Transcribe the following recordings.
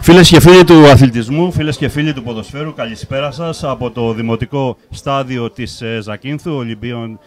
Φίλες και φίλοι του αθλητισμού, φίλες και φίλοι του ποδοσφαίρου, καλησπέρα σας από το δημοτικό στάδιο της Ζακίνθου, Ολυμπίων.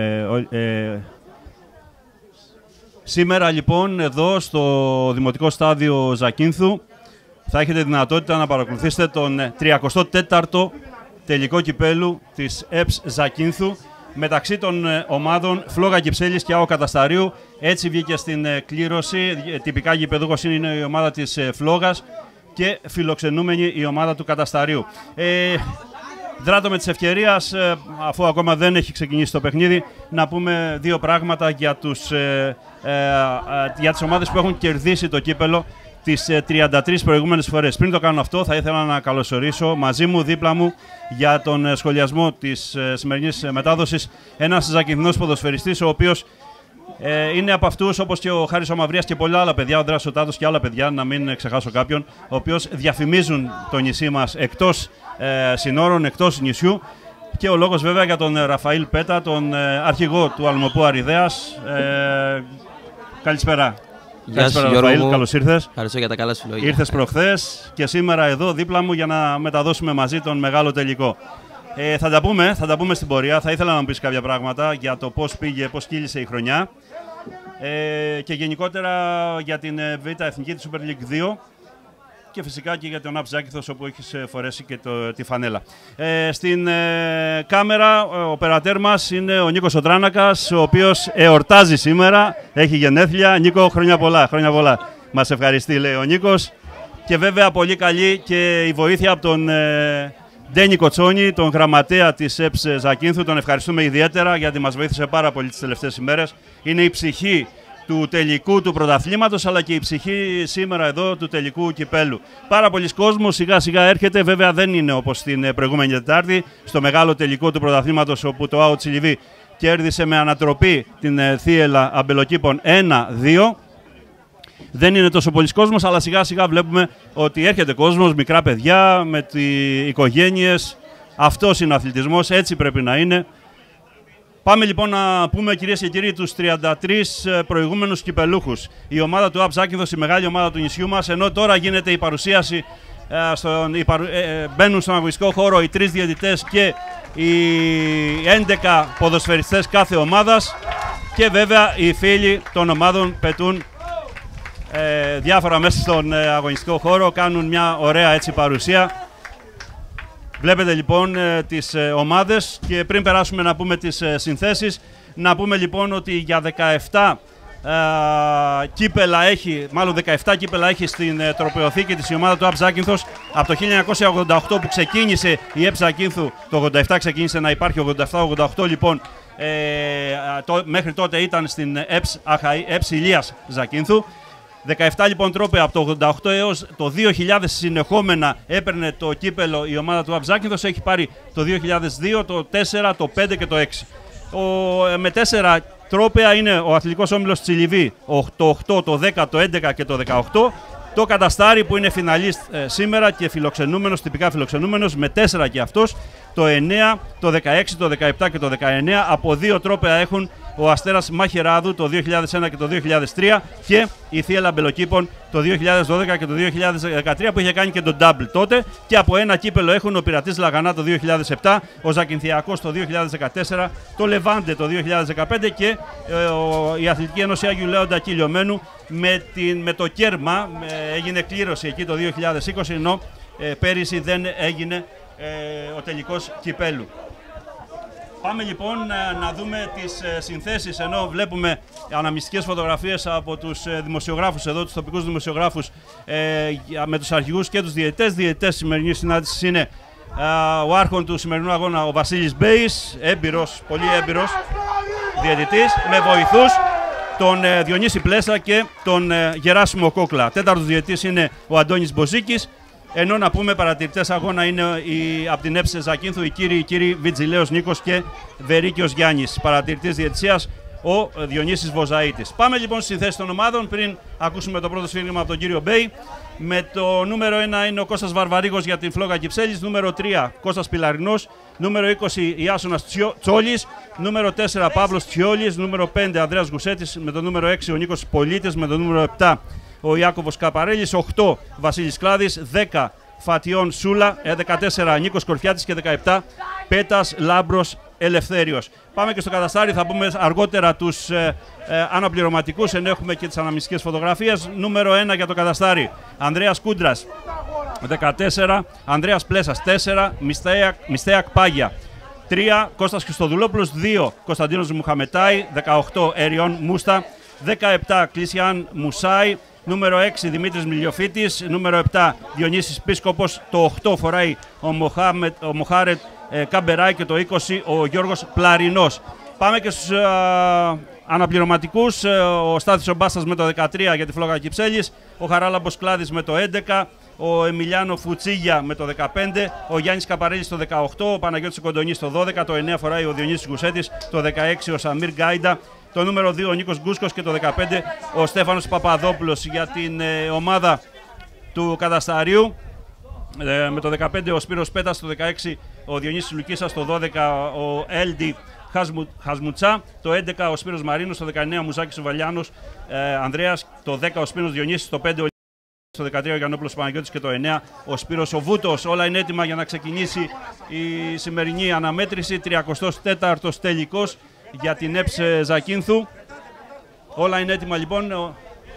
Σήμερα λοιπόν εδώ στο δημοτικό στάδιο Ζακίνθου θα έχετε δυνατότητα να παρακολουθήσετε τον 34ο τελικό κυπέλου της ΕΠΣ Ζακίνθου μεταξύ των ομάδων Φλόγα Κυψέλης και ΑΟ Κατασταρίου. Έτσι βγήκε στην κλήρωση, τυπικά γηπεδούχος είναι η ομάδα της Φλόγας και φιλοξενούμενη η ομάδα του Κατασταρίου. Δράτω με της ευκαιρίας, αφού ακόμα δεν έχει ξεκινήσει το παιχνίδι, να πούμε δύο πράγματα για τις ομάδες που έχουν κερδίσει το κύπελο τις 33 προηγούμενες φορές. Πριν το κάνω αυτό, θα ήθελα να καλωσορίσω μαζί μου, δίπλα μου, για τον σχολιασμό της σημερινής μετάδοσης, ένας ζακινθινός ποδοσφαιριστής, ο οποίος είναι από αυτούς, όπως και ο Χάρης ο Μαυρίας και πολλά άλλα παιδιά, ο Ανδρέας ο Τάτος και άλλα παιδιά, να μην ξεχάσω κάποιον, ο οποίος διαφημίζουν το νησί μας εκτός συνόρων, εκτός νησιού. Και ο λόγος βέβαια για τον Ραφαήλ Πέτα, τον αρχηγό του Αλμοπού Αριδέας. Καλησπέρα. Γεια σου, Ραφαήλ, καλώς ήρθες. Ευχαριστώ για τα καλά σου λόγια. Ήρθες προχθές και σήμερα εδώ δίπλα μου για να μεταδώσουμε μαζί τον μεγάλο τελικό. Θα τα πούμε στην πορεία. Θα ήθελα να μου πεις κάποια πράγματα για το πώς πήγε, πώς κύλησε η χρονιά και γενικότερα για την Β' Εθνική της Super League 2 και φυσικά και για τον ΑΠ Ζάκυνθος, όπου έχεις φορέσει και τη φανέλα. Στην κάμερα ο περατέρ μας είναι ο Νίκος ο Τράνακας, ο οποίος εορτάζει σήμερα, έχει γενέθλια. Νίκο, χρόνια πολλά, χρόνια πολλά. Μας ευχαριστεί, λέει ο Νίκος. Και βέβαια πολύ καλή και η βοήθεια από τον Ντένι Κοτσόνη, τον γραμματέα της ΕΠΣ Ζακίνθου. Τον ευχαριστούμε ιδιαίτερα γιατί μας βοήθησε πάρα πολύ τις τελευταίες ημέρες. Είναι η ψυχή του τελικού του πρωταθλήματος, αλλά και η ψυχή σήμερα εδώ του τελικού κυπέλου. Πάρα πολλοί κόσμος σιγά σιγά έρχεται, βέβαια δεν είναι όπως την προηγούμενη Τετάρτη, στο μεγάλο τελικό του πρωταθλήματος, όπου το ΑΟ Τσιλιβί κέρδισε με ανατροπή την Θίελα Αμπελοκήπων 1-2. Δεν είναι τόσο πολλοί κόσμος, αλλά σιγά σιγά βλέπουμε ότι έρχεται κόσμος, μικρά παιδιά, με τις οικογένειες. Αυτός είναι ο αθλητισμός, έτσι πρέπει να είναι. Πάμε λοιπόν να πούμε, κυρίες και κύριοι, τους 33 προηγούμενους κυπελούχους. Η ομάδα του ΑΠ Ζάκυνθος, η μεγάλη ομάδα του νησιού μας, ενώ τώρα γίνεται η παρουσίαση, μπαίνουν στον αγωνιστικό χώρο οι 3 διαιτητές και οι 11 ποδοσφαιριστές κάθε ομάδας και βέβαια οι φίλοι των ομάδων πετούν διάφορα μέσα στον αγωνιστικό χώρο, κάνουν μια ωραία έτσι παρουσία. Βλέπετε λοιπόν τις ομάδες και πριν περάσουμε να πούμε τις συνθέσεις, να πούμε λοιπόν ότι για 17 κύπελα έχει, μάλλον 17 κύπελα έχει στην τροπαιοθήκη της η ομάδα του ΑΠ Ζάκυνθος. Από το 1988 που ξεκίνησε η ΕΠΣ Ζακίνθου, το 87 ξεκίνησε να υπάρχει, 87-88 λοιπόν, μέχρι τότε ήταν στην ΕΠΣ Ηλίας Ζακίνθου. 17 λοιπόν τρόπαια από το 88 έως το 2000 συνεχόμενα έπαιρνε το κύπελο η ομάδα του ΑΠ Ζάκυνθος. Έχει πάρει το 2002, το 4, το 5 και το 6. Με 4 τρόπαια είναι ο Αθλητικός Όμιλος Τσιλιβί, το 8, το 10, το 11 και το 18. Το Καταστάρι που είναι φιναλίστ σήμερα και φιλοξενούμενος, τυπικά φιλοξενούμενος, με 4 και αυτός. Το 9, το 16, το 17 και το 19. Από 2 τρόπαια έχουν ο Αστέρας Μαχαιράδου το 2001 και το 2003 και η Θίελα Αμπελοκήπων το 2012 και το 2013 που είχε κάνει και τον double τότε. Και από 1 κύπελο έχουν ο Πειρατής Λαγανά το 2007, ο Ζακυνθιακός το 2014, το Λεβάντε το 2015 και η Αθλητική Ένωση Άγιου Λέοντα Κιλιομένου με το κέρμα. Έγινε κλήρωση εκεί το 2020, ενώ πέρυσι δεν έγινε ο τελικός κυπέλου. Πάμε λοιπόν να δούμε τις συνθέσεις, ενώ βλέπουμε αναμνηστικές φωτογραφίες από τους δημοσιογράφους εδώ, τους τοπικούς δημοσιογράφους, με τους αρχηγούς και τους διαιτητές. Διαιτητές της σημερινής συνάντησης είναι ο άρχον του σημερινού αγώνα, ο Βασίλης Μπέης, έμπειρος, πολύ έμπειρος διαιτητής, με βοηθούς τον Διονύση Πλέσα και τον Γεράσιμο Κόκλα. Τέταρτος διαιτητής είναι ο Αντώνης Μποζίκης. Ενώ να πούμε παρατηρητές αγώνα είναι από την ΕΠΣ Ζακίνθου οι κύριοι Βιτζιλέος Νίκος και Βερίκιος Γιάννης. Παρατηρητής διαιτησίας ο Διονύσης Βοζαΐτης. Πάμε λοιπόν στις συνθέσεις των ομάδων πριν ακούσουμε το πρώτο σφύριγμα από τον κύριο Μπέη. Με το νούμερο 1 είναι ο Κώστας Βαρβαρίγος για την Φλόγα Κυψέλης. Νούμερο 3 Κώστας Πιλαρινός. Νούμερο 20 Ιάσονας Τσόλης. Νούμερο 4 Παύλος Τσιόλης. Νούμερο 5 Ανδρέας Γουσέτης. Με το νούμερο 6 ο Νίκος Πολίτης. Με το νούμερο 7 ο Ιάκωβος Καπαρέλης, 8 Βασίλης Κλάδης, 10 Φατιών Σούλα, 14 Νίκος Κορφιάτης και 17 Πέτας Λάμπρος Ελευθέριος. Πάμε και στο καταστάρι, θα πούμε αργότερα τους αναπληρωματικούς, ενώ έχουμε και τις αναμνηστικές φωτογραφίες. Νούμερο 1 για το καταστάρι, Ανδρέας Κούντρας, 14, Ανδρέας Πλέσας, 4, Μιστέακ Πάγια, 3, Κώστας Χριστοδουλόπουλος, 2, Κωνσταντίνος Μουχαμετάη, 18, Εριών Μούστα, 17, Κλίσιαν Μουσάη, νούμερο 6, Δημήτρης Μιλιοφίτης, νούμερο 7, Διονύσης Πίσκοπος, το 8 φοράει ο Μοχάρετ Καμπεράη και το 20 ο Γιώργος Πλαρινός. Πάμε και στους αναπληρωματικούς, ο Στάθης Ομπάστας με το 13 για τη φλόγα Κυψέλης, ο Χαράλαμπος Κλάδης με το 11, ο Εμιλιάνο Φουτσίγια με το 15, ο Γιάννης Καπαρέλης το 18, ο Παναγιώτης Κοντονής το 12, το 9 φοράει ο Διονύσης Γκουσέτης, το 16 ο Σαμίρ Γκάιντα, το νούμερο 2 ο Νίκος Γκούσκος και το 15 ο Στέφανος Παπαδόπουλος για την ομάδα του κατασταρίου. Με το 15 ο Σπύρος Πέτας, το 16 ο Διονύσης Λουκίσας, το 12 ο Έλντι Χασμουτσά, το 11 ο Σπύρος Μαρίνος, το 19 ο Μουζάκης ο Βαλιάνος Ανδρέας, το 10 ο Σπύρος Διονύσης, το 5 ο στο 13 ο Γιαννόπουλος Παναγιώτης και το 9 ο Σπύρος ο Βούτος. Όλα είναι έτοιμα για να ξεκινήσει η σημερινή αναμέτρηση, 34ος τελικός για την ΕΠΣ Ζακίνθου. Όλα είναι έτοιμα λοιπόν.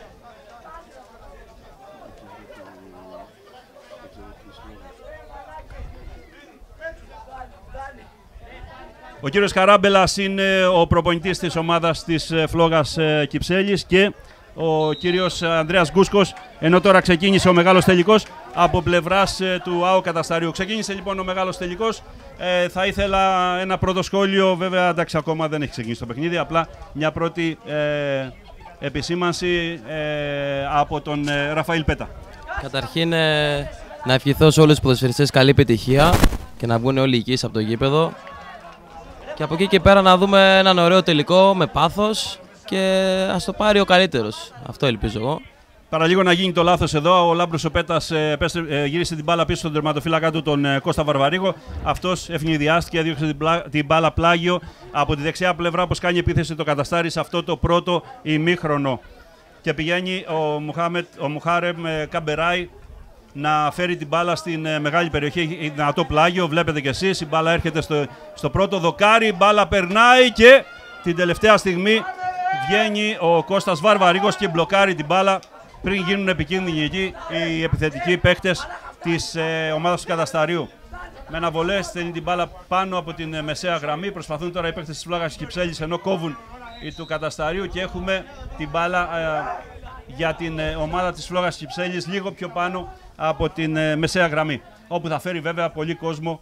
Ο κύριος Χαράμπελας είναι ο προπονητής της ομάδας της φλόγας Κυψέλης και ο κύριος Ανδρέας Γκούσκος, ενώ τώρα ξεκίνησε ο μεγάλος τελικός από πλευράς του ΑΟ Κατασταρίου. Ξεκίνησε λοιπόν ο μεγάλος τελικός. Θα ήθελα ένα πρώτο σχόλιο, βέβαια εντάξει ακόμα δεν έχει ξεκινήσει το παιχνίδι, απλά μια πρώτη επισήμανση από τον Ραφαήλ Πέτα. Καταρχήν να ευχηθώ σε όλους τους ποδοσφαιριστές καλή επιτυχία και να βγουν όλοι οικείς από το γήπεδο. Και από εκεί και πέρα να δούμε έναν ωραίο τελικό με πάθος και ας το πάρει ο καλύτερος. Αυτό ελπίζω εγώ. Παραλίγο να γίνει το λάθος εδώ. Ο Λάμπρος ο Πέτας γύρισε την μπάλα πίσω στον τερματοφύλακα του, τον Κώστα Βαρβαρίγο. Αυτός ευνηδιάστηκε, έδιωξε την μπάλα πλάγιο από τη δεξιά πλευρά, όπως κάνει επίθεση το καταστάρι σε αυτό το πρώτο ημίχρονο. Και πηγαίνει ο Μουχάρεμ Καμπεράη να φέρει την μπάλα στην μεγάλη περιοχή. Έχει δυνατό πλάγιο, βλέπετε κι εσείς. Η μπάλα έρχεται στο πρώτο δοκάρι, η μπάλα περνάει και την τελευταία στιγμή βγαίνει ο Κώστας Βαρβαρίγος και μπλοκάρει την μπάλα πριν γίνουν επικίνδυνοι εκεί οι επιθετικοί παίχτες της ομάδας του κατασταρίου. Με ένα βολέ στέλνει την μπάλα πάνω από την μεσαία γραμμή. Προσπαθούν τώρα οι παίχτες της φλόγας Κυψέλης ενώ κόβουν οι του κατασταρίου και έχουμε την μπάλα για την ομάδα της φλόγας Κυψέλης λίγο πιο πάνω από την μεσαία γραμμή, όπου θα φέρει βέβαια πολύ κόσμο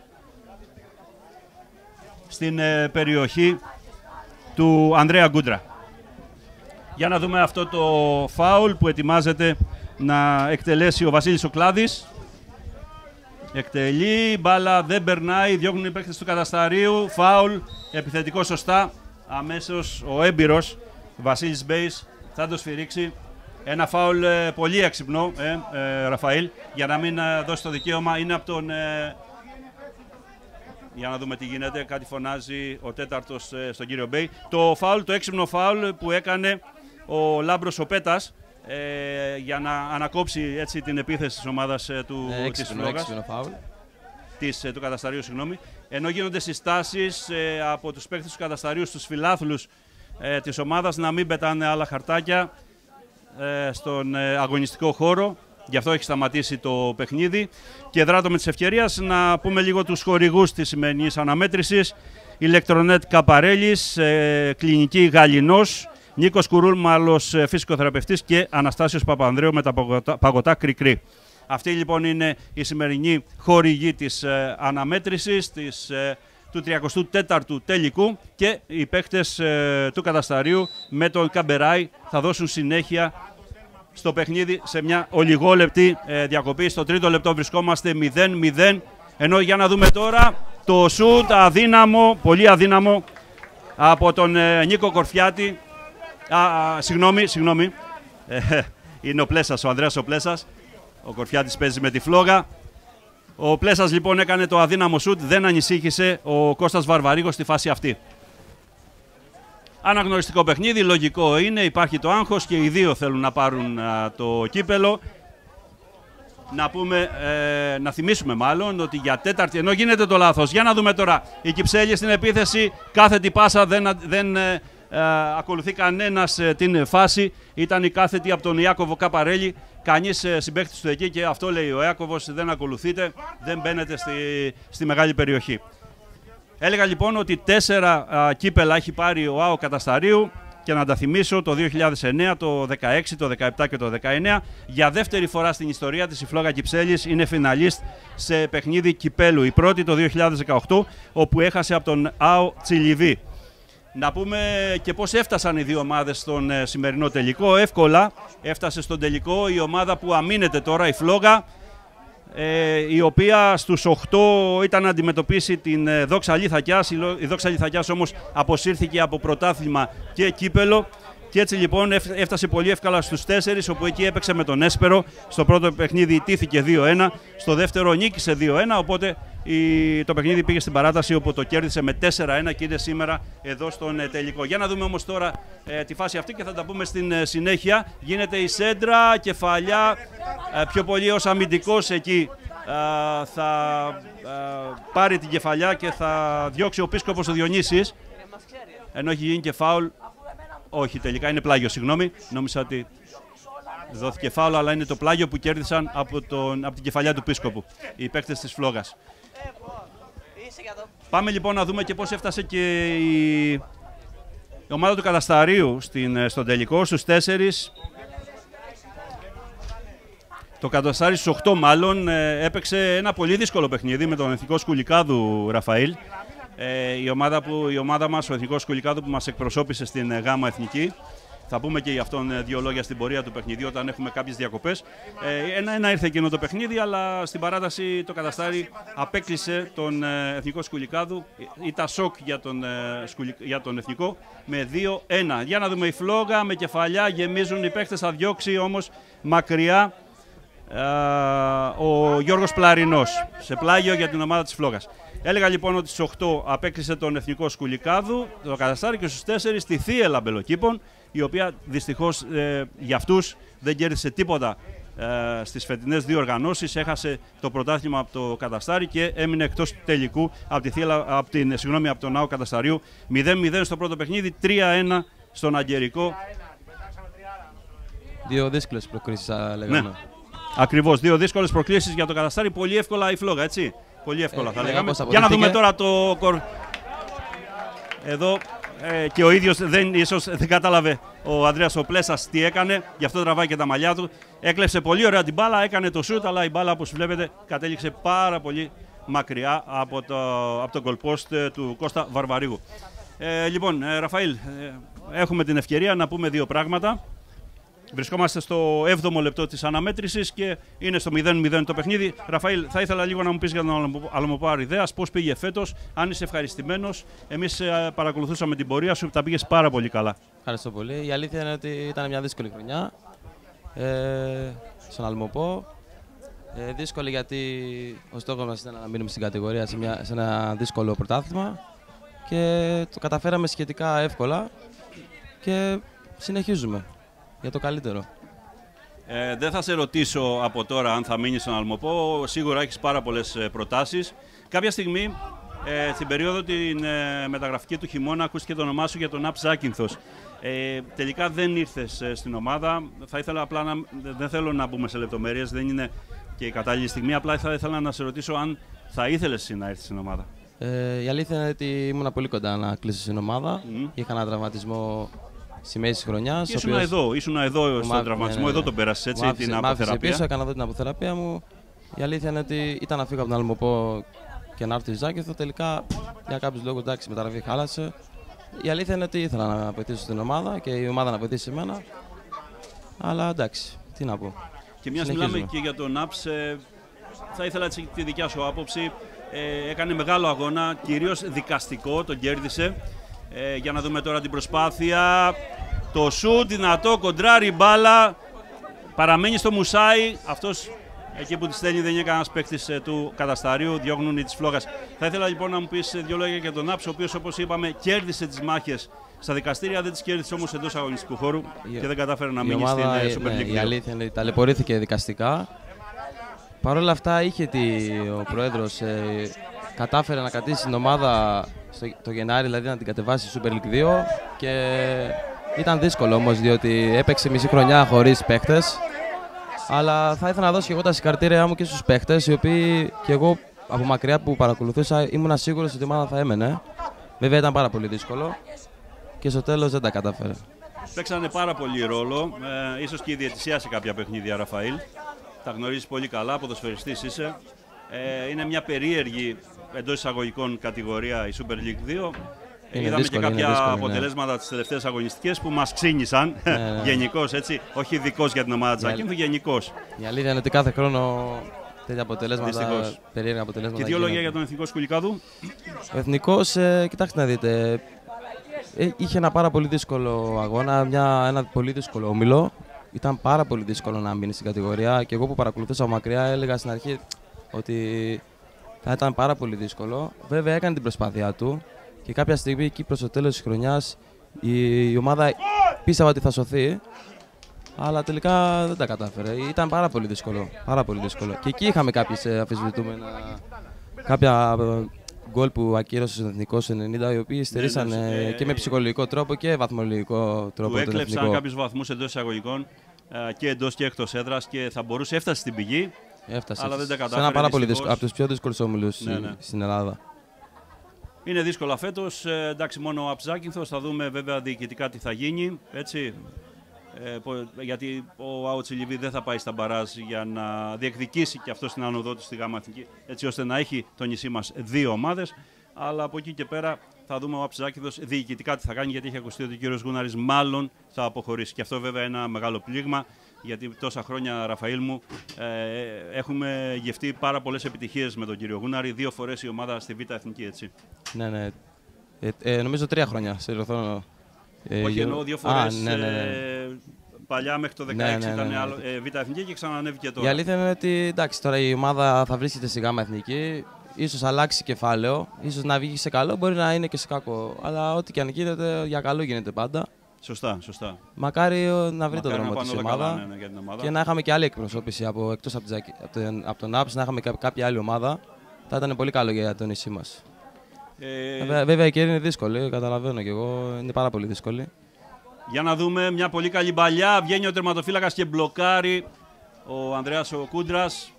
στην περιοχή του Ανδρέα Γκούντρα. Για να δούμε αυτό το φάουλ που ετοιμάζεται να εκτελέσει ο Βασίλης ο Κλάδης. Εκτελεί, μπάλα δεν περνάει, διώχνουν οι παίκτες του κατασταρίου, φάουλ, επιθετικό σωστά. Αμέσως ο έμπειρος Βασίλης Μπέης θα το σφυρίξει. Ένα φάουλ πολύ έξυπνο, Ραφαήλ, για να μην δώσει το δικαίωμα. Είναι από τον... για να δούμε τι γίνεται, κάτι φωνάζει ο τέταρτος στον κύριο Μπέη. Το φάουλ, το έξυπνο φάουλ που έκανε ο Λάμπρος ο Πέτας για να ανακόψει έτσι την επίθεση της ομάδας της φλόγας. Του κατασταρίου, συγγνώμη. Ενώ γίνονται συστάσεις από τους παίκτες του κατασταρίου στους φιλάθλους της ομάδας να μην πετάνε άλλα χαρτάκια στον αγωνιστικό χώρο. Γι' αυτό έχει σταματήσει το παιχνίδι. Και δράτω με τις ευκαιρίες να πούμε λίγο τους χορηγούς της σημερινής αναμέτρησης. Ηλεκτρονέτ Καπαρέλης, Κλινική Γαλινός, Νίκος Κουρούλμαλος, φυσικοθεραπευτής και Αναστάσιος Παπανδρέου με τα παγωτά Κρικρή. Αυτή λοιπόν είναι η σημερινή χορηγή της αναμέτρησης του 34ου τελικού και οι παίκτες του κατασταρίου με τον Καμπεράη θα δώσουν συνέχεια στο παιχνίδι σε μια ολιγόλεπτη διακοπή. Στο τρίτο λεπτό βρισκόμαστε 0-0, ενώ για να δούμε τώρα το σουτ αδύναμο, πολύ αδύναμο από τον Νίκο Κορφιάτη. Συγγνώμη, είναι ο Πλέσας, ο Ανδρέας ο Πλέσας. Ο Κορφιάτης παίζει με τη φλόγα. Ο Πλέσας λοιπόν έκανε το αδύναμο σουτ, δεν ανησύχησε ο Κώστας Βαρβαρίγος στη φάση αυτή. Αναγνωριστικό παιχνίδι, λογικό είναι, υπάρχει το άγχος και οι δύο θέλουν να πάρουν το κύπελο. Να θυμίσουμε μάλλον ότι για τέταρτη, ενώ γίνεται το λάθος. Για να δούμε τώρα, η Κυψέλη στην επίθεση, κάθετη πάσα, δεν ακολουθεί κανένας την φάση. Ήταν η κάθετη από τον Ιάκωβο Καπαρέλη, κανείς συμπαίκτης του εκεί, και αυτό λέει ο Ιάκωβος, δεν ακολουθείτε, δεν μπαίνετε στη μεγάλη περιοχή. Έλεγα λοιπόν ότι 4 κύπελα έχει πάρει ο ΑΟ Κατασταρίου, και να τα θυμίσω, το 2009, το 2016, το 2017 και το 2019. Για δεύτερη φορά στην ιστορία της η Φλόγα Κυψέλης είναι φιναλίστ σε παιχνίδι κυπέλου. Η πρώτη το 2018, όπου έχασε από τον ΑΟ Τσιλιβί. Να πούμε και πώς έφτασαν οι δύο ομάδες στον σημερινό τελικό. Εύκολα έφτασε στον τελικό η ομάδα που αμήνεται τώρα, η Φλόγα, η οποία στους 8 ήταν να αντιμετωπίσει την Δόξα Λιθακιάς. Η Δόξα Λιθακιάς όμως αποσύρθηκε από πρωτάθλημα και κύπελο, και έτσι λοιπόν έφτασε πολύ εύκολα στους 4, όπου εκεί έπαιξε με τον Έσπερο. Στο πρώτο παιχνίδι ιτήθηκε 2-1, στο δεύτερο νίκησε 2-1, οπότε το παιχνίδι πήγε στην παράταση, όπου το κέρδισε με 4-1 και είναι σήμερα εδώ στον τελικό. Για να δούμε όμως τώρα τη φάση αυτή και θα τα πούμε στην συνέχεια. Γίνεται η σέντρα, κεφαλιά, πιο πολύ ως αμυντικός εκεί θα πάρει την κεφαλιά και θα διώξει ο Πίσκοπος ο Διονύσης, ενώ έχει γίνει και φάουλ. Όχι, τελικά είναι πλάγιο, συγγνώμη. Νόμιζα ότι δόθηκε φάουλ, αλλά είναι το πλάγιο που κέρδισαν από την κεφαλιά του Πίσκοπου οι παίκτες της Φλόγας. Πάμε λοιπόν να δούμε και πώς έφτασε και η ομάδα του Κατασταρίου στον τελικό, στους 4. Το Καταστάρι στους 8 μάλλον έπαιξε ένα πολύ δύσκολο παιχνίδι με τον Εθνικό Σκουλικάδου, Ραφαήλ. Η ομάδα μας, ο Εθνικός Σκουλικάδου, που μας εκπροσώπησε στην ΓΑΜΑ Εθνική. Θα πούμε και για αυτόν 2 λόγια στην πορεία του παιχνιδιού, όταν έχουμε κάποιες διακοπές. Ένα ήρθε εκείνο το παιχνίδι, αλλά στην παράταση το Καταστάρι απέκλεισε τον Εθνικό Σκουλικάδου. Ήταν σοκ για τον Εθνικό με 2-1. Για να δούμε η Φλόγα με κεφαλιά, γεμίζουν οι παίκτες, θα διώξει όμως μακριά ο Γιώργος Πλαρινός, σε πλάγιο για την ομάδα της Φλόγας. Έλεγα λοιπόν ότι στις 8 απέκλεισε τον Εθνικό Σκουλικάδου, το Καταστάρι, και στους 4 τη Θίελα Μπελοκήπων, η οποία δυστυχώς για αυτούς δεν κέρδισε τίποτα στις φετινές διοργανώσεις. Έχασε το πρωτάθλημα από το Καταστάρι και έμεινε εκτός τελικού από τον ΑΟ Κατασταρίου. 0-0 στο πρώτο παιχνίδι, 3-1 στον Αγγερικό. 2 δύσκολες προκρίσεις, θα λέγαμε. Ναι. Ακριβώς, 2 δύσκολες προκλήσεις για το Καταστάρι. Πολύ εύκολα η Φλόγα, έτσι. Πολύ εύκολα θα λέγαμε. Για να δούμε τώρα το εδώ και ο ίδιος ίσως δεν κατάλαβε ο Ανδρέας ο Πλέσας τι έκανε, γι' αυτό τραβάει και τα μαλλιά του. Έκλεψε πολύ ωραία την μπάλα, έκανε το σούτ, αλλά η μπάλα, όπως βλέπετε, κατέληξε πάρα πολύ μακριά από το γκολπόστ του Κώστα Βαρβαρίγου. Λοιπόν, Ραφαήλ, έχουμε την ευκαιρία να πούμε 2 πράγματα. Βρισκόμαστε στο 7ο λεπτό της αναμέτρησης και είναι στο 0-0 το παιχνίδι. Ραφαήλ, θα ήθελα λίγο να μου πεις για τον Αλμοπό Αριδέας, πώς πήγε φέτος, αν είσαι ευχαριστημένος. Εμείς παρακολουθούσαμε την πορεία σου, τα πήγες πάρα πολύ καλά. Ευχαριστώ πολύ. Η αλήθεια είναι ότι ήταν μια δύσκολη χρονιά στον Αλμοπό. Δύσκολη γιατί ο στόχος μας ήταν να μείνουμε στην κατηγορία σε ένα δύσκολο πρωτάθλημα και το καταφέραμε σχετικά εύκολα και συνεχίζουμε για το καλύτερο. Δεν θα σε ρωτήσω από τώρα αν θα μείνεις στον Αλμοπό, σίγουρα έχεις πάρα πολλές προτάσεις. Κάποια στιγμή, στην περίοδο την μεταγραφική του χειμώνα, ακούστηκε το όνομά σου για τον Απ Ζάκυνθος. Τελικά δεν ήρθες στην ομάδα. Θα ήθελα απλά δεν θέλω να μπούμε σε λεπτομέρειες, δεν είναι και η κατάλληλη στιγμή. Απλά θα ήθελα να σε ρωτήσω αν θα ήθελες εσύ να έρθεις στην ομάδα. Η αλήθεια είναι ότι ήμουν πολύ κοντά να κλείσω στην ομάδα. Είχα ένα τραυματισμό στη μέση της χρονιάς. Ήσουν εδώ στον τραυματισμό, εδώ τον πέρασες, έτσι, την αποθεραπεία. Πίσω, έκανα εδώ την αποθεραπεία μου. Η αλήθεια είναι ότι ήταν να φύγω από τον Αλμοπό και να έρθει η Ζάκυνθο. Τελικά για κάποιους λόγους, εντάξει, η μεταγραφή χάλασε. Η αλήθεια είναι ότι ήθελα να βοηθήσω την ομάδα και η ομάδα να βοηθήσει εμένα. Αλλά εντάξει, τι να πω. Και μιας μιλάμε και για τον Απς, θα ήθελα τη δικιά σου άποψη. Έκανε μεγάλο αγώνα, κυρίως δικαστικό, τον κέρδισε. Για να δούμε τώρα την προσπάθεια. Το σουτ, δυνατό, κοντράρι μπάλα. Παραμένει στο Μουσάι. Αυτός εκεί που τη στέλνει δεν είναι κανένας παίκτης του Κατασταρίου. Διώχνουν οι της Φλόγας. Θα ήθελα λοιπόν να μου πεις 2 λόγια για τον Απς, ο οποίος, όπως είπαμε, κέρδισε τις μάχες Στα δικαστήρια δεν τις κέρδισε όμως εντός αγωνιστικού χώρου και δεν κατάφερε να μείνει ομάδα, στην Super League 2. Η αλήθεια είναι ότι ταλαιπωρήθηκε δικαστικά. Παρ' όλα αυτά είχε ο πρόεδρος κατάφερε να κρατήσει την ομάδα το Γενάρη, δηλαδή να την κατεβάσει στη Super League 2 και ήταν δύσκολο όμως διότι έπαιξε μισή χρονιά χωρίς παίχτες. Αλλά θα ήθελα να δώσω και εγώ τα συγχαρητήριά μου και στους παίχτες, οι οποίοι και εγώ από μακριά που παρακολουθούσα ήμουν σίγουρος ότι η ομάδα θα έμενε. Βέβαια ήταν πάρα πολύ δύσκολο και στο τέλος δεν τα κατάφερε. Παίξανε πάρα πολύ ρόλο, ίσως και η διαιτησία σε κάποια παιχνίδια, Ραφαήλ. Τα γνωρίζεις πολύ καλά, ποδοσφαιριστής είσαι. Είναι μια περίεργη εντός εισαγωγικών κατηγορία η Super League 2. Είδαμε και κάποια αποτελέσματα τις τελευταίες αγωνιστικές που μας ξύνησαν γενικώς, έτσι. Όχι ειδικώς για την ομάδα της Ζακίνθου, γενικώς. Η αλήθεια είναι ότι κάθε χρόνο τέτοια αποτελέσματα, περίεργα αποτελέσματα. Και δύο λόγια για τον Εθνικό Σκουλικάδου. Ο Εθνικός, κοιτάξτε να δείτε, είχε ένα πάρα πολύ δύσκολο αγώνα, ένα πολύ δύσκολο όμιλο. Ήταν πάρα πολύ δύσκολο να μείνει στην κατηγορία και εγώ που παρακολουθούσα από μακριά έλεγα στην αρχή ότι θα ήταν πάρα πολύ δύσκολο. Βέβαια έκανε την προσπάθειά του και κάποια στιγμή εκεί προς το τέλος της χρονιάς η ομάδα πίστευα ότι θα σωθεί, αλλά τελικά δεν τα κατάφερε. Ήταν πάρα πολύ δύσκολο. Πάρα πολύ δύσκολο. Και εκεί είχαμε κάποιες αμφισβητούμενα, κάποια γκολ που ακύρωσε στον Εθνικό στο 90, οι οποίοι στερήσαν και με ψυχολογικό τρόπο και βαθμολογικό τρόπο. Του έκλεψαν κάποιους βαθμούς εντός εισαγωγικών και εντός και εκτός έδρας και θα μπορούσε, έφτασε στην πηγή. Έφτασε. Αλλά δεν τα κατάφερε. Σε ένα πάρα πολύ δύσκολο, από τους πιο δύσκολους όμιλους στην Ελλάδα. Είναι δύσκολα φέτος. Εντάξει, μόνο ο Αψάκυνθος. Θα δούμε βέβαια διοικητικά τι θα γίνει. Έτσι. Γιατί ο ΑΟ Τσιλιβί δεν θα πάει στα μπαράζ για να διεκδικήσει και αυτό στην άνοδό του στη ΓΑΜΑ Εθνική, έτσι ώστε να έχει το νησί μας δύο ομάδες. Αλλά από εκεί και πέρα θα δούμε ο Αψάκυνθος διοικητικά τι θα κάνει, γιατί έχει ακουστεί ότι ο κύριος Γούναρης μάλλον θα αποχωρήσει. Και αυτό βέβαια είναι ένα μεγάλο πλήγμα, γιατί τόσα χρόνια, Ραφαήλ μου, έχουμε γευτεί πάρα πολλές επιτυχίες με τον κύριο Γούναρη. 2 φορές η ομάδα στη Β' Εθνική, έτσι. Ναι. Νομίζω 3 χρόνια. Σε ρωθώ. Όχι, εννοώ 2 φορές. Παλιά μέχρι το 2016 ήταν Β' Εθνική και ξανανέβηκε τώρα. Η αλήθεια είναι ότι εντάξει, τώρα η ομάδα θα βρίσκεται στη ΓΑΜΑ Εθνική. Ίσως αλλάξει κεφάλαιο, ίσως να βγει σε καλό, μπορεί να είναι και σε κακό. Αλλά ό,τι και αν γίνεται, για καλό γίνεται πάντα. Σωστά. Μακάρι να βρει τον δρόμο της ομάδα και να είχαμε και άλλη εκπροσώπηση εκτός από τον ΑΠΣ, να είχαμε κάποια άλλη ομάδα. Θα ήταν πολύ καλό για το νησί μας. Βέβαια η καιρή είναι δύσκολη, καταλαβαίνω κι εγώ, είναι πάρα πολύ δύσκολη. Για να δούμε μια πολύ καλή μπαλιά. Βγαίνει ο τερματοφύλακας και μπλοκάρει ο Ανδρέας ο Κούντρας.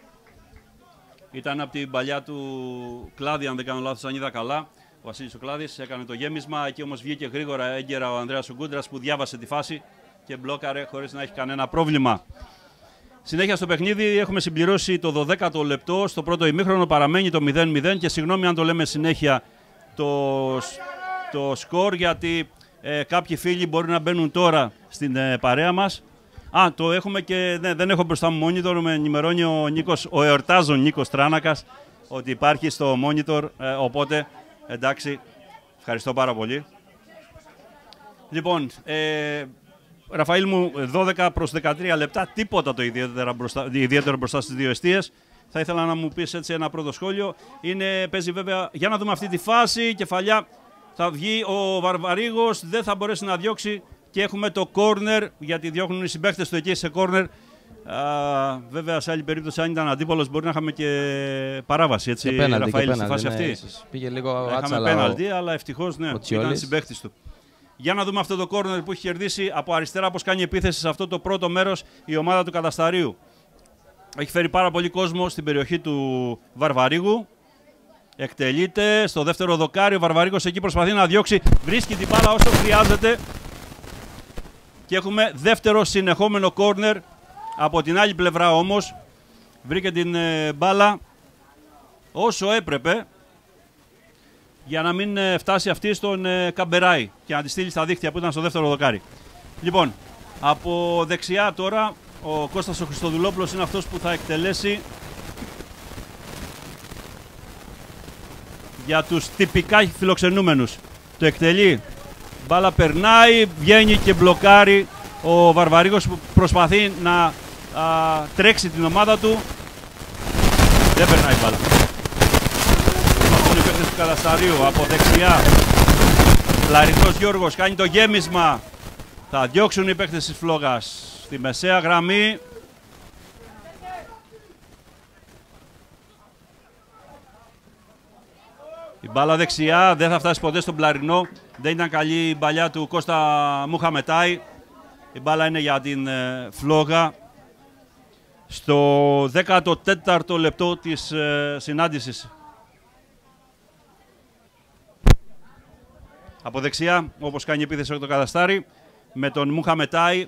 Ήταν από την παλιά του Κλάδη, αν δεν κάνω λάθος, αν είδα καλά. Ο Βασίλης ο Κλάδης έκανε το γέμισμα. Εκεί όμως βγήκε γρήγορα έγκαιρα ο Ανδρέας ο Κούντρας που διάβασε τη φάση και μπλόκαρε χωρίς να έχει κανένα πρόβλημα. Συνέχεια στο παιχνίδι έχουμε συμπληρώσει το 12ο λεπτό. Στο πρώτο ημίχρονο παραμένει το 0-0 και συγγνώμη αν το λέμε συνέχεια το σκορ, γιατί κάποιοι φίλοι μπορεί να μπαίνουν τώρα στην παρέα μας. Το έχουμε και δεν έχω μπροστά μου monitor, με ενημερώνει ο εορτάζων Νίκος Τράνακας ότι υπάρχει στο monitor, οπότε εντάξει, ευχαριστώ πάρα πολύ. Λοιπόν, Ραφαήλ μου, 12 προς 13 λεπτά, τίποτα το ιδιαίτερο μπροστά στις δύο εστίες. Θα ήθελα να μου πεις έτσι ένα πρώτο σχόλιο. Παίζει βέβαια, για να δούμε αυτή τη φάση, κεφαλιά, θα βγει ο Βαρβαρίγος, δεν θα μπορέσει να διώξει και έχουμε το corner, γιατί διώχνουν οι συμπαίχτες του εκεί σε corner. Βέβαια, σε άλλη περίπτωση, αν ήταν αντίπολος, μπορεί να είχαμε και παράβαση, έτσι, Ραφαήλ, στη φάση αυτή. Πήγε λίγο άτσαλα. Είχαμε πέναλτι, αλλά ευτυχώς ήταν συμπαίχτης του. Για να δούμε αυτό το corner που έχει κερδίσει από αριστερά, πώς κάνει επίθεση σε αυτό το πρώτο μέρος η ομάδα του Κατασταρίου. Έχει φέρει πάρα πολύ κόσμο στην περιοχή του Βαρβαρίγου. Εκτελείται στο δεύτερο δοκάρι. Ο Βαρβαρίγος εκεί προσπαθεί να διώξει. Βρίσκει την μπάλα όσο χρειάζεται. Και έχουμε δεύτερο συνεχόμενο corner. Από την άλλη πλευρά όμως βρήκε την μπάλα όσο έπρεπε, για να μην φτάσει αυτή στον Καμπεράι και να τη στείλει στα δίχτυα που ήταν στο δεύτερο δοκάρι. Λοιπόν, από δεξιά τώρα ο Κώστας ο Χριστοδουλόπουλος είναι αυτός που θα εκτελέσει για τους τυπικά φιλοξενούμενους. Το εκτελεί, μπάλα περνάει, βγαίνει και μπλοκάρει ο Βαρβαρίγος που προσπαθεί να τρέξει την ομάδα του. Δεν περνάει μπάλα. Αυτόν οι παίκτες του Κατασταρίου από δεξιά. Πλαρινός Γιώργος κάνει το γέμισμα. Θα διώξουν οι παίκτες της Φλόγας στη μεσαία γραμμή. Η μπάλα δεξιά δεν θα φτάσει ποτέ στον Πλαρινό. Δεν ήταν καλή η μπαλιά του Κώστα Μουχαμετάη. Η μπάλα είναι για την Φλόγα. Στο 14ο λεπτό της συνάντησης. Από δεξιά, όπως κάνει επίθεση το Καταστάρι, με τον Μουχαμετάη.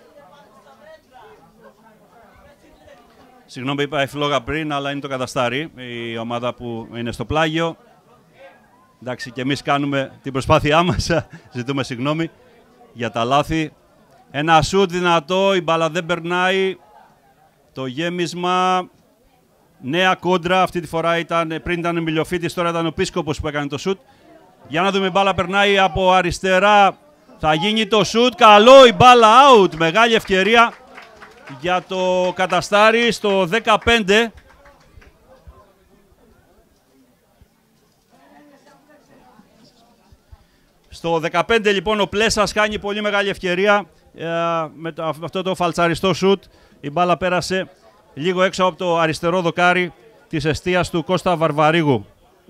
Συγγνώμη, είπα η Φλόγα πριν, αλλά είναι το Καταστάρι, η ομάδα που είναι στο πλάγιο. Εντάξει, και εμείς κάνουμε την προσπάθειά μας, ζητούμε συγγνώμη για τα λάθη. Ένα σουτ δυνατό, η μπάλα δεν περνάει. Το γέμισμα, νέα κόντρα, αυτή τη φορά πριν ήταν ο Μιλιοφίτης, τώρα ήταν ο Πίσκοπος που έκανε το σουτ. Για να δούμε, η μπάλα περνάει από αριστερά, θα γίνει το σουτ, καλό, η μπάλα out, μεγάλη ευκαιρία για το Καταστάρι στο 15. Στο 15 λοιπόν ο Πλέσας κάνει πολύ μεγάλη ευκαιρία με αυτό το φαλτσαριστό σουτ. Η μπάλα πέρασε λίγο έξω από το αριστερό δοκάρι της εστίας του Κώστα Βαρβαρίγου.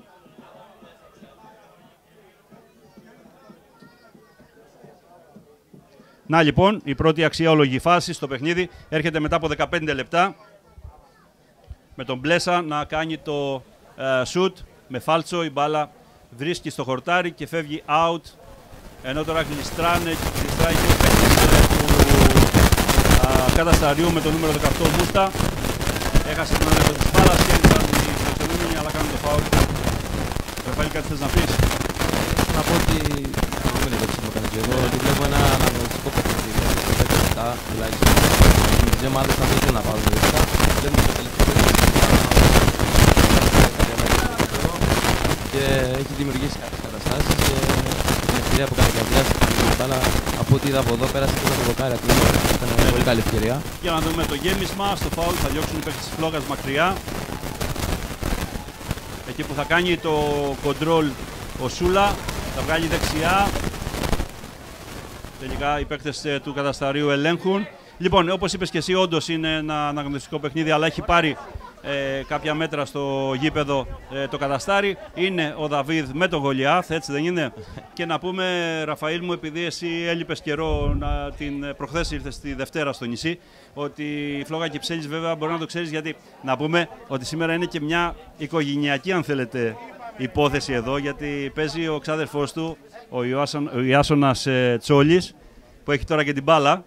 Να λοιπόν, η πρώτη αξιόλογη φάση στο παιχνίδι έρχεται μετά από 15 λεπτά με τον Πλέσα να κάνει το σουτ με φάλτσο. Η μπάλα βρίσκει στο χορτάρι και φεύγει out, ενώ τώρα γλιστράει και ο παίκτης του Κατασταριού με το νούμερο 18 Μούστα. Έχασε τον έλεγχο της μπάλας και ήταν οι φιλοξενούμενοι, αλλά κάνουν το φάουλ. Ραφαήλ, κάτι θες να πεις? Να πω ότι δεν είναι έτσι το κάνω και εγώ, ότι βλέπω ένα αναγνωριστικό παιχνίδι. Τουλάχιστον οι δύο ομάδες θα θέλουν να πάρουν λεπτά. Δεν είναι το τελευταίο και έχει δημιουργήσει κάποιες καταστάσεις και την ευκαιρία που κάνει καρδιάς αλλά από ό,τι είδα από εδώ πέρασε και το δοκάρι ακριβώς. Ήταν μια πολύ καλή ευκαιρία. Για να δούμε το γέμισμα στο φάουλ, θα διώξουν οι παίκτες της Φλόγας μακριά. Εκεί που θα κάνει το κοντρόλ ο Σούλα, θα βγάλει δεξιά. Τελικά οι παίκτες του Κατασταρίου ελέγχουν. Λοιπόν, όπως είπες και εσύ, όντως είναι ένα αναγνωριστικό παιχνίδι, αλλά έχει πάρει κάποια μέτρα στο γήπεδο το Καταστάρι. Είναι ο Δαβίδ με τον Γολιάθ, έτσι δεν είναι? Και να πούμε, Ραφαήλ μου, επειδή εσύ έλειπες καιρό, προχθές ήρθες τη Δευτέρα στο νησί, ότι η Φλόγα Κυψέλης βέβαια μπορεί να το ξέρεις, γιατί να πούμε ότι σήμερα είναι και μια οικογενειακή, αν θέλετε, υπόθεση εδώ, γιατί παίζει ο ξάδερφός του, ο Ιάσονας Τσόλης, που έχει τώρα και την μπάλα.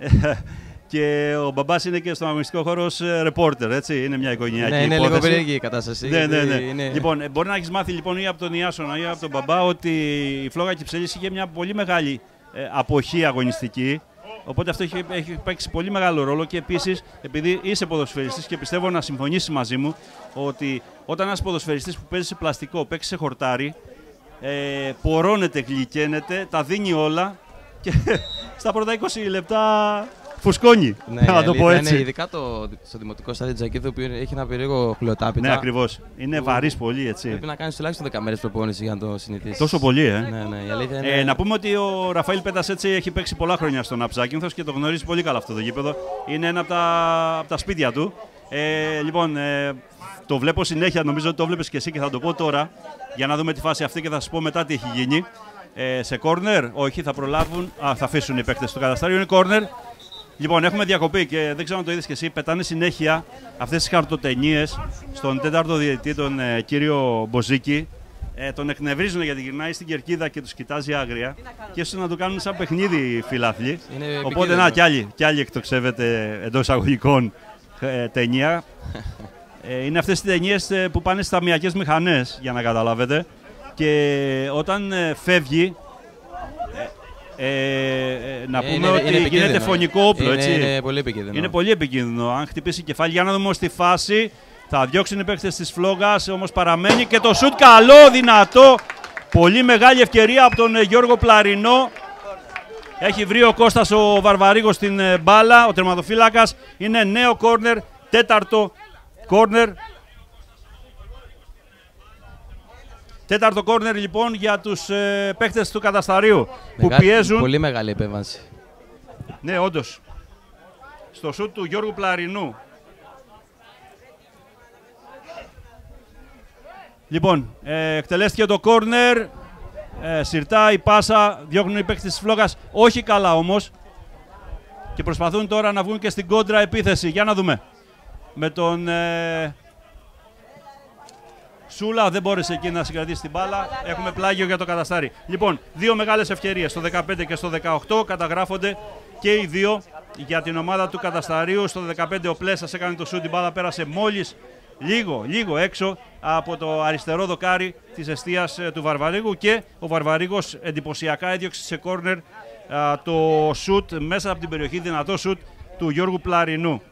Και ο μπαμπάς είναι και στον αγωνιστικό χώρο ως reporter, έτσι. Είναι μια οικογενειακή υπόθεση. Είναι λίγο περίεργη η κατάσταση. Ναι. Είναι... Λοιπόν, μπορεί να έχεις μάθει λοιπόν ή από τον Ιάσονα ή από τον μπαμπά ότι η Φλόγα Κυψέλης είχε μια πολύ μεγάλη αποχή αγωνιστική. Οπότε αυτό έχει παίξει πολύ μεγάλο ρόλο και επίσης, επειδή είσαι ποδοσφαιριστής και πιστεύω να συμφωνήσεις μαζί μου, ότι όταν ένας ποδοσφαιριστής που παίζει σε πλαστικό παίξει σε χορτάρι, πορώνεται, γλυκαίνεται, τα δίνει όλα και στα πρώτα 20 λεπτά φουσκώνει, ναι, να το πω έτσι. Είναι ειδικά στο δημοτικό στάδιο της Τζακίδου που έχει ένα περίεργο χλιοτάπητα. Ναι, ακριβώς. Είναι βαρύς πολύ, έτσι. Πρέπει να κάνεις τουλάχιστον 10 μέρες προπόνηση για να το συνηθίσεις. Τόσο πολύ, Ναι, η αλήθεια είναι... Να πούμε ότι ο Ραφαήλ Πέτας έτσι έχει παίξει πολλά χρόνια στον Αψάκυνθος και το γνωρίζει πολύ καλά αυτό το γήπεδο. Είναι ένα από τα σπίτια του. Λοιπόν, το βλέπω συνέχεια, νομίζω ότι το βλέπεις και εσύ και θα το πω τώρα, για να δούμε τη φάση αυτή και θα σας πω μετά τι έχει γίνει. Σε κόρνερ, όχι, θα προλάβουν, θα αφήσουν οι παίκτες του Καταστάριου, είναι κόρνερ. Λοιπόν, έχουμε διακοπή και δεν ξέρω αν το είδες και εσύ, πετάνε συνέχεια αυτές τις χαρτοτενίες στον τέταρτο διαιτητή, τον κύριο Μποζίκη. Τον εκνευρίζουν γιατί γυρνάει στην κερκίδα και τους κοιτάζει άγρια και ίσως να το κάνουν σαν παιχνίδι οι φιλάθλοι. Οπότε να, κι άλλοι εκτοξεύεται εντός εισαγωγικών ταινία. Είναι αυτές οι ταινίες που πάνε στα ταμιακές μηχανές, για να καταλάβετε. Και όταν φεύγει, να πούμε ότι γίνεται φωνικό όπλο, έτσι. Είναι πολύ επικίνδυνο. Είναι πολύ επικίνδυνο. Αν χτυπήσει κεφάλι, για να δούμε στη φάση. Θα διώξουν οι παίκτες της Φλόγας, όμως παραμένει και το σουτ καλό, δυνατό. Πολύ μεγάλη ευκαιρία από τον Γιώργο Πλαρινό. Έχει βρει ο Κώστας ο Βαρβαρίγος στην μπάλα, ο τερματοφύλακας. Είναι νέο κόρνερ, τέταρτο κόρνερ. Τέταρτο κόρνερ λοιπόν για τους παίκτες του Κατασταρίου που πιέζουν. Πολύ μεγάλη επέμβαση. Ναι, όντως. Στο σουτ του Γιώργου Πλαρινού. Λοιπόν, εκτελέστηκε το κόρνερ. Συρτά η πάσα, διώχνουν οι παίκτες της Φλόγας. Όχι καλά όμως. Και προσπαθούν τώρα να βγουν και στην κόντρα επίθεση. Για να δούμε. Με τον Σούλα δεν μπόρεσε εκεί να συγκρατήσει την μπάλα. Έχουμε πλάγιο για το Καταστάρι. Λοιπόν, δύο μεγάλες ευκαιρίες στο 15 και στο 18 καταγράφονται και οι δύο για την ομάδα του Κατασταρίου. Στο 15 ο Πλέσας έκανε το σούτ, την μπάλα πέρασε μόλις λίγο έξω από το αριστερό δοκάρι της εστίας του Βαρβαρίγου και ο Βαρβαρίγος εντυπωσιακά έδιωξε σε κόρνερ το σούτ μέσα από την περιοχή, δυνατό σούτ του Γιώργου Πλαρινού.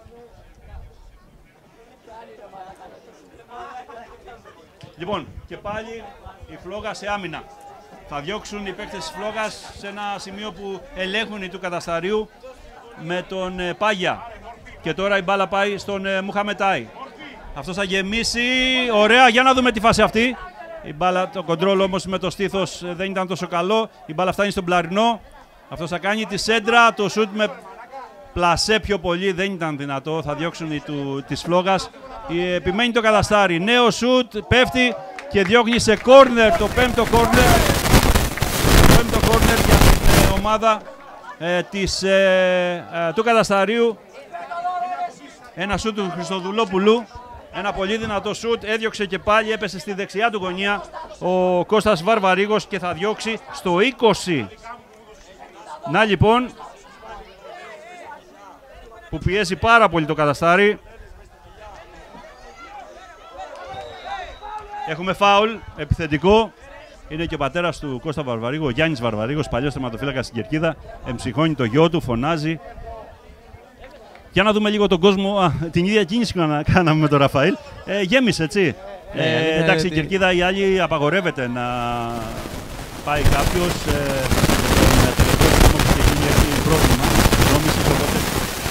Λοιπόν, και πάλι η Φλόγα σε άμυνα. Θα διώξουν οι παίκτες της Φλόγας σε ένα σημείο που ελέγχουν οι του Κατασταρίου με τον Πάγια. Και τώρα η μπάλα πάει στον Μουχαμετάι. Αυτός θα γεμίσει. Ωραία, για να δούμε τη φάση αυτή. Η μπάλα, το κοντρόλ όμως με το στήθος δεν ήταν τόσο καλό. Η μπάλα φτάνει στον Πλαρινό. Αυτός θα κάνει τη σέντρα. Το σούτ με πλασέ πιο πολύ δεν ήταν δυνατό. Θα διώξουν οι της Φλόγας. Επιμένει το Καταστάρι. Νέο σούτ, πέφτει και διώχνει σε κόρνερ. Το πέμπτο κόρνερ. Για την ομάδα του Κατασταρίου. Ένα σούτ του Χριστοδουλόπουλου. Ένα πολύ δυνατό σούτ. Έδιωξε και πάλι, έπεσε στη δεξιά του γωνία ο Κώστας Βαρβαρίγος και θα διώξει στο 20. Να λοιπόν, που πιέζει πάρα πολύ το Καταστάρι. Έχουμε φάουλ, επιθετικό. Είναι και ο πατέρας του Κώστα Βαρβαρίγου, ο Γιάννης Βαρβαρίγος, παλιός τερματοφύλακας στην Κερκίδα. Εμψυχώνει το γιο του, φωνάζει. Για να δούμε λίγο τον κόσμο. Την ίδια κίνηση που κάναμε με τον Ραφαήλ. Γέμισε, έτσι. Εντάξει, η Κερκίδα οι άλλοι απαγορεύεται να πάει κάποιος. Με τελευταίο που έχει πρόβλημα νόμισης, οπότε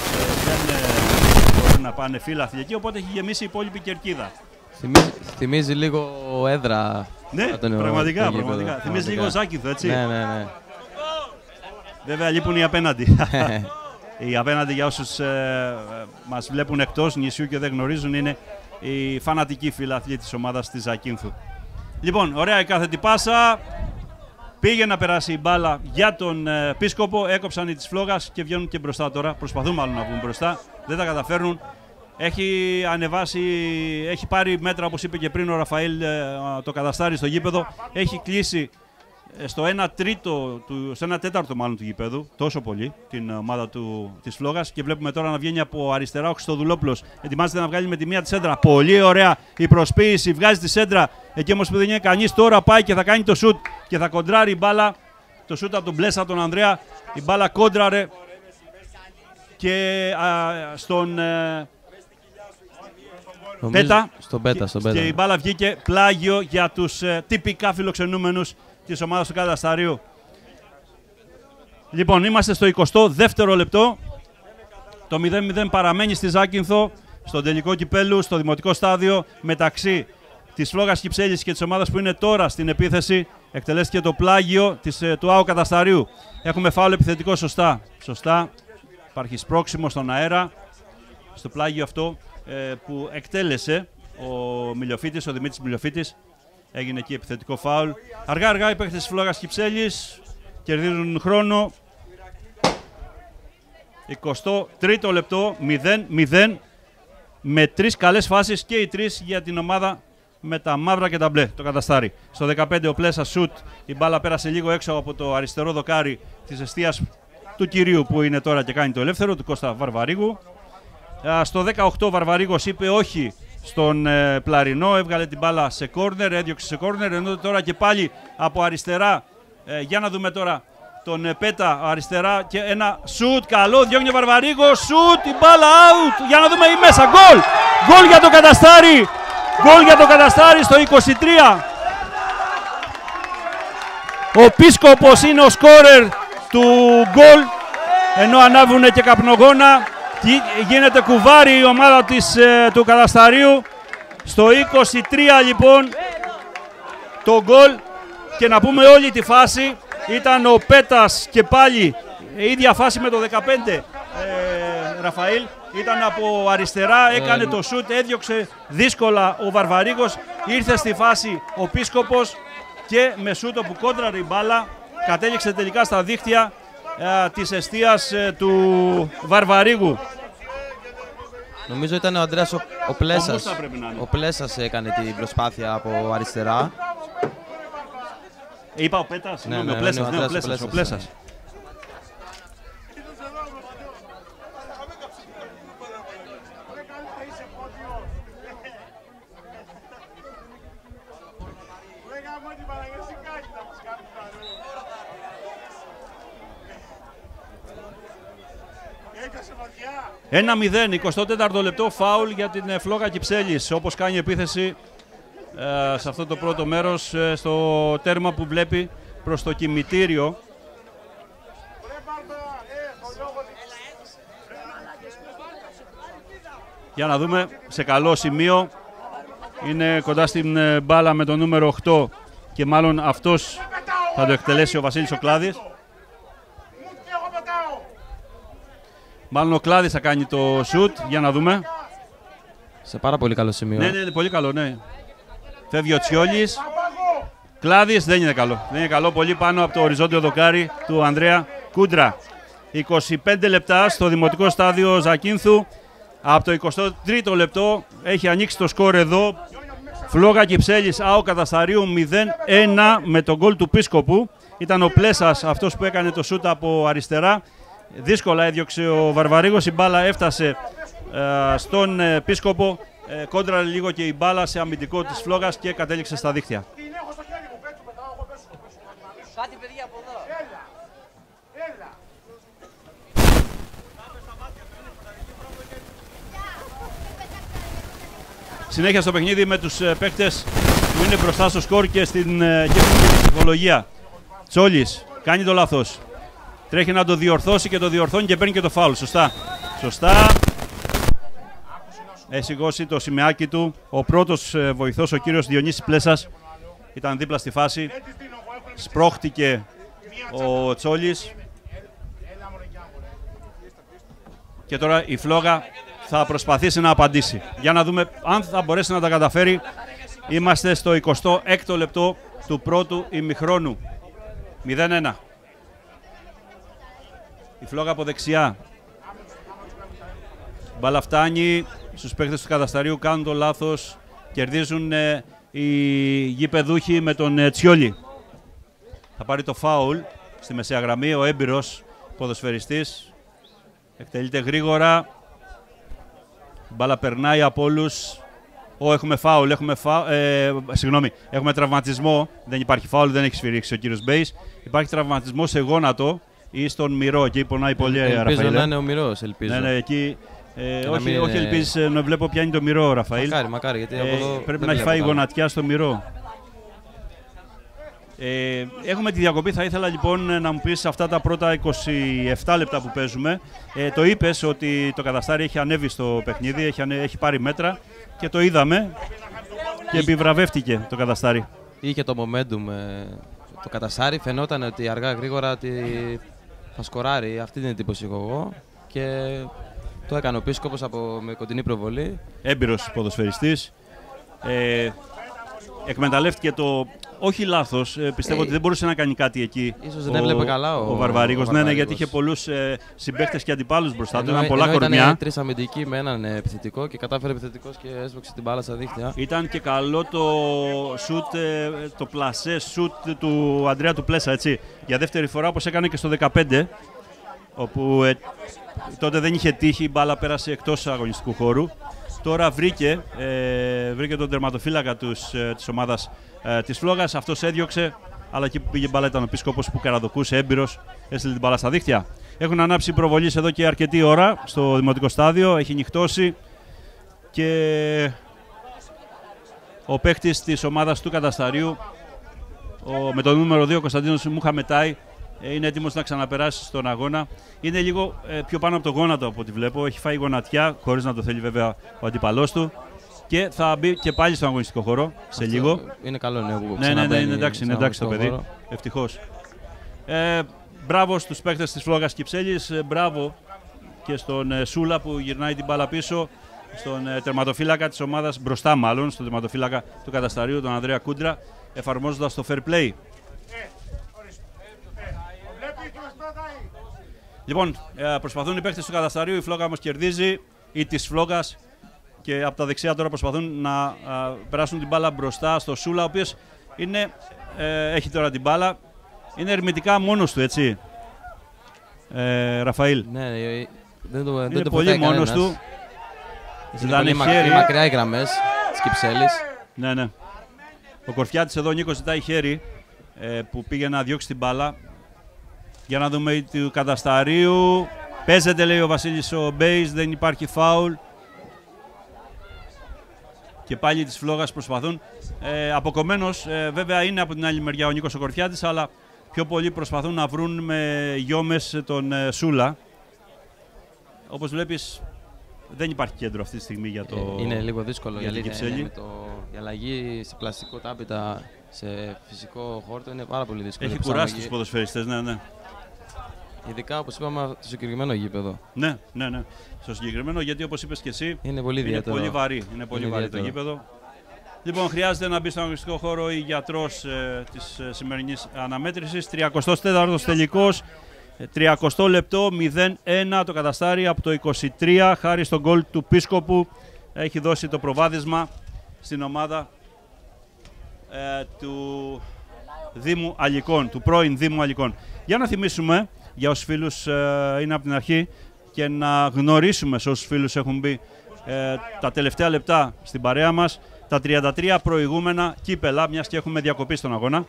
δεν μπορούν να πάνε φύλαθλοι εκεί, οπότε έχει γεμίσει η υπόλοιπη Κερκίδα. Θυμίζει λίγο έδρα. Ναι, πραγματικά. Θυμίζει λίγο Ζάκυνθο, έτσι. Ναι. Βέβαια λείπουν οι απέναντι. Οι απέναντι, για όσους μας βλέπουν εκτός νησιού και δεν γνωρίζουν, είναι οι φανατικοί φιλαθλοί της ομάδας της Ζακύνθου. Λοιπόν, ωραία η κάθετη πάσα. Πήγε να περάσει η μπάλα για τον Πίσκοπο. Έκοψαν οι της Φλόγας και βγαίνουν και μπροστά τώρα. Προσπαθούν μάλλον να βγουν μπροστά. Δεν τα καταφέρνουν. Έχει ανεβάσει, έχει πάρει μέτρα, όπως είπε και πριν ο Ραφαήλ, το Καταστάρι στο γήπεδο. Έχει κλείσει στο 1/3, στο 1/4 μάλλον του γηπέδου, τόσο πολύ, την ομάδα της Φλόγας. Και βλέπουμε τώρα να βγαίνει από αριστερά ο Χριστοδουλόπουλος. Ετοιμάζεται να βγάλει με τη μία τη σέντρα. Πολύ ωραία η προσποίηση, βγάζει τη σέντρα. Εκεί όμως που δεν είναι κανείς, τώρα πάει και θα κάνει το σουτ και θα κοντράρει η μπάλα. Το σουτ από τον Μπλέσα, τον Ανδρέα. Η μπάλα κόντραρε και στον Πέτα. Στον Πέτα. Και η μπάλα βγήκε πλάγιο για τους τυπικά φιλοξενούμενους της ομάδας του Κατασταρίου. Λοιπόν, είμαστε στο 22ο λεπτό. Το 0-0 παραμένει στη Ζάκυνθο, στον τελικό κυπέλου, στο δημοτικό στάδιο, μεταξύ της Φλόγας Κυψέλης και της ομάδας που είναι τώρα στην επίθεση. Εκτελέστηκε το πλάγιο του ΑΟ Κατασταρίου. Έχουμε φάουλ επιθετικό, σωστά. Υπάρχει σπρώξιμο στον αέρα, στο πλάγιο αυτό που εκτέλεσε ο Μιλιοφίτης, ο Δημήτρης Μιλιοφίτης. Έγινε εκεί επιθετικό φάουλ. Αργά οι παίκτες της Φλόγας Κυψέλης κερδίζουν χρόνο. 23ο λεπτό, 0-0, με 3 καλές φάσεις και οι 3 για την ομάδα με τα μαύρα και τα μπλε, το Καταστάρι. Στο 15 ο Πλέσα σουτ, η μπάλα πέρασε λίγο έξω από το αριστερό δοκάρι της εστίας του κυρίου που είναι τώρα και κάνει το ελεύθερο, του Κώστα Βαρβαρίγου. Στο 18 ο Βαρβαρίγος είπε όχι στον Πλαρινό, έβγαλε την μπάλα σε κόρνερ, έδιωξε σε κόρνερ, ενώ τώρα και πάλι από αριστερά, για να δούμε τώρα τον Πέτα αριστερά και ένα σουτ καλό, διώχνει ο Βαρβαρίγος, σουτ, η μπάλα out, για να δούμε η μέσα, γκολ! Γκολ για το Καταστάρι, γκολ για το Καταστάρι στο 23. Ο Πίσκοπος είναι ο σκόρερ του γκολ, ενώ ανάβουν και καπνογόνα. Γίνεται κουβάρι η ομάδα του Κατασταρίου. Στο 23 λοιπόν το γκολ. Και να πούμε όλη τη φάση, ήταν ο Πέτας και πάλι ίδια φάση με το 15 Ραφαήλ. Ήταν από αριστερά, έκανε το σουτ, έδιωξε δύσκολα ο Βαρβαρίγος. Ήρθε στη φάση ο Πίσκοπος και με σούτ που κόντραρε η μπάλα κατέληξε τελικά στα δίχτυα της εστίας του Βαρβαρίγου. Νομίζω ήταν ο Ανδρέας ο Πλέσας. Ο Πλέσας έκανε την προσπάθεια από αριστερά. Είπα ο Πέτας, ναι, ο Πλέσας. Ένα 0, 24ο λεπτό, φάουλ για την Φλόγα Κυψέλης, όπως κάνει επίθεση σε αυτό το πρώτο μέρος, στο τέρμα που βλέπει προς το κημητήριο. Για να δούμε, σε καλό σημείο, είναι κοντά στην μπάλα με το νούμερο 8 και μάλλον αυτός θα το εκτελέσει ο Βασίλης ο Κλάδης. Μάλλον ο Κλάδης θα κάνει το σουτ, για να δούμε. Σε πάρα πολύ καλό σημείο. Ναι, πολύ καλό, ναι. Φεύγει ο Τσιόλης. Κλάδης δεν είναι καλό. Δεν είναι καλό, πολύ πάνω από το οριζόντιο δοκάρι του Ανδρέα Κούντρα. 25 λεπτά στο δημοτικό στάδιο Ζακίνθου. Από το 23ο λεπτό έχει ανοίξει το σκορ εδώ. Φλόγα Κυψέλης, ΑΟ Κατασταρίου 0-1 με τον γκολ του Πίσκοπου. Ήταν ο Πλέσας αυτός που έκανε το σούτ από αριστερά. Δύσκολα έδιωξε ο Βαρβαρίγος, η μπάλα έφτασε στον Πίσκοπο, κόντραρε λίγο και η μπάλα σε αμυντικό της Φλόγας και κατέληξε στα δίχτυα. Συνέχεια στο παιχνίδι με τους παίκτες που είναι μπροστά στο σκορ και στην ψυχολογία. Τσόλης κάνει το λάθος. Τρέχει να το διορθώσει και το διορθώνει και παίρνει και το φάουλ. Σωστά. Έχει σηκώσει το σημαίακι του. Ο πρώτος βοηθός, ο κύριος Διονύσης Πλέσας, ήταν δίπλα στη φάση. Σπρώχτηκε ο Τσόλης. Και τώρα η Φλόγα θα προσπαθήσει να απαντήσει. Για να δούμε αν θα μπορέσει να τα καταφέρει. Είμαστε στο 26ο λεπτό του πρώτου ημιχρόνου. 0-1. Η Φλόγα από δεξιά. Μπάλα φτάνει στους παίκτες του Κατασταρίου, κάνουν το λάθος. Κερδίζουν οι γηπεδούχοι με τον Τσιόλη. Θα πάρει το φάουλ στη μεσαία γραμμή ο έμπειρος ποδοσφαιριστής. Εκτελείται γρήγορα. Μπάλα περνάει από όλους. Έχουμε φάουλ, έχουμε τραυματισμό. Δεν υπάρχει φάουλ, δεν έχει σφυρίξει ο κύριος Μπέης. Υπάρχει τραυματισμό σε γόνατο ή στον μυρό. Εκεί πονάει πολύ, Ραφαήλ. Ελπίζω να είναι ο μυρός, ελπίζω. Ναι, εκεί. Όχι, ελπίζεις να βλέπω ποια είναι το μυρό, Ραφαήλ. Μακάρι, γιατί από εδώ πρέπει να έχει φάει γονατιά στο μυρό. Έχουμε τη διακοπή. Θα ήθελα λοιπόν να μου πεις αυτά τα πρώτα 27 λεπτά που παίζουμε. Το είπες ότι το Καταστάρι έχει ανέβει στο παιχνίδι, έχει πάρει μέτρα και το είδαμε και επιβραβεύτηκε το Καταστάρι. Είχε το momentum το Καταστάρι, φαινόταν ότι αργά γρήγορα θα σκοράρει, αυτή την εντύπωση έχω εγώ. Και το έκανε ο Πίσκοπος με κοντινή προβολή. Έμπειρος ποδοσφαιριστής. Εκμεταλλεύτηκε το. Όχι λάθος, πιστεύω ότι δεν μπορούσε να κάνει κάτι εκεί. Ίσως δεν έβλεπε καλά ο Βαρβαρίγος. Ναι, γιατί είχε πολλούς συμπαίκτες και αντιπάλους μπροστά του. Ήταν πολλά κορμιά. Ήταν τρεις αμυντικοί με έναν επιθετικό και κατάφερε επιθετικός και έσβοξε την μπάλα στα δίχτυα. Ήταν και καλό το σουτ, το πλασέ σουτ του Ανδρέα του Πλέσα, έτσι. Για δεύτερη φορά, όπως έκανε και στο 15, όπου τότε δεν είχε τύχει, η μπάλα πέρασε εκτός αγωνιστικού χώρου. Τώρα βρήκε τον τερματοφύλακα της ομάδας της Φλόγας. Αυτός έδιωξε, αλλά εκεί που πήγε μπάλα ήταν ο Πίσκοπος που καραδοκούσε, έμπειρος, έστειλε την μπάλα στα δίχτυα. Έχουν ανάψει προβολής εδώ και αρκετή ώρα στο δημοτικό στάδιο, έχει νυχτώσει και ο παίκτης της ομάδας του Κατασταρίου, με το νούμερο 2, ο Κωνσταντίνος Μουχαμετάη, είναι έτοιμος να ξαναπεράσει στον αγώνα. Είναι λίγο πιο πάνω από το γόνατο από ό,τι βλέπω. Έχει φάει γονατιά, χωρίς να το θέλει βέβαια ο αντίπαλός του. και θα μπει και πάλι στον αγωνιστικό χώρο σε λίγο. Είναι καλό νέο που Ναι, είναι εντάξει το παιδί. Ευτυχώς. Μπράβο στους παίκτες της Φλόγας Κυψέλης. Μπράβο και στον Σούλα που γυρνάει την μπάλα πίσω. Στον τερματοφύλακα της ομάδας, μπροστά μάλλον, στον τερματοφύλακα του Κατασταρίου, τον Ανδρέα Κούντρα, εφαρμόζοντας το fair play. Λοιπόν, προσπαθούν οι παίκτες του Κατασταρίου, η Φλόγα όμως κερδίζει, ή της Φλόγας, και από τα δεξιά τώρα προσπαθούν να περάσουν την μπάλα μπροστά στο Σούλα, ο οποίος έχει τώρα την μπάλα, είναι ερμητικά μόνος του, έτσι, Ραφαήλ. Ναι, δεν το είναι πολύ μόνος του. Ζητάνε χέρι. Μακριά οι γραμμές της Κυψέλης. Ναι. Ο Κορφιάτης εδώ, Νίκος, ζητάει χέρι που πήγε να διώξει την μπάλα. Για να δούμε του Κατασταρίου. Παίζεται, λέει ο Βασίλης ο Μπέης, δεν υπάρχει φάουλ. Και πάλι της Φλόγας προσπαθούν. Αποκομμένος, βέβαια είναι από την άλλη μεριά ο Νίκος ο Κορφιάτης, αλλά πιο πολύ προσπαθούν να βρουν με γιόμες τον Σούλα. Όπως βλέπεις, δεν υπάρχει κέντρο αυτή τη στιγμή για το. Είναι λίγο δύσκολο για την Κυψέλη. Η αλλαγή σε πλαστικό τάπητα σε φυσικό χόρτο είναι πάρα πολύ δύσκολο. Έχει κουράσει τους ποδοσφαιριστές, ναι. Ειδικά, όπως είπαμε, στο συγκεκριμένο γήπεδο. Ναι. Στο συγκεκριμένο, γιατί όπως είπες και εσύ, είναι πολύ βαρύ. Είναι πολύ βαρύ το γήπεδο. Λοιπόν, χρειάζεται να μπει στον αγωνιστικό χώρο η γιατρός της σημερινής αναμέτρησης. 34ος τελικός. 30 λεπτό, 0-1 το Καταστάρι από το 23, χάρη στον γκολ του Πίσκοπου. Έχει δώσει το προβάδισμα στην ομάδα του Δήμου Αλικών, του πρώην Δήμου Αλικών. Για να θυμίσουμε, για όσους φίλους είναι από την αρχή, και να γνωρίσουμε σε όσους φίλους έχουν μπει τα τελευταία λεπτά στην παρέα μας, τα 33 προηγούμενα κύπελα, μιας και έχουμε διακοπή στον αγώνα.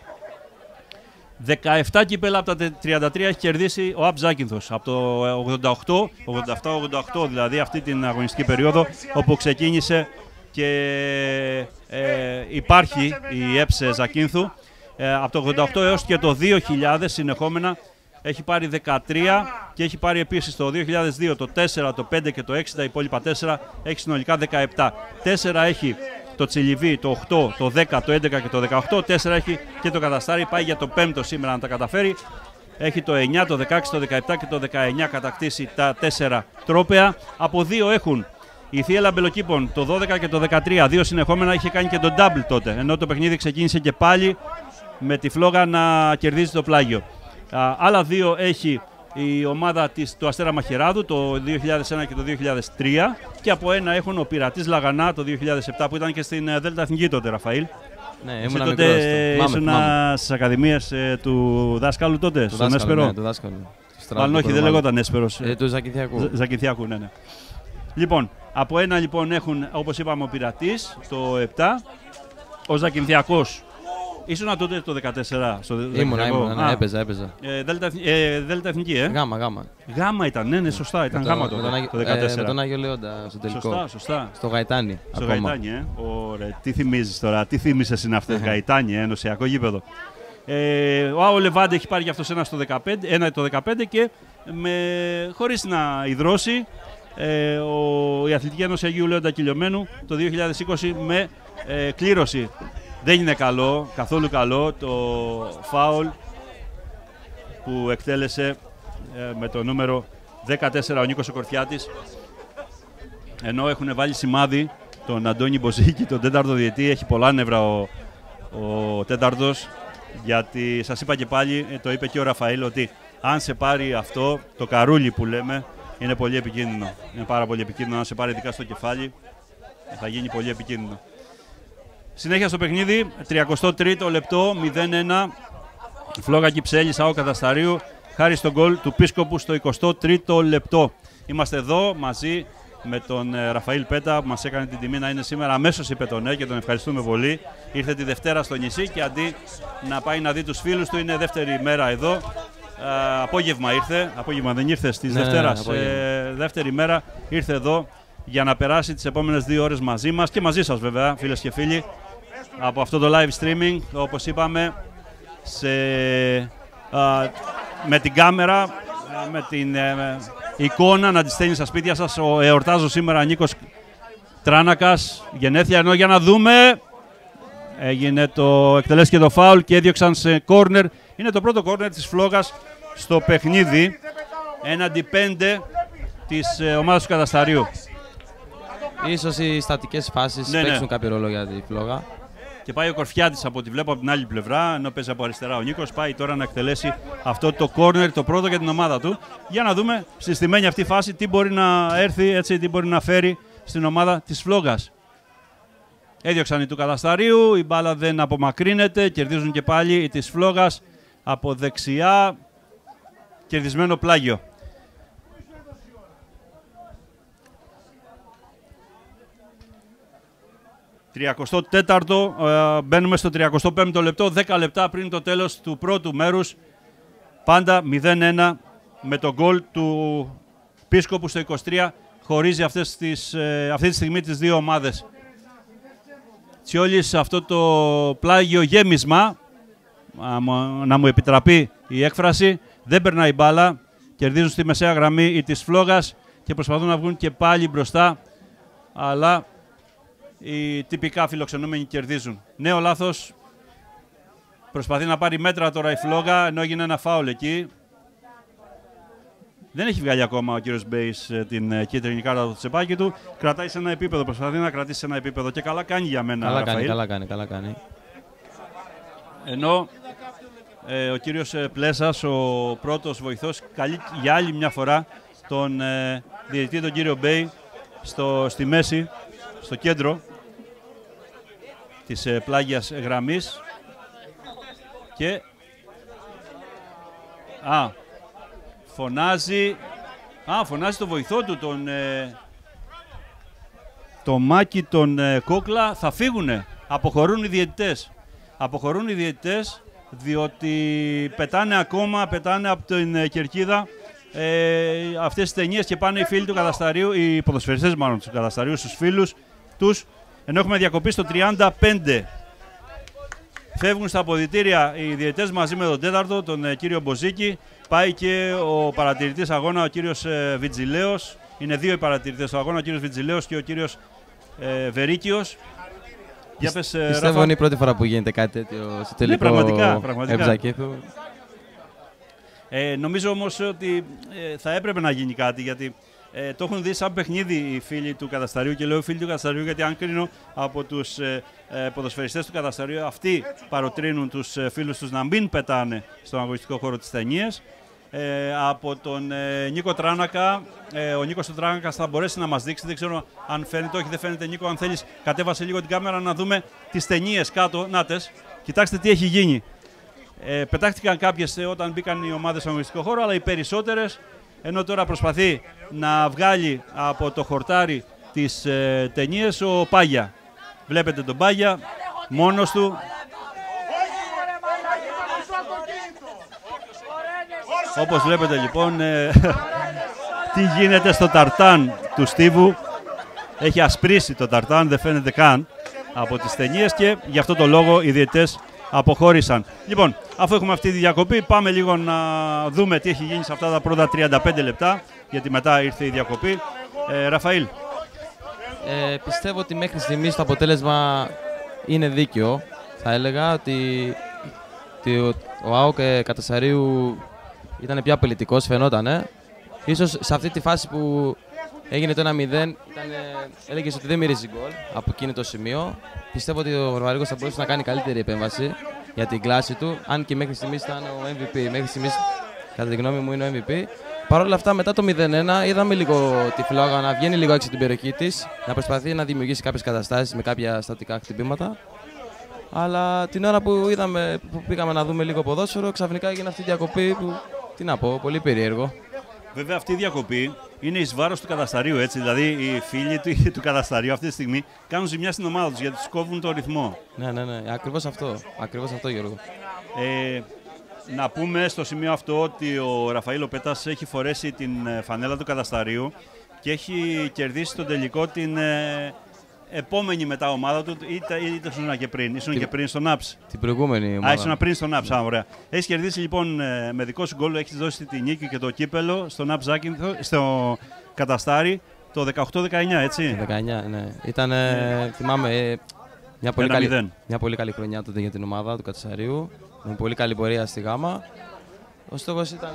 17 κύπελα από τα 33 έχει κερδίσει ο ΑΠ Ζάκυνθος από το 87-88, δηλαδή αυτή την αγωνιστική περίοδο όπου ξεκίνησε και υπάρχει η ΕΠΣ Ζακύνθου. Από το 88 έως και το 2000 συνεχόμενα έχει πάρει 13 και έχει πάρει επίσης το 2002, το 4, το 5 και το 6, τα υπόλοιπα 4, έχει συνολικά 17. 4 έχει το Τσιλιβί, το 8, το 10, το 11 και το 18, 4 έχει και το Καταστάρι, πάει για το 5ο σήμερα να τα καταφέρει. Έχει το 9, το 16, το 17 και το 19 κατακτήσει τα 4 τρόπαια. Από 2 έχουν η Θεία Λαμπελοκήπων, το 12 και το 13, 2 συνεχόμενα, είχε κάνει και το double τότε, ενώ το παιχνίδι ξεκίνησε και πάλι με τη Φλόγα να κερδίζει το πλάγιο. Άλλα 2 έχει η ομάδα του Αστέρα Μαχαιράδου το 2001 και το 2003 και από ένα έχουν ο Πειρατής Λαγανά το 2007 που ήταν και στην Δέλτα Εθνική τότε, Ραφαήλ. Ναι, ήμουν μικρός. Ήσουν στις ακαδημίες του δάσκαλου τότε, στον Έσπερο. Ναι, του δάσκαλου. Μάλλον όχι, δεν λεγόταν Έσπερος. Του Ζακυνθιακού. Ζακυνθιακού, ναι. Λοιπόν, από ένα λοιπόν έχουν, όπως είπαμε, ο Πειρατής το 7, ο Ζακυνθιακός. Ήσουν τότε το 14 στο Ήμουν, ναι, έπαιζα. Δέλτα Εθνική, Γάμα. Γάμα ήταν, ναι, σωστά, ήταν γάμα το 14. Με τον Άγιο Λέοντα στο τελικό. Σωστά. Στο Γαϊτάνι. Στο Γαϊτάνι, Ωραία, τι θυμίζεις τώρα, τι θύμισες είναι αυτές, Γαϊτάνι, ενωσιακό γήπεδο. Ο Άο Λεβάντε έχει πάρει και αυτός ένα το 15 και χωρίς να υδρώσει, η Αθλητική Ένωση Αγίου Λέοντα Κιλιωμένου το 2020 με κλήρωση. Δεν είναι καλό, καθόλου καλό το φάουλ που εκτέλεσε με το νούμερο 14 ο Νίκος ο Κορφιάτης, ενώ έχουν βάλει σημάδι τον Αντώνη Μποζίκη, τον τέταρτο διετή. Έχει πολλά νεύρα ο τέταρτος, γιατί σας είπα και πάλι, το είπε και ο Ραφαήλ, ότι αν σε πάρει αυτό το καρούλι που λέμε, είναι πολύ επικίνδυνο. Είναι πάρα πολύ επικίνδυνο, αν σε πάρει ειδικά στο κεφάλι, θα γίνει πολύ επικίνδυνο. Συνέχεια στο παιχνίδι, 33ο λεπτό, 0-1, Φλόγα Κυψέλης, ΑΟ Κατασταρίου, χάρη στον γκολ του Πίσκοπου στο 23ο λεπτό. Είμαστε εδώ μαζί με τον Ραφαήλ Πέτα που μας έκανε την τιμή να είναι σήμερα αμέσως είπε τον και τον ευχαριστούμε πολύ. Ήρθε τη Δευτέρα στο νησί και αντί να πάει να δει τους φίλους του, είναι δεύτερη μέρα εδώ. Απόγευμα ήρθε, απόγευμα δεν ήρθε στις Δευτέρας, δεύτερη μέρα ήρθε εδώ για να περάσει τις επόμενες 2 ώρες μαζί μας και μαζί σας βέβαια, φίλες και φίλοι, από αυτό το live streaming, όπως είπαμε, με την κάμερα, με την εικόνα να τη στέλνει στα σπίτια σας. Εορτάζω σήμερα Νίκος Τράνακας, γενέθλια, ενώ για να δούμε. Εκτελέστηκε το φάουλ και έδιωξαν σε κόρνερ. Είναι το πρώτο κόρνερ της Φλόγας στο παιχνίδι. Έναντι 5 της ομάδας του Κατασταρίου. Ίσως οι στατικές φάσεις παίξουν κάποιο ρόλο για τη Φλόγα. Και πάει ο Κορφιάτης από ό,τι βλέπω από την άλλη πλευρά, ενώ παίζει από αριστερά ο Νίκος. Πάει τώρα να εκτελέσει αυτό το κόρνερ, το πρώτο για την ομάδα του. Για να δούμε στη στημένη αυτή φάση τι μπορεί να έρθει, έτσι, τι μπορεί να φέρει στην ομάδα της Φλόγας. Έδιωξαν οι του Κατασταρίου, η μπάλα δεν απομακρύνεται, κερδίζουν και πάλι οι της Φλόγας από δεξιά, κερδισμένο πλάγιο. Μπαίνουμε στο 35ο λεπτό, 10 λεπτά πριν το τέλος του πρώτου μέρους. Πάντα 0-1 με το γκολ του Πίσκοπου στο 23, χωρίζει αυτή τη στιγμή τις δύο ομάδες. Τσιόλης αυτό το πλάγιο γέμισμα, να μου επιτραπεί η έκφραση, δεν περνάει μπάλα, κερδίζουν στη μεσαία γραμμή οι της Φλόγας και προσπαθούν να βγουν και πάλι μπροστά, αλλά οι τυπικά φιλοξενούμενοι κερδίζουν. Νέο λάθος, προσπαθεί να πάρει μέτρα τώρα η Φλόγα, ενώ έγινε ένα φάουλ εκεί. Δεν έχει βγάλει ακόμα ο κύριος Μπέης την κίτρινη κάρτα του τσεπάκι του. Κρατάει σε ένα επίπεδο, προσπαθεί να κρατήσει σε ένα επίπεδο και καλά κάνει για μένα. Καλά κάνει. Ενώ ο κύριος Πλέσας, ο πρώτος βοηθός, καλεί για άλλη μια φορά τον διαιτητή, τον κύριο Μπέη, στη μέση, στο κέντρο της πλάγιας γραμμής και φωνάζει το βοηθό του, το Μάκη, τον Κόκλα. Θα φύγουνε, αποχωρούν οι διαιτητές, διότι πετάνε από την κερκίδα αυτές τις ταινίες και πάνε οι φίλοι του Κατασταρίου, οι ποδοσφαιριστές μάλλον του Κατασταρίου, στους φίλους τους, ενώ έχουμε διακοπή στο 35. Φεύγουν στα αποδυτήρια οι διαιτητές μαζί με τον τέταρτο, τον κύριο Μποζίκη. Πάει και ο παρατηρητής αγώνα, ο κύριος Βιτζιλέος. Είναι δύο οι παρατηρητές του αγώνα, ο κύριος Βιτζιλέος και ο κύριος Βερίκιος. Πιστεύω είναι η πρώτη φορά που γίνεται κάτι τέτοιο στο τελικό. Ναι, πραγματικά. Νομίζω όμως ότι θα έπρεπε να γίνει κάτι, γιατί το έχουν δει σαν παιχνίδι οι φίλοι του Κατασταρίου, και λέω φίλοι του Κατασταρίου γιατί αν κρίνω από τους ποδοσφαιριστές του Κατασταρίου, αυτοί παροτρύνουν τους φίλους τους να μην πετάνε στον αγωνιστικό χώρο της ταινίας. Από τον Νίκο Τράνακα, ο Νίκος Τράνακας θα μπορέσει να μας δείξει, δεν ξέρω αν φαίνεται, όχι δεν φαίνεται. Νίκο, αν θέλεις κατέβασε λίγο την κάμερα να δούμε τις ταινίες κάτω, νάτες, κοιτάξτε τι έχει γίνει. Πετάχτηκαν κάποιες όταν μπήκαν οι ομάδες στον αγωνιστικό χώρο, αλλά οι περισσότερες, ενώ τώρα προσπαθεί να βγάλει από το χορτάρι τις ταινίες ο Πάγια. Βλέπετε τον Πάγια, μόνος του. Όπως βλέπετε λοιπόν, τι γίνεται στο ταρτάν του Στίβου. Έχει ασπρίσει το ταρτάν, δεν φαίνεται καν από τις ταινίες και γι' αυτό το λόγο οι διαιτητές αποχώρησαν. Λοιπόν, αφού έχουμε αυτή τη διακοπή, πάμε λίγο να δούμε τι έχει γίνει σε αυτά τα πρώτα 35 λεπτά, γιατί μετά ήρθε η διακοπή. Ραφαήλ. Πιστεύω ότι μέχρι στιγμής το αποτέλεσμα είναι δίκαιο. Θα έλεγα ότι ο ΑΟΚ Κατασταρίου ήταν πιο απειλητικός, φαινότανε. Ίσως σε αυτή τη φάση που έγινε το 1-0, έλεγες ότι δεν μυρίζει γκολ από εκείνο το σημείο. Πιστεύω ότι ο Βαρβαρίκος θα μπορούσε να κάνει καλύτερη επέμβαση για την κλάση του, αν και μέχρι στιγμής ήταν ο MVP. Μέχρι στιγμής, κατά τη γνώμη μου, είναι ο MVP. Παρ' όλα αυτά, μετά το 0-1, είδαμε λίγο τη Φλόγα να βγαίνει λίγο έξω την περιοχή της, να προσπαθεί να δημιουργήσει κάποιες καταστάσεις με κάποια στατικά χτυπήματα. Αλλά την ώρα που πήγαμε να δούμε λίγο ποδόσφαιρο, ξαφνικά έγινε αυτή η διακοπή που, τι να πω, πολύ περίεργο. Βέβαια, αυτή η διακοπή είναι εις βάρος του Κατασταρίου, έτσι. Δηλαδή, οι φίλοι του Κατασταρίου αυτή τη στιγμή κάνουν ζημιά στην ομάδα τους γιατί τους κόβουν το ρυθμό. Ναι, ακριβώς αυτό, Γιώργο. Να πούμε στο σημείο αυτό ότι ο Ραφαήλ ο Πέτας έχει φορέσει την φανέλα του Κατασταρίου και έχει κερδίσει τον τελικό την επόμενη μετά ομάδα του, ή ήσουν και πριν. Ήσουν και πριν στον ΑΠΣ. Την προηγούμενη ομάδα. Ήσουν πριν στον ΑΠΣ. Ωραία. Έχει κερδίσει λοιπόν με δικό σου γκολ, έχει δώσει τη νίκη και το κύπελο στον ΑΠΣ Ζάκυνθο, στο Καταστάρι Το 18-19, έτσι. Το 19, ναι. Ήταν, θυμάμαι, μια πολύ καλή χρονιά τότε για την ομάδα του Κατσαρίου. Με πολύ καλή πορεία στη Γάμα. Ο στόχος ήταν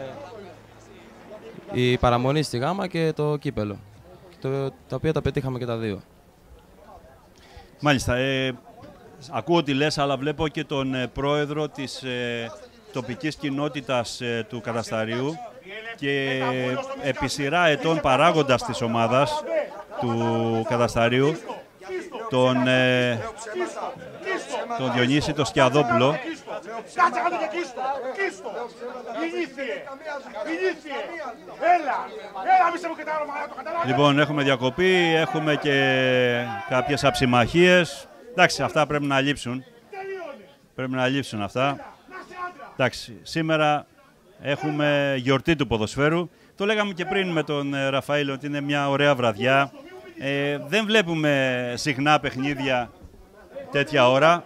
η παραμονή στη Γάμα και το κύπελο. Τα οποία τα πετύχαμε και τα δύο. Μάλιστα. Ακούω τι λες, αλλά βλέπω και τον πρόεδρο της τοπικής κοινότητας του Κατασταρίου και επί σειρά ετών παράγοντας της ομάδας του Κατασταρίου, τον Διονύση το Σκιαδόπουλο. Κάτσε κάτω και κίστο! Ηλίθιε! Έλα, μη σε μου κοιτάω, το καταλάβεις. Λοιπόν, έχουμε διακοπή, έχουμε και κάποιες αψιμαχίες. Εντάξει, αυτά πρέπει να λείψουν. Πρέπει να λείψουν αυτά. Εντάξει, σήμερα έχουμε γιορτή του ποδοσφαίρου. Το λέγαμε και πριν με τον Ραφαήλ ότι είναι μια ωραία βραδιά. Δεν βλέπουμε συχνά παιχνίδια τέτοια ώρα.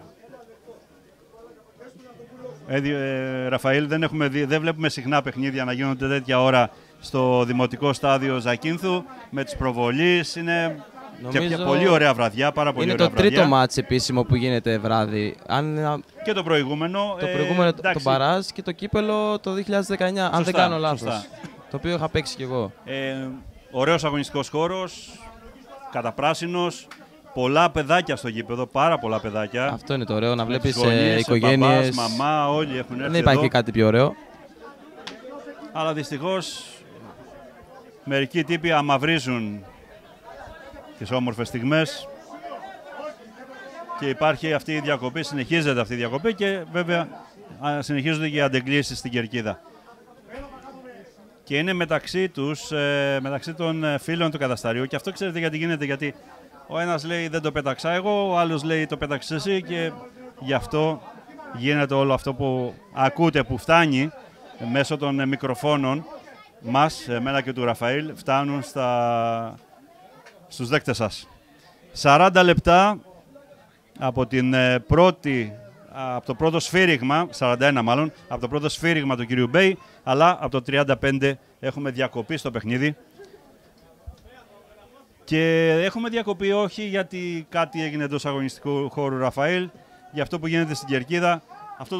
Ραφαήλ, δεν βλέπουμε συχνά παιχνίδια να γίνονται τέτοια ώρα στο Δημοτικό Στάδιο Ζακίνθου με τις προβολείς. Είναι και πολύ ωραία βραδιά, πάρα πολύ ωραία βραδιά. Είναι το τρίτο μάτς επίσημο που γίνεται βράδυ. Και το προηγούμενο. Το προηγούμενο το Μπαράζ και το κύπελο το 2019, σωστά, αν δεν κάνω λάθος. Το οποίο είχα παίξει κι εγώ. Ωραίος αγωνιστικός χώρος, καταπράσινος. Πολλά παιδάκια στο γήπεδο, πάρα πολλά παιδάκια. Αυτό είναι το ωραίο, να βλέπεις Μπαμπάς, οικογένειες. μαμά, όλοι έχουν έρθει. Δεν υπάρχει εδώ. κάτι πιο ωραίο. Αλλά δυστυχώς μερικοί τύποι αμαυρίζουν τις όμορφες στιγμές και υπάρχει αυτή η διακοπή, συνεχίζεται αυτή η διακοπή και βέβαια συνεχίζονται και οι αντεγκλήσεις στην Κερκίδα. Και είναι μεταξύ των φίλων του Κατασταρίου και αυτό ξέρετε γιατί γίνεται, γιατί ο ένας λέει δεν το πέταξα εγώ, ο άλλος λέει το πέταξες εσύ και γι' αυτό γίνεται όλο αυτό που ακούτε, που φτάνει μέσω των μικροφώνων μας, εμένα και του Ραφαήλ, φτάνουν στους δέκτες σας. 40 λεπτά από το πρώτο σφύριγμα, 41 μάλλον, από το πρώτο σφύριγμα του κυρίου Μπέι, αλλά από το 35 έχουμε διακοπή στο παιχνίδι. Και έχουμε διακοπή όχι γιατί κάτι έγινε εντός αγωνιστικού χώρου Ραφαήλ, για αυτό που γίνεται στην Κερκίδα, αυτό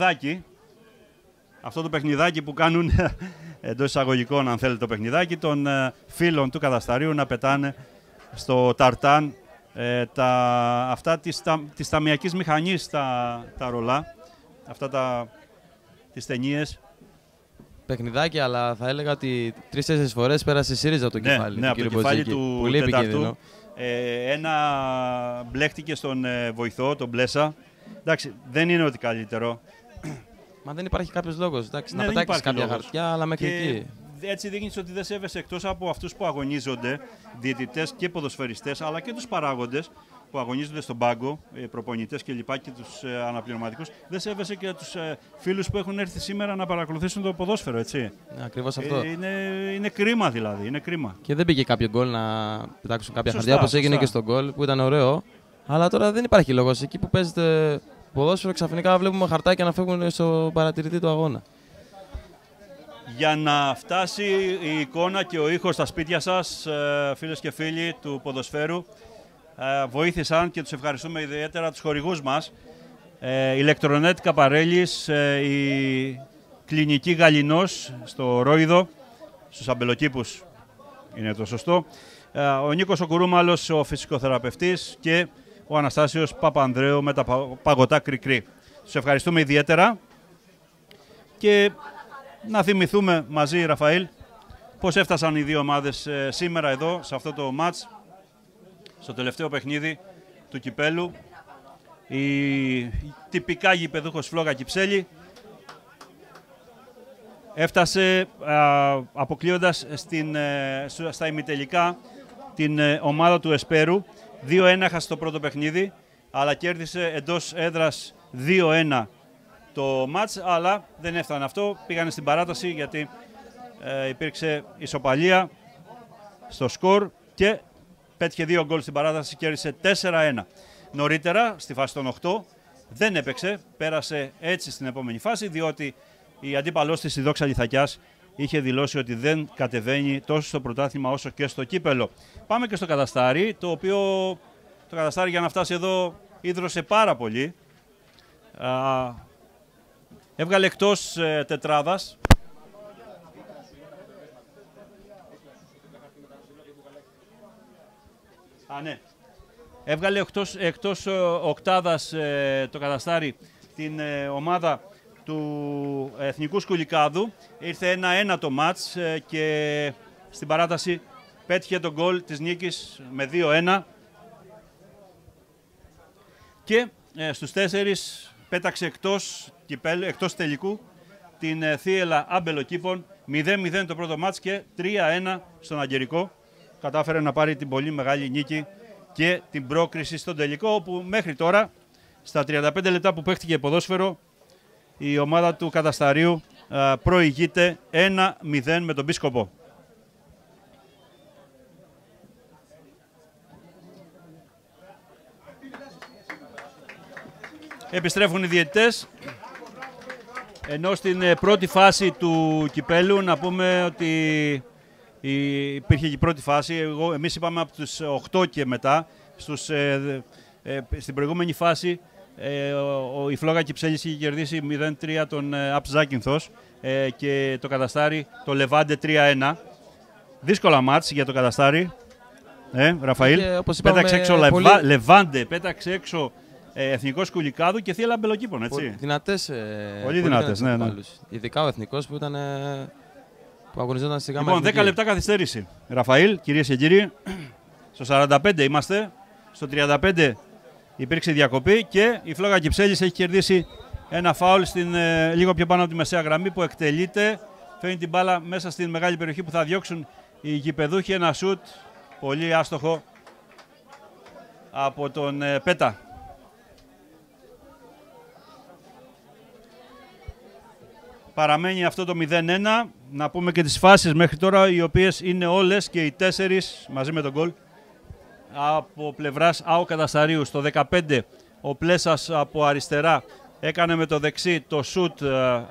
το παιχνιδάκι που κάνουν εντός εισαγωγικών, αν θέλετε, το παιχνιδάκι των φίλων του Κατασταρίου να πετάνε στο ταρτάν αυτά της ταμιακής μηχανής, τα ρολά, αυτά τις ταινίες. Παιχνιδάκι, αλλά θα έλεγα ότι 3-4 φορές πέρασε η ΣΥΡΙΖΑ από το κεφάλι. Ναι, από το κεφάλι του πολύ επικίνδυνο. Ένα μπλέχτηκε στον βοηθό, τον Μπλέσα. Εντάξει, δεν είναι ότι καλύτερο. Μα δεν υπάρχει κάποιος λόγος. Εντάξει, Ναι, να πετάξεις κάποια χαρτιά, αλλά μέχρι εκεί. Έτσι δείχνει ότι δεν σέβεσαι, εκτός από αυτούς που αγωνίζονται, διαιτητές και ποδοσφαιριστές, αλλά και τους παράγοντες που αγωνίζονται στον πάγκο, προπονητές κλπ. Και τους αναπληρωματικούς. Δεν σέβεσαι και τους φίλους που έχουν έρθει σήμερα να παρακολουθήσουν το ποδόσφαιρο, έτσι. Ναι, ακριβώς αυτό. Είναι κρίμα δηλαδή. Είναι κρίμα. Και δεν πήγε κάποιο γκολ να πετάξουν κάποια χαρτιά, όπως έγινε και στον γκολ που ήταν ωραίο. Αλλά τώρα δεν υπάρχει λόγος. Εκεί που παίζεται ποδόσφαιρο, ξαφνικά βλέπουμε χαρτάκια να φεύγουν στο παρατηρητή του αγώνα. Για να φτάσει η εικόνα και ο ήχος στα σπίτια σας, φίλες και φίλοι του ποδοσφαίρου, βοήθησαν και τους ευχαριστούμε ιδιαίτερα τους χορηγούς μας. Ηλεκτρονέτ Καπαρέλης, η κλινική Γαλινός στο Ρόιδο, στους αμπελοκήπους είναι το σωστό. Ο Νίκος ο Κουρούμαλος, ο φυσικοθεραπευτής και ο Αναστάσιος Παπανδρέου με τα παγωτά κρικρί. Τους ευχαριστούμε ιδιαίτερα και να θυμηθούμε μαζί, Ραφαήλ, πώς έφτασαν οι δύο ομάδες σήμερα εδώ, σε αυτό το μάτς, στο τελευταίο παιχνίδι του κυπέλου. Η τυπικά γηπεδούχος Φλόγα Κυψέλη έφτασε αποκλείοντας στα ημιτελικά την ομάδα του Εσπέρου. 2-1 έχασε το πρώτο παιχνίδι, αλλά κέρδισε εντός έδρας 2-1 το μάτς, αλλά δεν έφτανε αυτό. Πήγανε στην παράταση γιατί υπήρξε ισοπαλία στο σκορ και πέτυχε 2 γκολ στην παράταση, κέρδισε 4-1. Νωρίτερα, στη φάση των 8, δεν έπαιξε, πέρασε έτσι στην επόμενη φάση, διότι η αντίπαλός της, η Δόξα Λιθακιάς, είχε δηλώσει ότι δεν κατεβαίνει τόσο στο πρωτάθλημα όσο και στο κύπελο. Πάμε και στο Καταστάρι, το οποίο το Καταστάρι για να φτάσει εδώ ίδρωσε πάρα πολύ. Έβγαλε εκτός τετράδας. Ναι. Έβγαλε εκτός οκτάδας το Καταστάρι την ομάδα του Εθνικού Σκουλικάδου. Ήρθε 1-1 το μάτς και στην παράταση πέτυχε τον γκολ της νίκης με 2-1. Και στους 4 πέταξε εκτός τελικού την Θίελα Αμπελοκήπων. 0-0 το πρώτο μάτς και 3-1 στον Αγγερικό. Κατάφερε να πάρει την πολύ μεγάλη νίκη και την πρόκριση στον τελικό, όπου μέχρι τώρα στα 35 λεπτά που παίχτηκε ποδόσφαιρο η ομάδα του Κατασταρίου προηγείται 1-0 με τον Μπίσκοπο. Επιστρέφουν οι διαιτητές, ενώ στην πρώτη φάση του κυπέλου να πούμε ότι υπήρχε και η πρώτη φάση. Εμείς είπαμε από τους 8 και μετά. Στην προηγούμενη φάση η Φλόγα Κυψέλης είχε κερδίσει 0-3 τον Απ Ζάκυνθος και το Καταστάρι το Λεβάντε 3-1. Δύσκολα μάτς για το Καταστάρι. Ραφαήλ, πέταξε έξω Λεβάντε, πέταξε έξω Εθνικό Σκουλικάδου και Θίελα Αμπελοκήπων, έτσι. Πολύ δυνατές, ναι. Ειδικά ο Εθνικός που ήταν... που αγωνιζόταν στη γάμα. Λοιπόν, 10 λεπτά καθυστέρηση. Ραφαήλ, κυρίες και κύριοι, στο 45 είμαστε. Στο 35 υπήρξε διακοπή και η Φλόγα Κυψέλης έχει κερδίσει ένα φάουλ λίγο πιο πάνω από τη μεσαία γραμμή που εκτελείται. Φέρνει την μπάλα μέσα στην μεγάλη περιοχή που θα διώξουν οι γηπεδούχοι. Ένα σουτ πολύ άστοχο από τον Πέτα. Παραμένει αυτό το 0-1. Να πούμε και τις φάσεις μέχρι τώρα, οι οποίες είναι όλες και οι 4 μαζί με τον γκολ από πλευράς ΑΟ Κατασταρίου. Στο 15 ο Πλέσας από αριστερά έκανε με το δεξί το σουτ.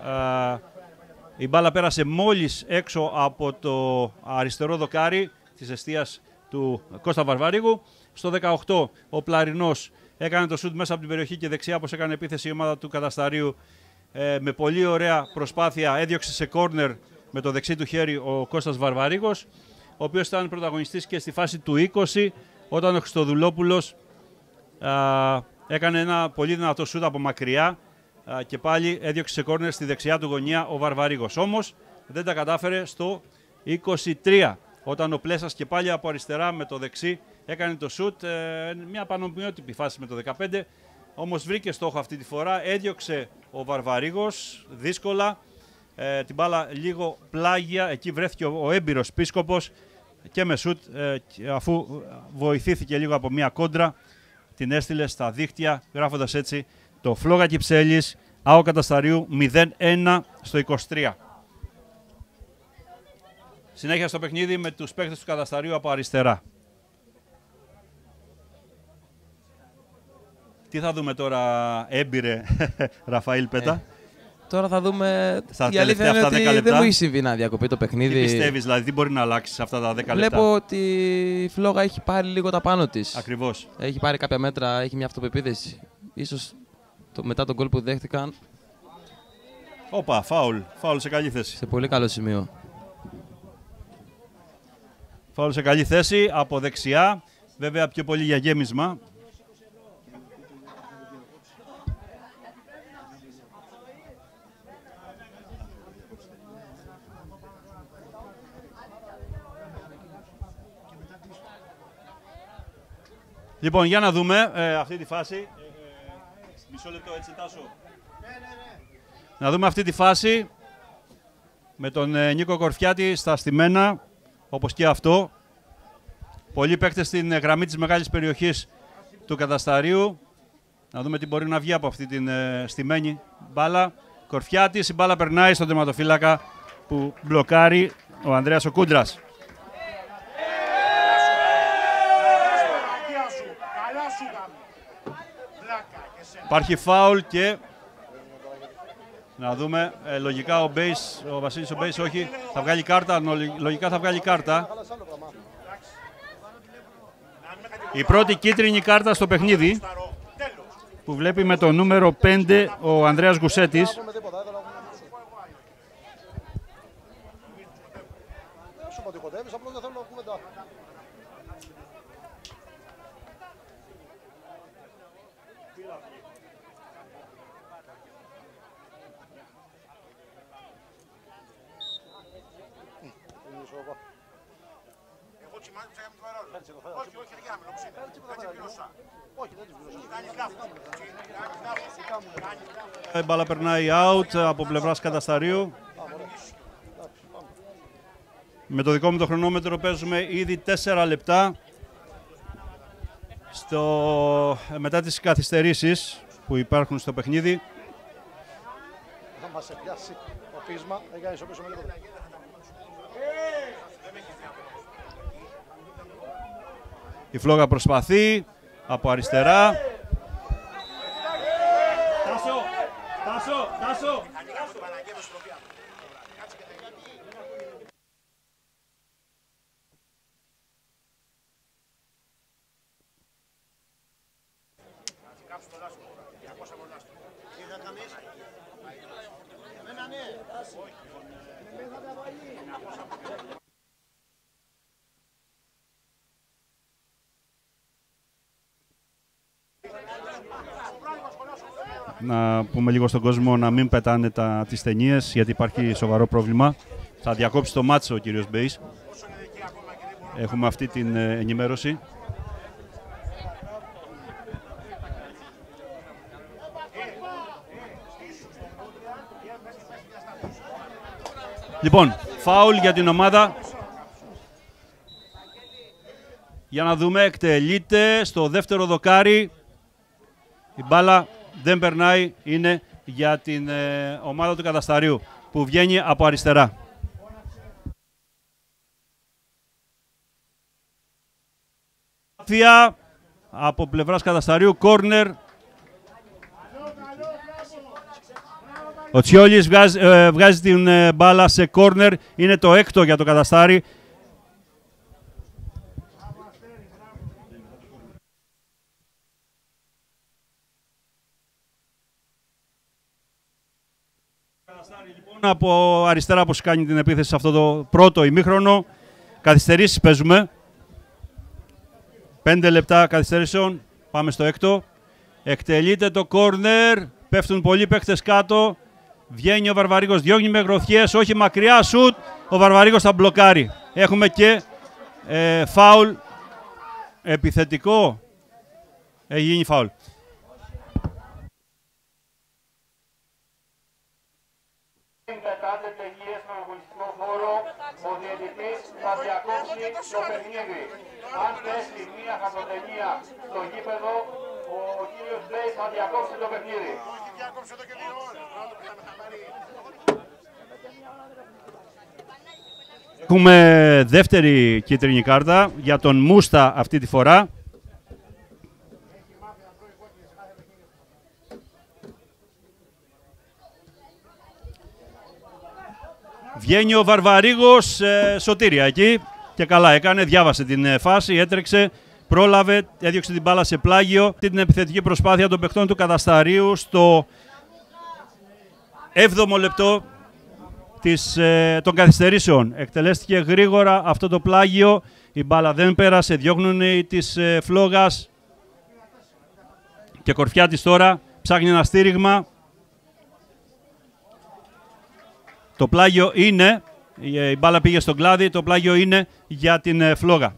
Η μπάλα πέρασε μόλις έξω από το αριστερό δοκάρι της εστίας του Κώστα Βαρβαρίγου. Στο 18 ο Πλαρινός έκανε το σουτ μέσα από την περιοχή και δεξιά, όπως έκανε επίθεση η ομάδα του Κατασταρίου. Με πολύ ωραία προσπάθεια έδιωξε σε κόρνερ με το δεξί του χέρι ο Κώστας Βαρβαρίγος, ο οποίος ήταν πρωταγωνιστής και στη φάση του 20, όταν ο Χριστοδουλόπουλος έκανε ένα πολύ δυνατό σούτ από μακριά και πάλι έδιωξε σε κόρνερ στη δεξιά του γωνία ο Βαρβαρίγος. Όμως δεν τα κατάφερε στο 23, όταν ο Πλέσας και πάλι από αριστερά με το δεξί έκανε το σούτ, μια πανομοιότυπη φάση με το 15. Όμως βρήκε στόχο αυτή τη φορά, έδιωξε ο Βαρβαρίγος δύσκολα, την μπάλα λίγο πλάγια, εκεί βρέθηκε ο έμπειρος Πίσκοπος και με σουτ, αφού βοηθήθηκε λίγο από μια κόντρα, την έστειλε στα δίχτυα, γράφοντας έτσι το Φλόγα Κυψέλης, ΑΟ Κατασταρίου 0-1 στο 23. Συνέχεια στο παιχνίδι με τους παίκτες του Κατασταρίου από αριστερά. Τι θα δούμε τώρα, έμπειρε Ραφαήλ Πέτα? Τώρα θα δούμε. Στα η αλήθεια είναι ότι δεν μου έχει συμβεί να διακοπεί το παιχνίδι. Τι πιστεύεις, δηλαδή, τι μπορεί να αλλάξει σε αυτά τα 10 λεπτά? Βλέπω ότι η Φλόγα έχει πάρει λίγο τα πάνω της. Ακριβώς. Έχει πάρει κάποια μέτρα, έχει μια αυτοπεποίθηση. Ίσως μετά τον γκολ που δέχτηκαν. Όπα, φάουλ σε καλή θέση. Σε πολύ καλό σημείο. Φάουλ σε καλή θέση, από δεξιά. Βέβαια πιο πολύ για γέμισμα. Λοιπόν, για να δούμε αυτή τη φάση. Μισό λεπτό, έτσι Τάσο. Να δούμε αυτή τη φάση με τον Νίκο Κορφιάτη στα στημένα, όπως και αυτό. Πολλοί παίκτες στην γραμμή της μεγάλης περιοχής του Κατασταρίου. Να δούμε τι μπορεί να βγει από αυτή την στημένη μπάλα. Κορφιάτης, η μπάλα περνάει στον τερματοφύλακα που μπλοκάρει ο Ανδρέας ο Κούντρας. Υπάρχει φάουλ και Να δούμε. Λογικά ο Βασίλης ο Μπέης όχι. Θα βγάλει κάρτα. Λογικά θα βγάλει κάρτα. Η πρώτη κίτρινη κάρτα στο παιχνίδι που βλέπει με το νούμερο 5 ο Ανδρέας Γουσέτης. Η μπάλα περνάει out από πλευράς Κατασταρίου. Με το δικό μου το χρονόμετρο παίζουμε ήδη 4 λεπτά μετά τις καθυστερήσεις που υπάρχουν στο παιχνίδι. Η Φλόγα προσπαθεί από αριστερά. Τάσο! Να πούμε λίγο στον κόσμο να μην πετάνε τις ταινίες, γιατί υπάρχει σοβαρό πρόβλημα. Θα διακόψει το μάτσο ο κύριος Μπέης. Έχουμε αυτή την ενημέρωση. Λοιπόν, φάουλ για την ομάδα. Για να δούμε, εκτελείται στο δεύτερο δοκάρι. Η μπάλα δεν περνάει, είναι για την ομάδα του Κατασταρίου που βγαίνει από αριστερά. Από πλευράς Κατασταρίου, κόρνερ. Ο Τσιόλης βγάζει την μπάλα σε κόρνερ, είναι το έκτο για το Καταστάρι. Από αριστερά πως κάνει την επίθεση σε αυτό το πρώτο ημίχρονο. Καθυστερήσεις παίζουμε. 5 λεπτά καθυστερήσεων. Πάμε στο έκτο. Εκτελείται το κόρνερ. Πέφτουν πολλοί παίκτες κάτω. Βγαίνει ο Βαρβαρίγος. Διώχνει με γροθιές. Όχι μακριά. Σουτ. Ο Βαρβαρίγος θα μπλοκάρει. Έχουμε και φάουλ επιθετικό. Έχει γίνει φάουλ. Ο διαιτητής θα διακόψει το παιχνίδι. Αν πέσει μία χαρτοτενία στο γήπεδο, ο κύριος Μπέης θα διακόψει το παιχνίδι. Έχουμε δεύτερη κίτρινη κάρτα για τον Μούστα αυτή τη φορά. Βγαίνει ο Βαρβαρίγος, σωτήρια εκεί και καλά έκανε, διάβασε την φάση, έτρεξε, πρόλαβε, έδιωξε την μπάλα σε πλάγιο. Την επιθετική προσπάθεια των παιχτών του Κατασταρίου στο 7ο λεπτό των καθυστερήσεων. Εκτελέστηκε γρήγορα αυτό το πλάγιο, η μπάλα δεν πέρασε, διώχνουν της Φλόγας και Κορφιάτης τώρα ψάχνει ένα στήριγμα. Το πλάγιο είναι, η μπάλα πήγε στον κλάδι, το πλάγιο είναι για την Φλόγα.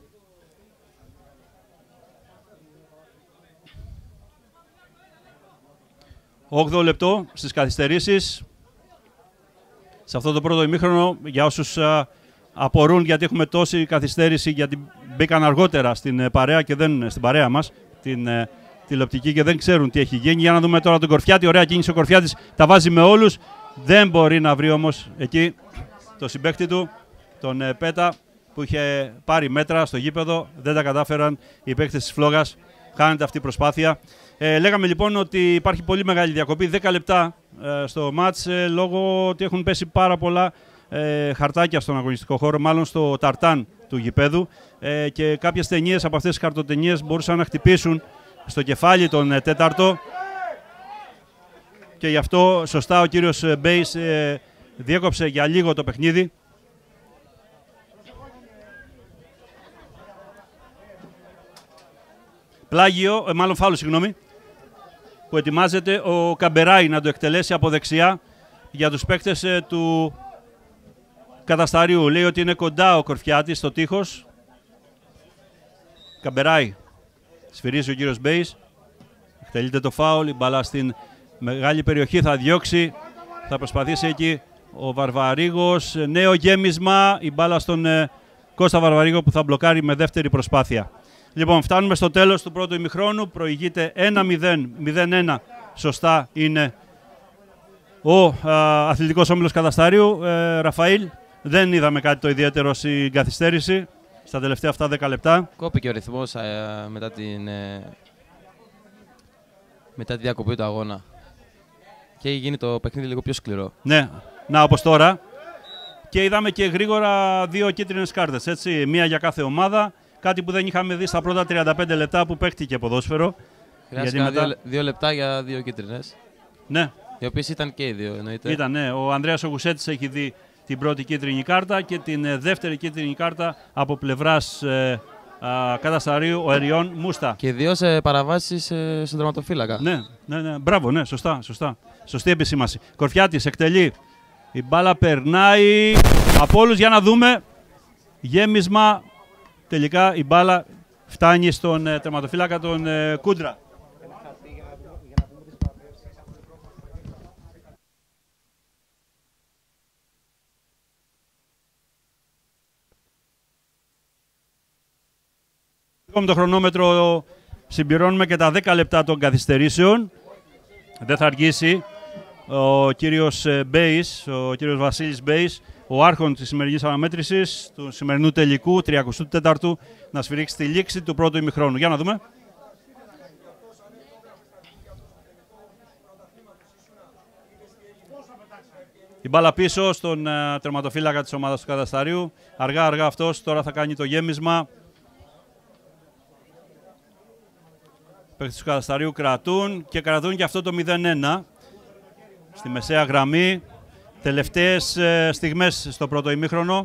Όγδοο λεπτό στις καθυστερήσεις. Σε αυτό το πρώτο ημίχρονο, για όσους απορούν γιατί έχουμε τόση καθυστέρηση, γιατί μπήκαν αργότερα στην παρέα και δεν στην παρέα μας, την τηλεοπτική, και δεν ξέρουν τι έχει γίνει. Για να δούμε τώρα τον Κορφιάτη, ωραία κίνηση ο Κορφιάτης, τα βάζει με όλους. Δεν μπορεί να βρει όμως εκεί το συμπαίκτη του, τον Πέτα, που είχε πάρει μέτρα στο γήπεδο. Δεν τα κατάφεραν οι παίκτες της Φλόγας χάνεται αυτή η προσπάθεια. Λέγαμε λοιπόν ότι υπάρχει πολύ μεγάλη διακοπή, 10 λεπτά στο μάτς, λόγω ότι έχουν πέσει πάρα πολλά χαρτάκια στον αγωνιστικό χώρο, μάλλον στο ταρτάν του γηπέδου, και κάποιες ταινίες από αυτές τις χαρτοτενίες μπορούσαν να χτυπήσουν στο κεφάλι τον τέταρτο, και γι' αυτό σωστά ο κύριος Μπέις διέκοψε για λίγο το παιχνίδι. Πλάγιο, μάλλον φάουλ, συγγνώμη, που ετοιμάζεται ο Καμπεράι να το εκτελέσει από δεξιά για τους παίκτες του Κατασταριού. Λέει ότι είναι κοντά ο Κορφιάτης στο τείχος. Καμπεράι, σφυρίζει ο κύριος Μπέις, εκτελείται το φάουλ, η μπάλα στην μεγάλη περιοχή, θα διώξει, θα προσπαθήσει εκεί ο Βαρβαρίγος, νέο γέμισμα, η μπάλα στον Κώστα Βαρβαρίγο που θα μπλοκάρει με δεύτερη προσπάθεια. Λοιπόν, φτάνουμε στο τέλος του πρώτου ημιχρόνου, προηγείται 1-0, 0-1, σωστά είναι ο Αθλητικός Όμιλος Κατασταρίου. Ραφαήλ, δεν είδαμε κάτι το ιδιαίτερο στην καθυστέρηση στα τελευταία αυτά 10 λεπτά. Κόπηκε ο ρυθμός μετά τη διακοπή του αγώνα και έχει γίνει το παιχνίδι λίγο πιο σκληρό. Ναι, να, όπως τώρα. Και είδαμε και γρήγορα 2 κίτρινες κάρτες, έτσι, μία για κάθε ομάδα. Κάτι που δεν είχαμε δει στα πρώτα 35 λεπτά που παίχτηκε ποδόσφαιρο. Χρειάστηκαν 2 λεπτά για 2 κίτρινες. Ναι. Οι οποίες ήταν και οι δύο, εννοείται. Ήταν, ναι. Ο Ανδρέας Ογουσέτης έχει δει την πρώτη κίτρινη κάρτα και την δεύτερη κίτρινη κάρτα από πλευράς Κατασταρίου, ο Εριών Μούστα. Και 2 σε παραβάσεις στον τερματοφύλακα. Ναι. Μπράβο, ναι, σωστά. Σωστή επισήμαση. Κορφιάτης εκτελεί. Η μπάλα περνάει από όλους, για να δούμε. Γέμισμα. Τελικά η μπάλα φτάνει στον τερματοφύλακα τον Κούντρα. Με το χρονόμετρο συμπληρώνουμε και τα 10 λεπτά των καθυστερήσεων. Δεν θα αργήσει ο κύριος Μπέις, ο κύριος Βασίλης Μπέις, ο άρχον της σημερινής αναμέτρησης, του σημερινού τελικού, 34ου, να σφυρίξει τη λήξη του πρώτου ημιχρόνου. Για να δούμε. Η μπάλα πίσω στον τερματοφύλακα της ομάδας του Κατασταρίου. Αργά αυτός τώρα θα κάνει το γέμισμα. Παίκτες του Κατασταρίου κρατούν και αυτό το 0-1 στη μεσαία γραμμή. Τελευταίες στιγμές στο πρώτο ημίχρονο.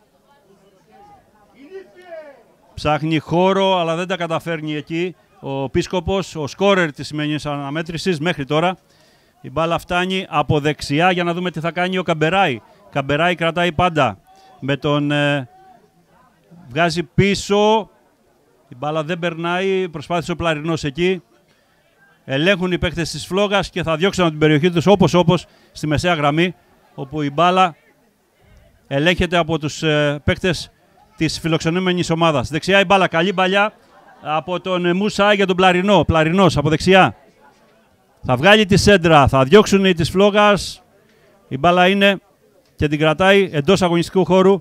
Ψάχνει χώρο, αλλά δεν τα καταφέρνει εκεί ο Πίσκοπος, ο σκόρερ της σημερινής αναμέτρησης μέχρι τώρα. Η μπάλα φτάνει από δεξιά, για να δούμε τι θα κάνει ο Καμπεράι. Καμπεράι κρατάει πάντα με τον... βγάζει πίσω. Η μπάλα δεν περνάει, προσπάθησε ο Πλαρινός εκεί. Ελέγχουν οι παίκτες της Φλόγας και θα διώξουν από την περιοχή τους όπως στη μεσαία γραμμή, όπου η μπάλα ελέγχεται από τους παίκτες της φιλοξενούμενης ομάδας. Δεξιά η μπάλα, καλή μπαλιά από τον Μούσα για τον Πλαρινό. Πλαρινός από δεξιά. Θα βγάλει τη σέντρα, θα διώξουν οι της Φλόγας. Η μπάλα είναι και την κρατάει εντός αγωνιστικού χώρου.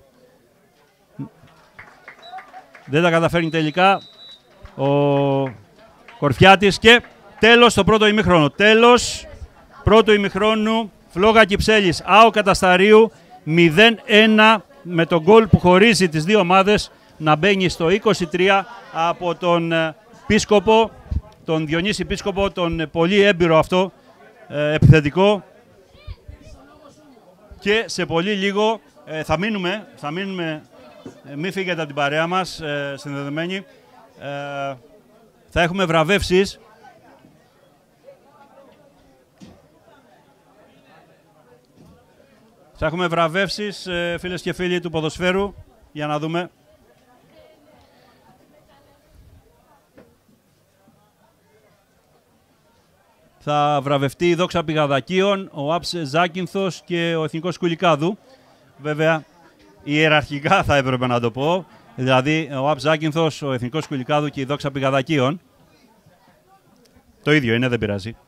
Δεν τα καταφέρνει τελικά ο Κορφιάτης και τέλος το πρώτο ημίχρονο. Τέλος πρώτου ημιχρόνου, Φλόγα Κυψέλης, ΑΟ Κατασταρίου 0-1, με τον γκολ που χωρίζει τις δύο ομάδες να μπαίνει στο 23 από τον Πίσκοπο, τον Διονύση Πίσκοπο, τον πολύ έμπειρο αυτό επιθετικό. Και σε πολύ λίγο θα μείνουμε, μην φύγετε από την παρέα μας, συνδεδεμένοι. Θα έχουμε βραβεύσεις. Θα έχουμε βραβεύσεις, φίλες και φίλοι του ποδοσφαίρου, για να δούμε. Θα βραβευτεί η Δόξα Πηγαδακίων, ο ΑΠΣ Ζάκυνθος και ο Εθνικός Κουλικάδου. Βέβαια, ιεραρχικά θα έπρεπε να το πω. Δηλαδή, ο ΑΠΣ Ζάκυνθος, ο Εθνικός Κουλικάδου και η Δόξα Πηγαδακίων. Το ίδιο είναι, δεν πειράζει.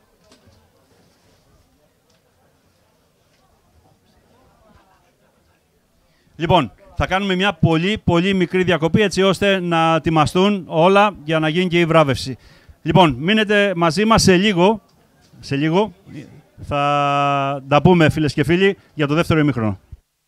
Λοιπόν, θα κάνουμε μια πολύ μικρή διακοπή, έτσι ώστε να ετοιμαστούν όλα για να γίνει και η βράβευση. Λοιπόν, μείνετε μαζί μας σε λίγο. Σε λίγο θα τα πούμε, φίλες και φίλοι, για το δεύτερο ημίχρονο.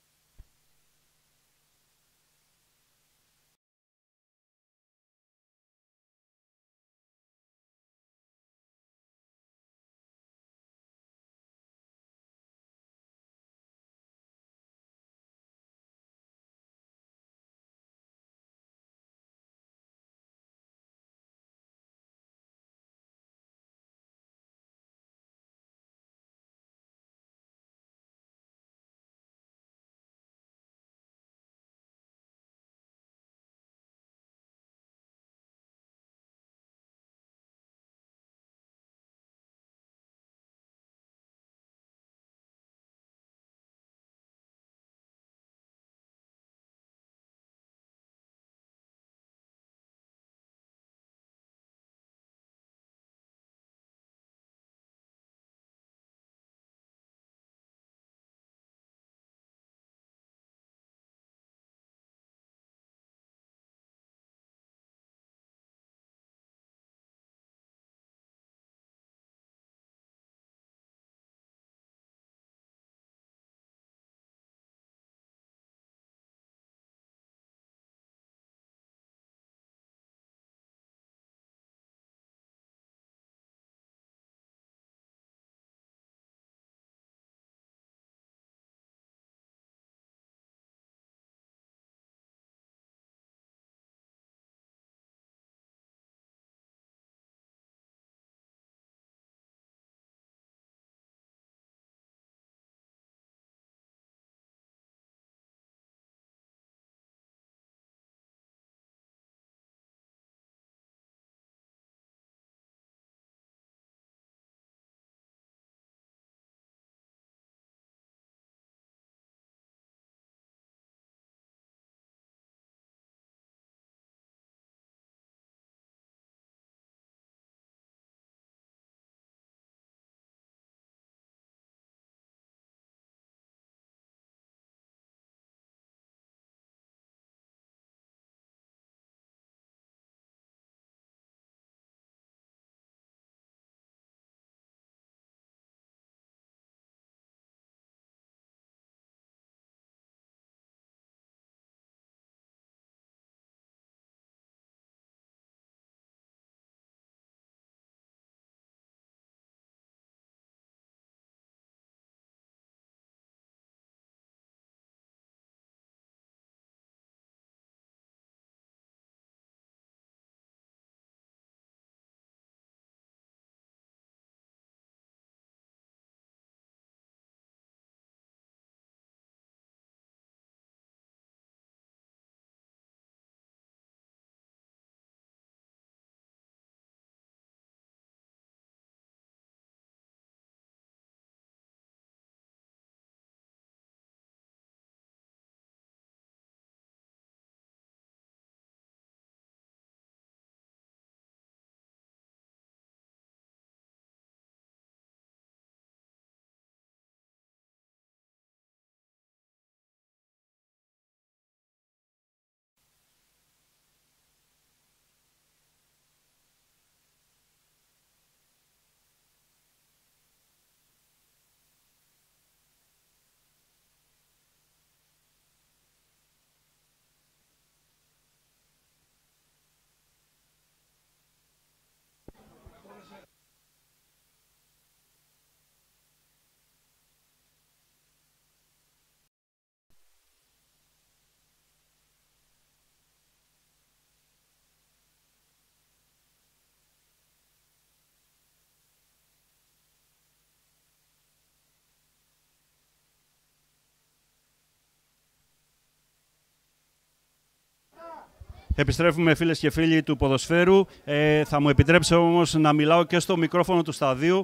Επιστρέφουμε, φίλες και φίλοι του ποδοσφαίρου. Θα μου επιτρέψετε όμως να μιλάω και στο μικρόφωνο του σταδίου.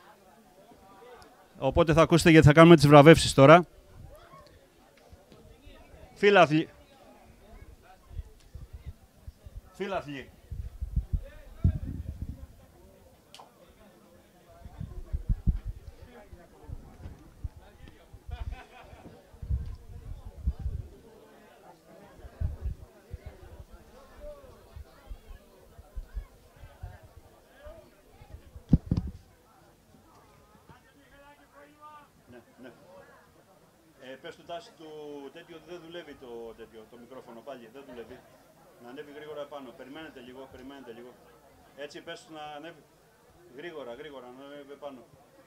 Οπότε θα ακούσετε, γιατί θα κάνουμε τις βραβεύσεις τώρα. Φίλαθλοι. Φίλαθλοι. στάση του τέτοιου δεν δουλεύει το μικρόφωνο πάλι, δεν δουλεύει. Να ανέβει γρήγορα επάνω. Περιμένετε λίγο. Έτσι πες του να ανέβει γρήγορα, να ανέβει επάνω.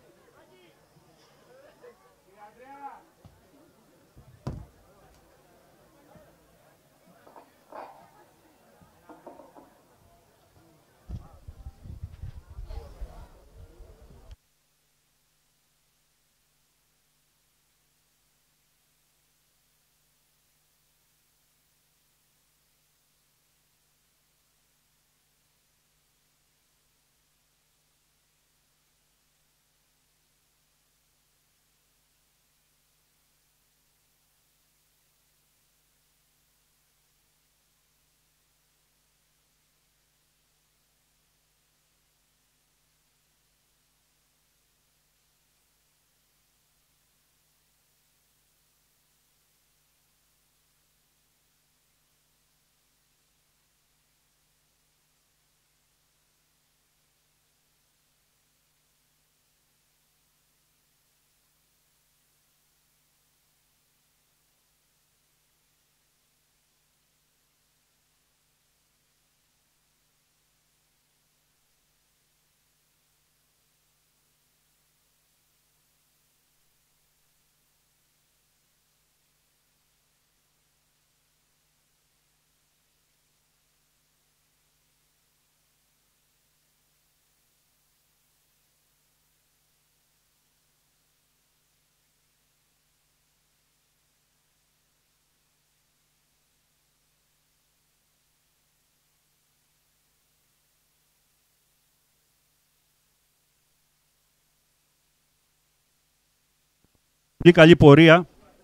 Καλή πορεία,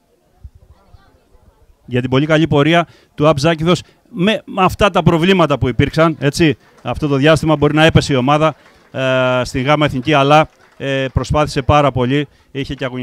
για την πολύ καλή πορεία του ΑΠ Ζάκυνθος με αυτά τα προβλήματα που υπήρξαν. Έτσι, αυτό το διάστημα μπορεί να έπεσε η ομάδα στην ΓΑΜΑ Εθνική, αλλά προσπάθησε πάρα πολύ. Είχε και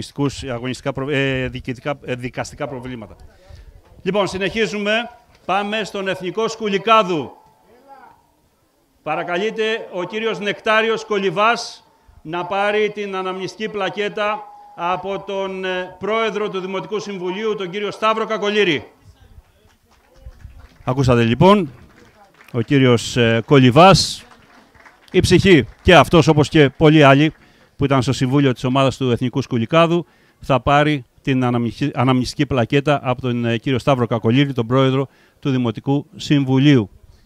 δικαστικά προβλήματα. Λοιπόν, συνεχίζουμε. Πάμε στον Εθνικό Σκουλικάδου. Παρακαλείται ο κύριος Νεκτάριος Κολιβάς να πάρει την αναμνηστική πλακέτα από τον πρόεδρο του Δημοτικού Συμβουλίου, τον κύριο Σταύρο Κακολήρη. Ακούσατε λοιπόν, ο κύριος Κολιβάς, η ψυχή και αυτός όπως και πολλοί άλλοι που ήταν στο Συμβούλιο της ομάδας του Εθνικού Σκουλικάδου, θα πάρει την αναμνηστική πλακέτα από τον κύριο Σταύρο Κακολήρη, τον πρόεδρο του Δημοτικού Συμβουλίου.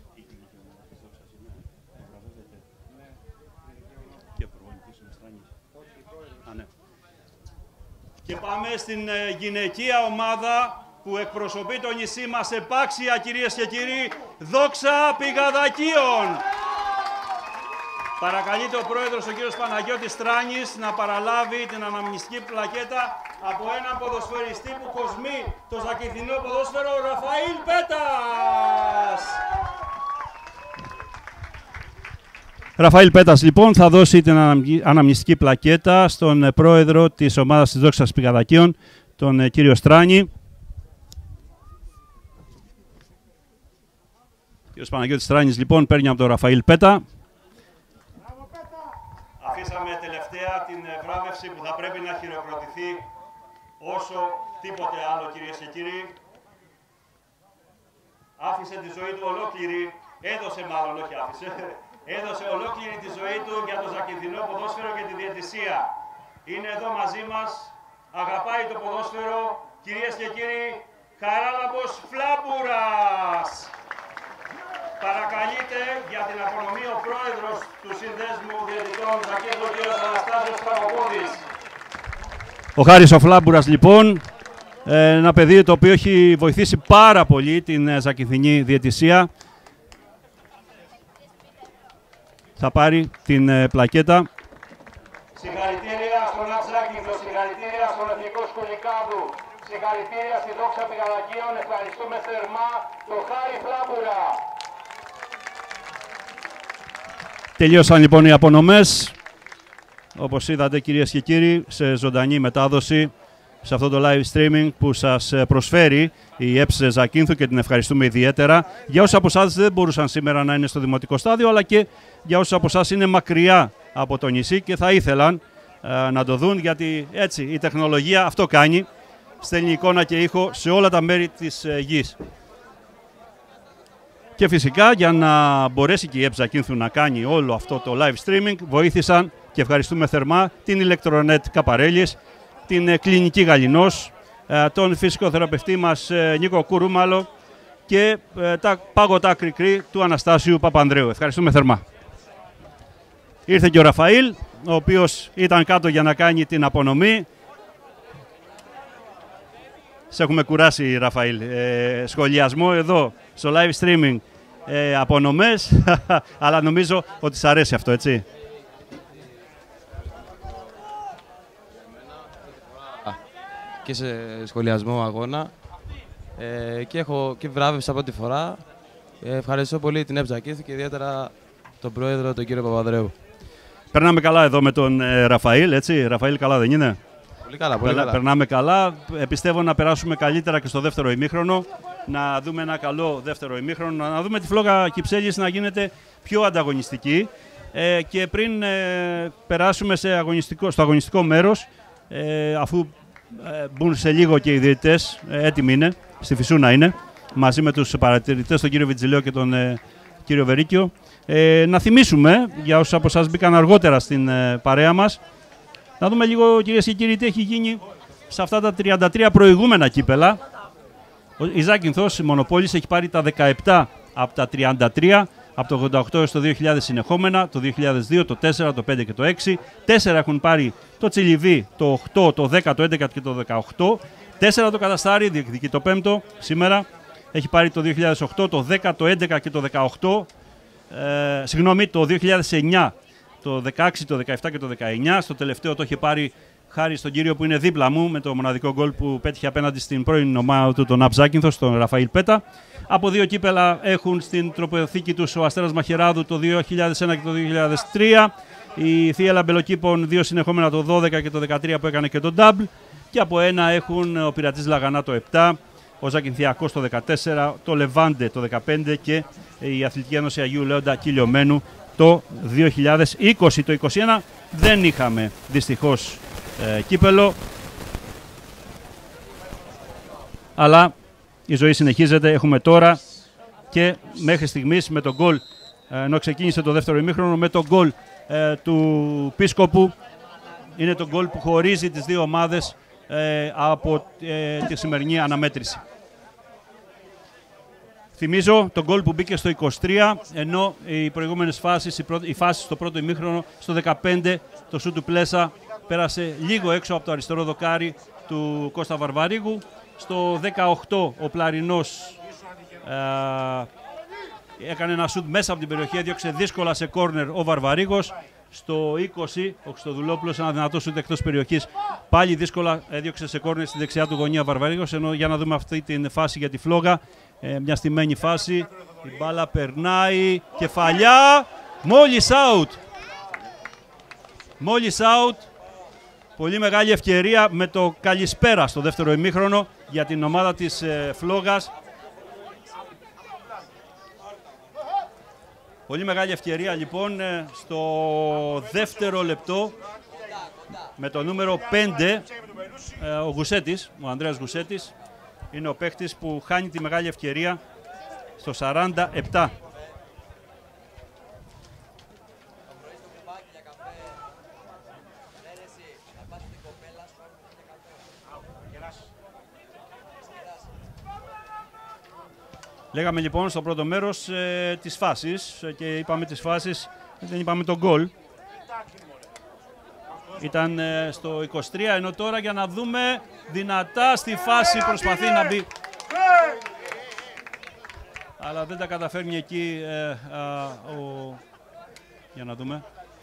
Και πάμε στην γυναικεία ομάδα που εκπροσωπεί το νησί μας επάξια, κυρίες και κύριοι, Δόξα Πηγαδακίων. Παρακαλείται ο πρόεδρος, ο κύριος Παναγιώτης Τράνης, να παραλάβει την αναμνηστική πλακέτα από έναν ποδοσφαιριστή που κοσμεί το ζακυνθινό ποδόσφαιρο, Ραφαήλ Πέτας. Ραφαήλ Πέτας λοιπόν θα δώσει την αναμνηστική πλακέτα στον πρόεδρο της ομάδας της Δόξας Πηγαδακίων, τον κύριο Στράνη. Ο κύριος Παναγιώτης Στράνης λοιπόν παίρνει από τον Ραφαήλ Πέτα. Αφήσαμε τελευταία την βράβευση που θα πρέπει να χειροκροτηθεί όσο τίποτε άλλο, κυρίες και κύριοι. Άφησε τη ζωή του ολόκληρη, έδωσε μάλλον, όχι άφησε. Έδωσε ολόκληρη τη ζωή του για το ζακυνθινό ποδόσφαιρο και τη διαιτησία. Είναι εδώ μαζί μας, αγαπάει το ποδόσφαιρο, κυρίες και κύριοι, Χαράλαμπος Φλάμπουρας. Παρακαλείται για την απονομή ο πρόεδρος του Συνδέσμου Διαιτητών Ζακύνθου, κ. Αναστάσιος Καροπόδης. Ο Χάρης ο Φλάμπουρας λοιπόν, ένα παιδί το οποίο έχει βοηθήσει πάρα πολύ την ζακυνθινή διαιτησία. Θα πάρει την πλακέτα. Συγχαρητήρια στον ΑΠ Ζάκυνθο, συγχαρητήρια στον Εθνικό Σκουλικάδου, συγχαρητήρια στη Δόξα Πηγαδακίων, ευχαριστούμε θερμά τον Χάρη Φλάμπουρα. Τελείωσαν λοιπόν οι απονομές. Όπως είδατε κυρίες και κύριοι, σε ζωντανή μετάδοση, σε αυτό το live streaming που σας προσφέρει η ΕΠΣ Ζακύνθου και την ευχαριστούμε ιδιαίτερα. Για όσους από εσάς δεν μπορούσαν σήμερα να είναι στο Δημοτικό Στάδιο, αλλά και για όσους από εσάς είναι μακριά από το νησί και θα ήθελαν να το δουν, γιατί έτσι η τεχνολογία αυτό κάνει. στέλνει εικόνα και ήχο σε όλα τα μέρη της γης. Και φυσικά για να μπορέσει και η ΕΠ Ζακίνθου να κάνει όλο αυτό το live streaming βοήθησαν και ευχαριστούμε θερμά την Ηλεκτρονέτ Καπαρέλης, την Κλινική Γαληνός, τον φυσικοθεραπευτή μας Νίκο Κουρούμαλο και τα πάγωτα κρικρή του Αναστάσιου Παπανδρέου. Ευχαριστούμε θερμά. Ήρθε και ο Ραφαήλ, ο οποίος ήταν κάτω για να κάνει την απονομή. Σε έχουμε κουράσει, Ραφαήλ. Σχολιασμό εδώ στο live streaming, απονομές, αλλά νομίζω ότι σ' αρέσει αυτό, έτσι. Και σε σχολιασμό αγώνα και βράβευσα πρώτη φορά. Ευχαριστώ πολύ την ΕΠ Ζακίνθου και ιδιαίτερα τον πρόεδρο, τον κύριο Παπανδρέου. Περνάμε καλά εδώ με τον Ραφαήλ, έτσι. Ραφαήλ, καλά δεν είναι? Πολύ καλά, πολύ καλά. Περνάμε καλά. Πιστεύω να περάσουμε καλύτερα και στο δεύτερο ημίχρονο. Να δούμε ένα καλό δεύτερο ημίχρονο. Να δούμε τη φλόγα Κυψέλης να γίνεται πιο ανταγωνιστική. Και πριν περάσουμε στο αγωνιστικό μέρος, αφού μπουν σε λίγο και οι διαιτητές, έτοιμοι είναι, στη Φυσούνα είναι, μαζί με τους παρατηρητές, τον κύριο Βιτζηλέο και τον κύριο Βερίκιο. Να θυμίσουμε, για όσους από εσάς μπήκαν αργότερα στην παρέα μας, να δούμε λίγο, κυρίες και κύριοι, τι έχει γίνει σε αυτά τα 33 προηγούμενα κύπελα. Η Ζάκυνθος, η Μονοπόλης, έχει πάρει τα 17 από τα 33, από το 88 έως το 2000 συνεχόμενα, το 2002, το 4, το 5 και το 6. 4 έχουν πάρει το Τσιλιβί, το 8, το 10, το 11 και το 18. 4 το Καταστάρι, διεκδικεί το 5ο σήμερα. Έχει πάρει το 2008, το 10, το 11 και το 18. Συγγνώμη, το 2009, το 16, το 17 και το 19. Στο τελευταίο το είχε πάρει χάρη στον κύριο που είναι δίπλα μου, με το μοναδικό γκολ που πέτυχε απέναντι στην πρώην ομάδα του, τον ΑΠ Ζάκυνθος, τον Ραφαήλ Πέτα. Από 2 κύπελα έχουν στην τροπιοθήκη τους ο Αστέρας Μαχαιράδου το 2001 και το 2003. Η Θεία Λαμπελοκήπων 2 συνεχόμενα το 12 και το 13 που έκανε και το double. Και από 1 έχουν ο Πειρατής Λαγανά το 7, ο Ζακυνθιακός το 14, το Λεβάντε το 15 και η Αθλητική Ένωση Αγίου Λέοντα Κιλιομένου το 2020. Το 2021 δεν είχαμε δυστυχώς κύπελο, αλλά η ζωή συνεχίζεται. Έχουμε τώρα και μέχρι στιγμής με τον γκολ, ενώ ξεκίνησε το δεύτερο ημίχρονο, με τον γκολ του Πίσκοπου, είναι το γκολ που χωρίζει τις δύο ομάδες από τη σημερινή αναμέτρηση. Θυμίζω τον γκολ που μπήκε στο 23, ενώ οι προηγούμενες φάσεις, η φάση στο πρώτο ημίχρονο, στο 15 το σούτ του Πλέσα πέρασε λίγο έξω από το αριστερό δοκάρι του Κώστα Βαρβαρίγου. Στο 18 ο Πλαρινός έκανε ένα σούτ μέσα από την περιοχή, έδιωξε δύσκολα σε κόρνερ ο Βαρβαρίγος. Στο 20 ο Χριστοδουλόπουλος, ένα δυνατό σούτ εκτός περιοχής, πάλι δύσκολα έδιωξε σε κόρνερ στη δεξιά του γωνία Βαρβαρίγος. Ενώ για να δούμε αυτή την φάση για τη φλόγα, μια στημένη φάση, η μπάλα περνάει, κεφαλιά, μόλις out. Μόλις out. Πολύ μεγάλη ευκαιρία με το καλησπέρα στο δεύτερο ημίχρονο για την ομάδα της Φλόγας. Πολύ μεγάλη ευκαιρία λοιπόν στο δεύτερο λεπτό με το νούμερο 5, ο Γουσέτης, ο Ανδρέας Γουσέτης, είναι ο παίκτης που χάνει τη μεγάλη ευκαιρία στο 47. Λέγαμε λοιπόν στο πρώτο μέρος τις φάσεις και είπαμε τις φάσεις, δεν είπαμε τον γκολ. Ήταν στο 23, ενώ τώρα για να δούμε δυνατά στη φάση προσπαθεί να μπει. Αλλά δεν τα καταφέρνει εκεί για να δούμε.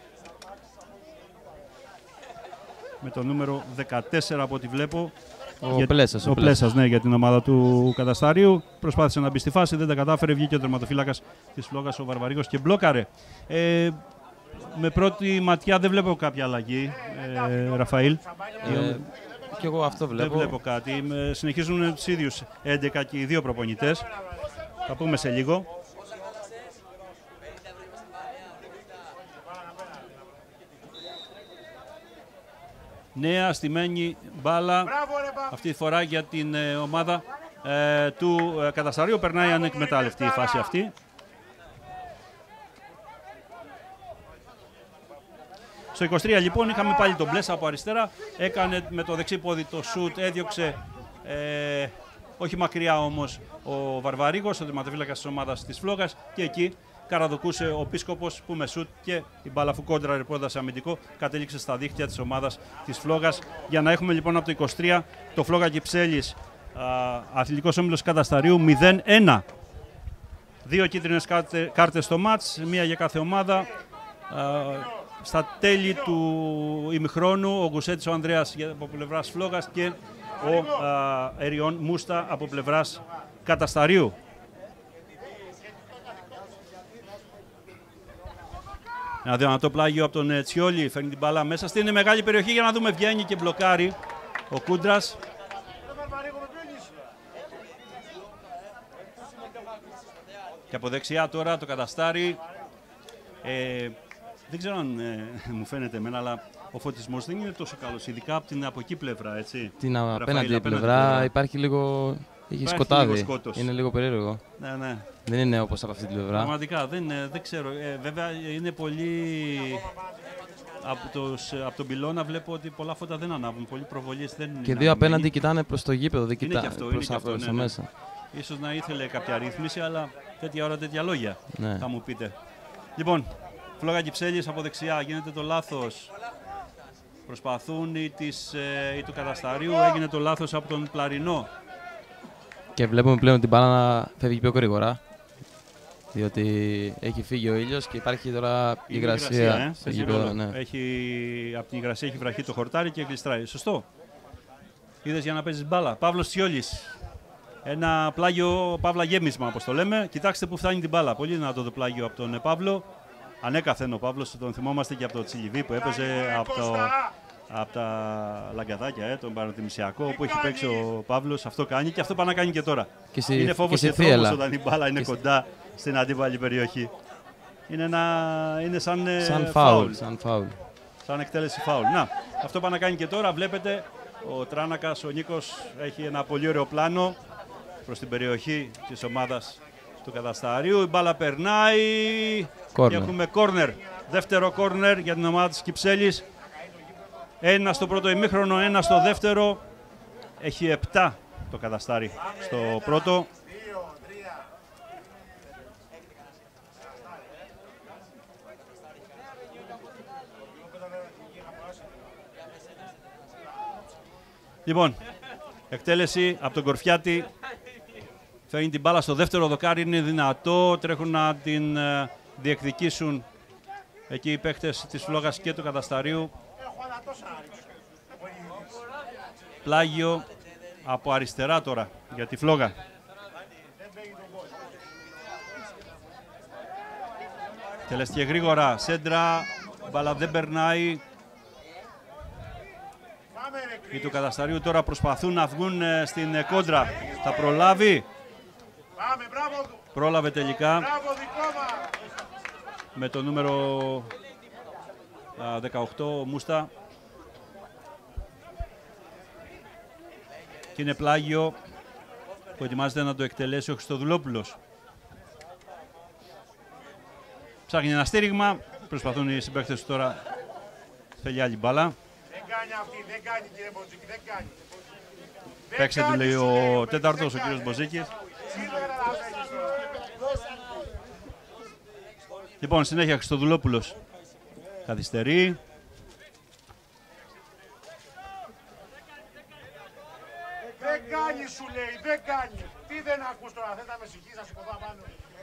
Με το νούμερο 14 από ό,τι βλέπω. Ο Πλέσας, ναι, για την ομάδα του Καταστάριου. Προσπάθησε να μπει στη φάση, δεν τα κατάφερε. Βγήκε ο τερματοφύλακας της Φλόγας, ο Βαρβαρίγος, και μπλόκαρε. Με πρώτη ματιά δεν βλέπω κάποια αλλαγή, Ραφαήλ. Και εγώ αυτό βλέπω. Δεν βλέπω κάτι. Συνεχίζουν τους ίδιους 11 και οι δύο προπονητές. Θα πούμε σε λίγο. Νέα στημένη μπάλα, αυτή τη φορά για την ομάδα του Κατασταρίου. Περνάει ανεκμετάλλευτη η φάση αυτή. Στο 23 λοιπόν είχαμε πάλι τον Μπλέσα από αριστερά, έκανε με το δεξί πόδι το σουτ, έδιωξε όχι μακριά όμως ο Βαρβαρίγος, ο τερματοφύλακας της ομάδας της Φλόγας, και εκεί καραδοκούσε ο Πίσκοπος που με σουτ και η μπάλα αφού κόντραρε πρώτα σε αμυντικό κατέληξε στα δίχτυα της ομάδας της Φλόγας. Για να έχουμε λοιπόν από το 23 το Φλόγα Κυψέλης, Αθλητικός Όμιλος Κατασταρίου 0-1. 2 κίτρινες κάρτες στο μάτς, μία για κάθε ομάδα. Στα τέλη του ημιχρόνου ο Γκουσέτης ο Ανδρέας από πλευράς Φλόγας και ο Εριών Μούστα από πλευράς Κατασταρίου. Ένα δυνατό πλάγιο από τον Τσιόλι, φέρνει την μπάλα μέσα στην μεγάλη περιοχή για να δούμε, βγαίνει και μπλοκάρει ο Κούντρας. Και από δεξιά τώρα το Καταστάρι. Δεν ξέρω αν μου φαίνεται εμένα, αλλά ο φωτισμός δεν είναι τόσο καλός, ειδικά από εκεί πλευρά, έτσι. Την απέναντι πλευρά υπάρχει λίγο... Έχει σκοτάδι, είναι λίγο περίεργο. Ναι. Δεν είναι όπως από αυτή την πλευρά. Πραγματικά, δεν ξέρω. Βέβαια είναι πολύ... Από τον πυλώνα βλέπω ότι πολλά φώτα δεν ανάβουν, πολλοί προβολής δεν είναι. Και δύο απέναντι κοιτάνε προς το γήπεδο, δεν κοιτάνε προς το μέσα. Ίσως να ήθελε κάποια ρύθμιση, αλλά τέτοια ώρα τέτοια λόγια θα μου πείτε. Λοιπόν, Φλόγα Κυψέλης από δεξιά, γίνεται το λάθος. Προσπαθούν οι του Κατασταρίου, έγινε το λάθος από τον Πλαρινό. Και βλέπουμε πλέον την μπάλα να φεύγει πιο γρήγορα. Διότι έχει φύγει ο ήλιος και υπάρχει τώρα υγρασία στο γήπεδο. Ναι. Από την υγρασία έχει βραχεί το χορτάρι και γλιστράει. Σωστό. Είδες για να παίζεις μπάλα. Παύλος Τσιόλης. Ένα πλάγιο, παύλα γέμισμα όπως το λέμε. Κοιτάξτε που φτάνει την μπάλα. Πολύ δυνατό το πλάγιο από τον Παύλο. Ανέκαθεν ο Παύλος, τον θυμόμαστε και από το Τσιλιβί που έπαιζε από τα λαγκαδάκια, τον Πανεπιστημιακό, όπου έχει παίξει ο Παύλος. Αυτό κάνει και αυτό πάει να κάνει και τώρα. Είναι φόβος και θρόμος όταν η μπάλα είναι κοντά στην αντίπαλη περιοχή. Είναι σαν φάουλ. Σαν εκτέλεση φάουλ. Να, αυτό πάει να κάνει και τώρα. Βλέπετε, ο Τράνακας, ο Νίκος, έχει ένα πολύ ωραίο πλάνο προς την περιοχή της ομάδας του Κατασταρίου. Η μπάλα περνάει και έχουμε κόρνερ. Δεύτερο κόρνερ για την ομάδα της Κυψέλης. Ένα στο πρώτο ημίχρονο, ένα στο δεύτερο. Έχει 7 το Καταστάρι στο πρώτο. Λοιπόν, εκτέλεση από τον Κορφιάτη. Φέρνει την μπάλα στο δεύτερο δοκάρι, είναι δυνατό. Τρέχουν να την διεκδικήσουν εκεί οι παίκτες της Φλόγας και του Κατασταρίου. Πλάγιο από αριστερά τώρα για τη Φλόγα. Τελεστιε γρήγορα, σέντρα, μπάλα δεν περνάει. Οι του Κατασταρίου τώρα προσπαθούν να βγουν στην κόντρα. Θα προλάβει. Πρόλαβε τελικά με το νούμερο 18 Μούστα. Και είναι πλάγιο που ετοιμάζεται να το εκτελέσει ο Χριστοδουλόπουλος. Ψάχνει ένα στήριγμα. Προσπαθούν οι συμπαίκτες του τώρα. Θέλει άλλη μπάλα. Δεν κάνει κύριε Μποζίκη, δεν κάνει. Παίξε του λέει ο τέταρτος, ο κύριος Μποζίκης. Λοιπόν, συνέχεια Χριστοδουλόπουλος καθυστερεί. Δεν κάνει σου λέει, δεν κάνει. Τι δεν ακούς τώρα, θέλετε να με συγχύσεις, να σηκωθώ πάνω.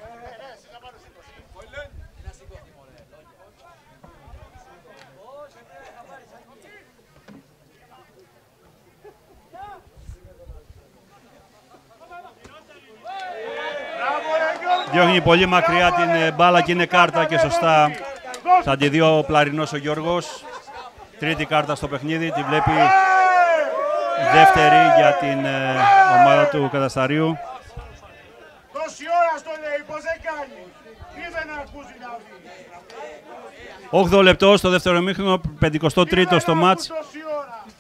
Διώχνει πολύ μακριά την μπάλα και είναι κάρτα και σωστά. Θα τη δει ο Πλαρινός ο Γιώργος. Τρίτη κάρτα στο παιχνίδι, τη βλέπει δεύτερη για την ομάδα του Κατασταρίου. Τόση ώρα στο λέει, πως δεν κάνει. Τι δεν ακούσει να δει. 8 λεπτό στο δεύτερο ημίχρονο, 53ο στο μάτς.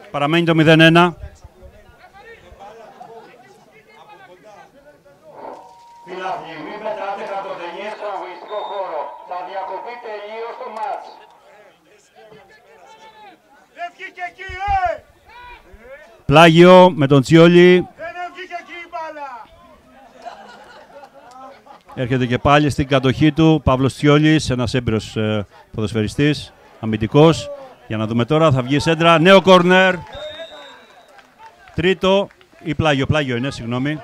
Παραμένει το 0-1. Φιλάθλοι, μην πετάτε χαρτοτενίες στον αγωνιστικό χώρο. Θα διακοπεί τελείως το μάτς. Δεν βγήκε εκεί, Πλάγιο με τον Τσιόλι. Δεν βγήκε εκεί η μπάλα. Έρχεται και πάλι στην κατοχή του Παύλος Τσιόλης, ένας έμπειρος ποδοσφαιριστής, αμυντικός. Για να δούμε τώρα, θα βγει σέντρα, νέο κόρνερ. Τρίτο ή πλάγιο είναι, συγγνώμη.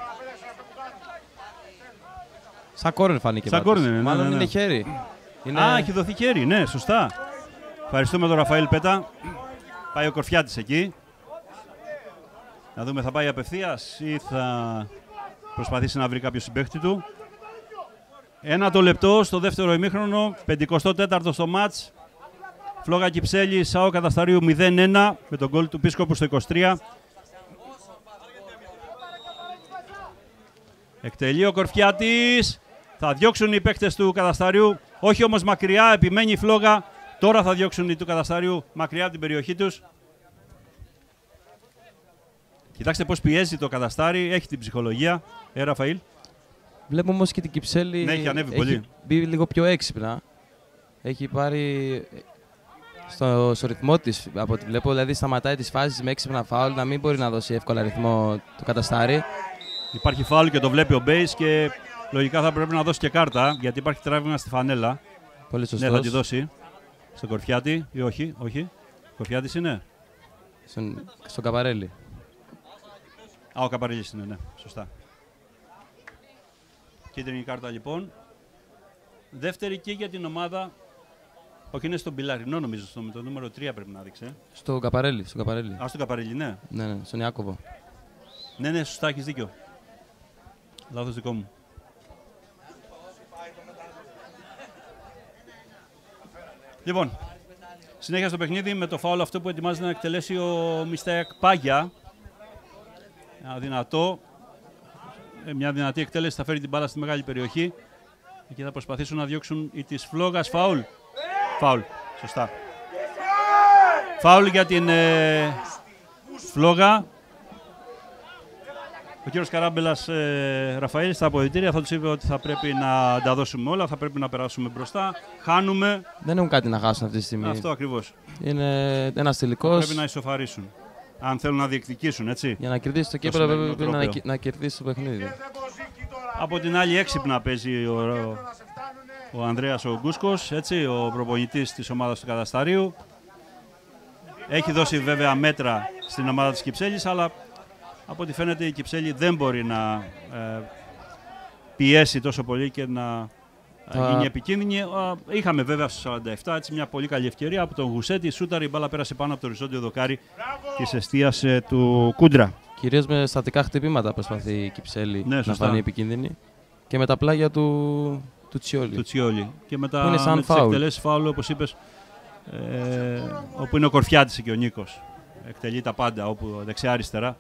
Σαν κόρνερ φάνηκε. Σαν πάντως. κόρνερ, ναι, Μάλλον ναι. είναι χέρι. Είναι... Α, έχει δοθεί χέρι, ναι, σωστά. Ευχαριστούμε τον Ραφαήλ Πέτα. Πάει ο Κορφιάτης εκεί. Να δούμε, θα πάει απευθείας ή θα προσπαθήσει να βρει κάποιο συμπαίχτη του. Ένα το λεπτό στο δεύτερο ημίχρονο, 54ο στο μάτς. Φλόγα Κυψέλη, ΣΑΟ Κατασταρίου 0-1 με τον γκολ του Πίσκοπου στο 23. Εκτελεί ο Κορφιάτης. Θα διώξουν οι παίκτες του Κατασταριού. Όχι όμως μακριά, επιμένει η Φλόγα. Τώρα θα διώξουν οι του Κατασταριού μακριά από την περιοχή τους. Κοιτάξτε πώς πιέζει το Καταστάρι. Έχει την ψυχολογία. Ραφαήλ. Βλέπουμε όμως και την Κυψέλη. Ναι, έχει ανέβει πολύ. Μπει λίγο πιο έξυπνα. Έχει πάρει στο ρυθμό της από ό,τι βλέπω. Δηλαδή σταματάει τις φάσεις με έξυπνα φάουλ, να μην μπορεί να δώσει εύκολα ρυθμό το Καταστάρι. Υπάρχει φάουλ και το βλέπει ο Μπέις και λογικά θα πρέπει να δώσει και κάρτα γιατί υπάρχει τράβημα στη φανέλα. Πολύ σωστός. Ναι, θα τη δώσει. Στον Κορφιάτη ή όχι. Κορφιάτης είναι. Στον Καπαρέλη. Α, ο Καπαρέλης είναι, ναι. Σωστά. Κίτρινη κάρτα λοιπόν. Δεύτερη και για την ομάδα. Όχι, είναι στον Πιλαρινό νομίζω. Με το νούμερο 3 πρέπει να δείξει. Στον Καπαρέλη. Α, στον Καπαρέλη, ναι. Ναι, στον Ιάκωβο. Ναι, σωστά, έχεις δίκιο. Λάθος δικό μου. Λοιπόν, συνέχεια στο παιχνίδι με το φάουλ αυτό που ετοιμάζεται να εκτελέσει ο Μιστέακ Πάγια. Αδυνατό. Μια δυνατή εκτέλεση θα φέρει την μπάλα στη μεγάλη περιοχή. Εκεί θα προσπαθήσουν να διώξουν οι της Φλόγας. Φάουλ. Φάουλ. Σωστά. Φάουλ για την Φλόγα. Ο κύριος Καράμπελας Ραφαήλ στα αποδυτήρια θα τους είπε ότι θα πρέπει να τα δώσουμε όλα, θα πρέπει να περάσουμε μπροστά. Χάνουμε. Δεν έχουν κάτι να χάσουν αυτή τη στιγμή. Αυτό ακριβώς. Είναι ένας τελικός. Πρέπει να ισοφαρίσουν. Αν θέλουν να διεκδικήσουν, έτσι. Για να κερδίσει το κύπελο πρέπει να κερδίσει το παιχνίδι. Από την άλλη έξυπνα παίζει ο Ανδρέας ο Γκούσκος, έτσι, ο προπονητής της ομάδας του Κατασταρίου. Έχει δώσει βέβαια μέτρα στην ομάδα της Κυψέλης, αλλά από ό,τι φαίνεται η Κυψέλη δεν μπορεί να πιέσει τόσο πολύ και να γίνει επικίνδυνη. Είχαμε βέβαια στο 47 έτσι, μια πολύ καλή ευκαιρία από τον Γουσέτη. Σούταρη, η μπάλα πέρασε πάνω από το οριζόντιο δοκάρι της εστίας του Κούντρα. Κυρίως με στατικά χτυπήματα προσπαθεί η Κυψέλη να φανεί επικίνδυνη. Και με τα πλάγια του Τσιόλι. Και με τις εκτελέσεις φάουλ, όπως είπες, όπου είναι ο Κορφιάτης και ο Νίκος. Εκτελεί τα πάντα, όπου δεξιά-αριστερά.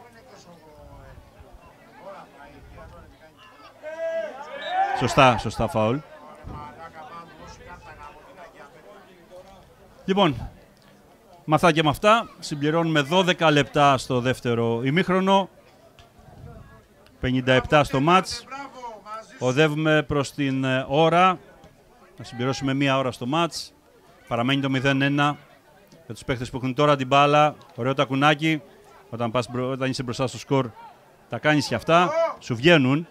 Σωστά φάουλ. Λοιπόν, με αυτά και με αυτά συμπληρώνουμε 12 λεπτά στο δεύτερο ημίχρονο. 57 στο μάτς. Οδεύουμε προς την ώρα. Να συμπληρώσουμε μία ώρα στο μάτς. Παραμένει το 0-1 για τους παίχτες που έχουν τώρα την μπάλα. Ωραίο τακουνάκι. Όταν είσαι μπροστά στο σκορ τα κάνεις και αυτά. Σου βγαίνουν.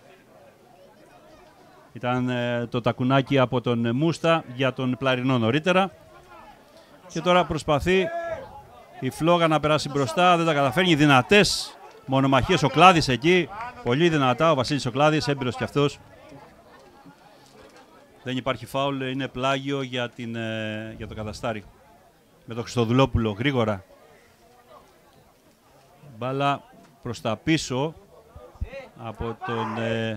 Ήταν το τακουνάκι από τον Μούστα για τον Πλαρινό νωρίτερα. Και τώρα προσπαθεί η Φλόγα να περάσει μπροστά. Δεν τα καταφέρνει. Δυνατές μονομαχίες. Ο Κλάδης εκεί. Πολύ δυνατά. Ο Βασίλης ο Κλάδης. Έμπειρος κι αυτός. Δεν υπάρχει φάουλ. Είναι πλάγιο για το Καταστάρι. Με τον Χριστοδουλόπουλο. Γρήγορα. Μπάλα προς τα πίσω από τον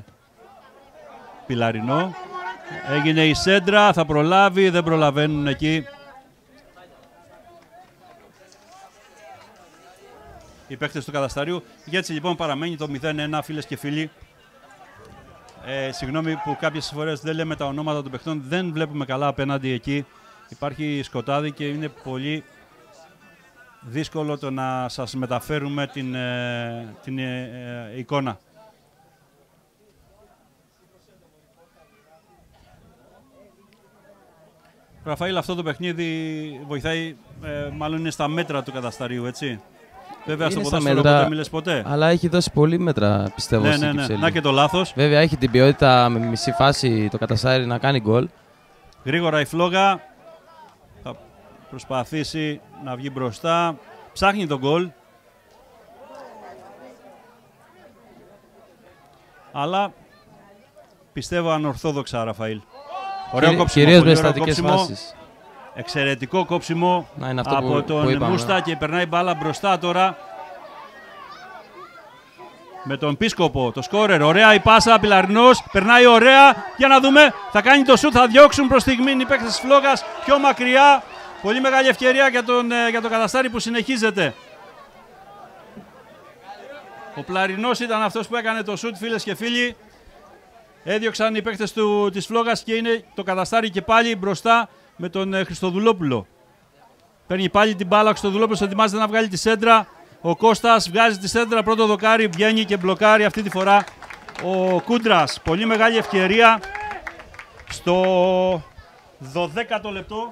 Πιλαρινό. Έγινε η σέντρα, θα προλάβει, δεν προλαβαίνουν εκεί. Οι παίκτες του Κατασταρίου. Και έτσι λοιπόν παραμένει το 0-1, φίλες και φίλοι. Συγγνώμη που κάποιες φορές δεν λέμε τα ονόματα των παιχτών, δεν βλέπουμε καλά απέναντι εκεί. Υπάρχει σκοτάδι και είναι πολύ δύσκολο το να σας μεταφέρουμε την εικόνα. Ραφαήλ, αυτό το παιχνίδι βοηθάει, μάλλον είναι στα μέτρα του κατασταρίου, έτσι. Βέβαια στο ποδόσφαιρο ποτέ μιλες ποτέ. Αλλά έχει δώσει πολύ μέτρα, πιστεύω, Ναι, στην ναι, ναι. Κυψέλη. Να και το λάθος. Βέβαια έχει την ποιότητα με μισή φάση το καταστάρι να κάνει γκολ. Γρήγορα η Φλόγα θα προσπαθήσει να βγει μπροστά. Ψάχνει τον γκολ. Αλλά πιστεύω ανορθόδοξα, Ραφαήλ. Ωραίο κόψιμο, κυρίως πολύ με ωραίο στατικές κόψιμο. φάσεις. Εξαιρετικό κόψιμο Να είναι αυτό από που τον είπαμε. Μούστα και περνάει μπάλα μπροστά τώρα. Με τον Πίσκοπο, το σκόρερ. Ωραία η πάσα, Πιλαρινός. Περνάει ωραία. Για να δούμε. Θα κάνει το σουτ, θα διώξουν προς στιγμή οι παίκτες της Φλόγας. Πιο μακριά. Πολύ μεγάλη ευκαιρία για τον καταστάρι που συνεχίζεται. Ο Πλαρινός ήταν αυτός που έκανε το σουτ, φίλες και φίλοι. Έδιωξαν οι παίκτες της Φλόγας και είναι το καταστάρι και πάλι μπροστά με τον Χριστοδουλόπουλο. Παίρνει πάλι την μπάλα ο Χριστοδουλόπουλος, ετοιμάζεται να βγάλει τη σέντρα. Ο Κώστας βγάζει τη σέντρα, πρώτο δοκάρι, βγαίνει και μπλοκάρει αυτή τη φορά ο Κούντρας. Πολύ μεγάλη ευκαιρία στο 12ο λεπτό.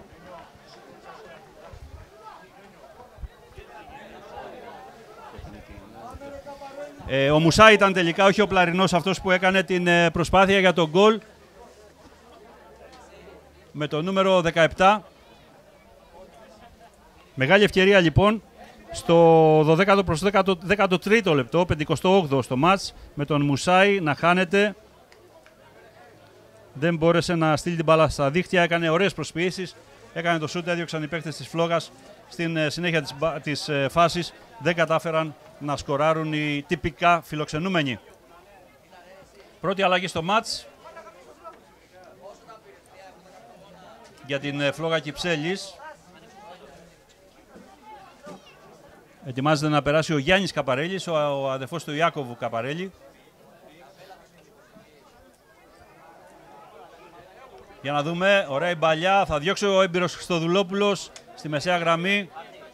Ο Μουσά ήταν τελικά, όχι ο Πλαρινός, αυτός που έκανε την προσπάθεια για τον γκολ με το νούμερο 17. Μεγάλη ευκαιρία λοιπόν στο 12ο προς 13ο λεπτό, 58ο στο μάτς, με τον Μουσάη να χάνεται. Δεν μπόρεσε να στείλει την μπάλα στα δίχτυα, έκανε ωραίες προσποιήσεις, έκανε το σούτ, έδιωξαν οι παίκτες της Φλόγας στην συνέχεια της φάσης. Δεν κατάφεραν να σκοράρουν οι τυπικά φιλοξενούμενοι. Πρώτη αλλαγή στο μάτς για την Φλόγα Κυψέλης. Ετοιμάζεται να περάσει ο Γιάννης Καπαρέλης, ο αδερφός του Ιάκωβου Καπαρέλη. Για να δούμε, ωραία η μπαλιά, θα διώξει ο έμπειρος Χριστοδουλόπουλος στη μεσαία γραμμή.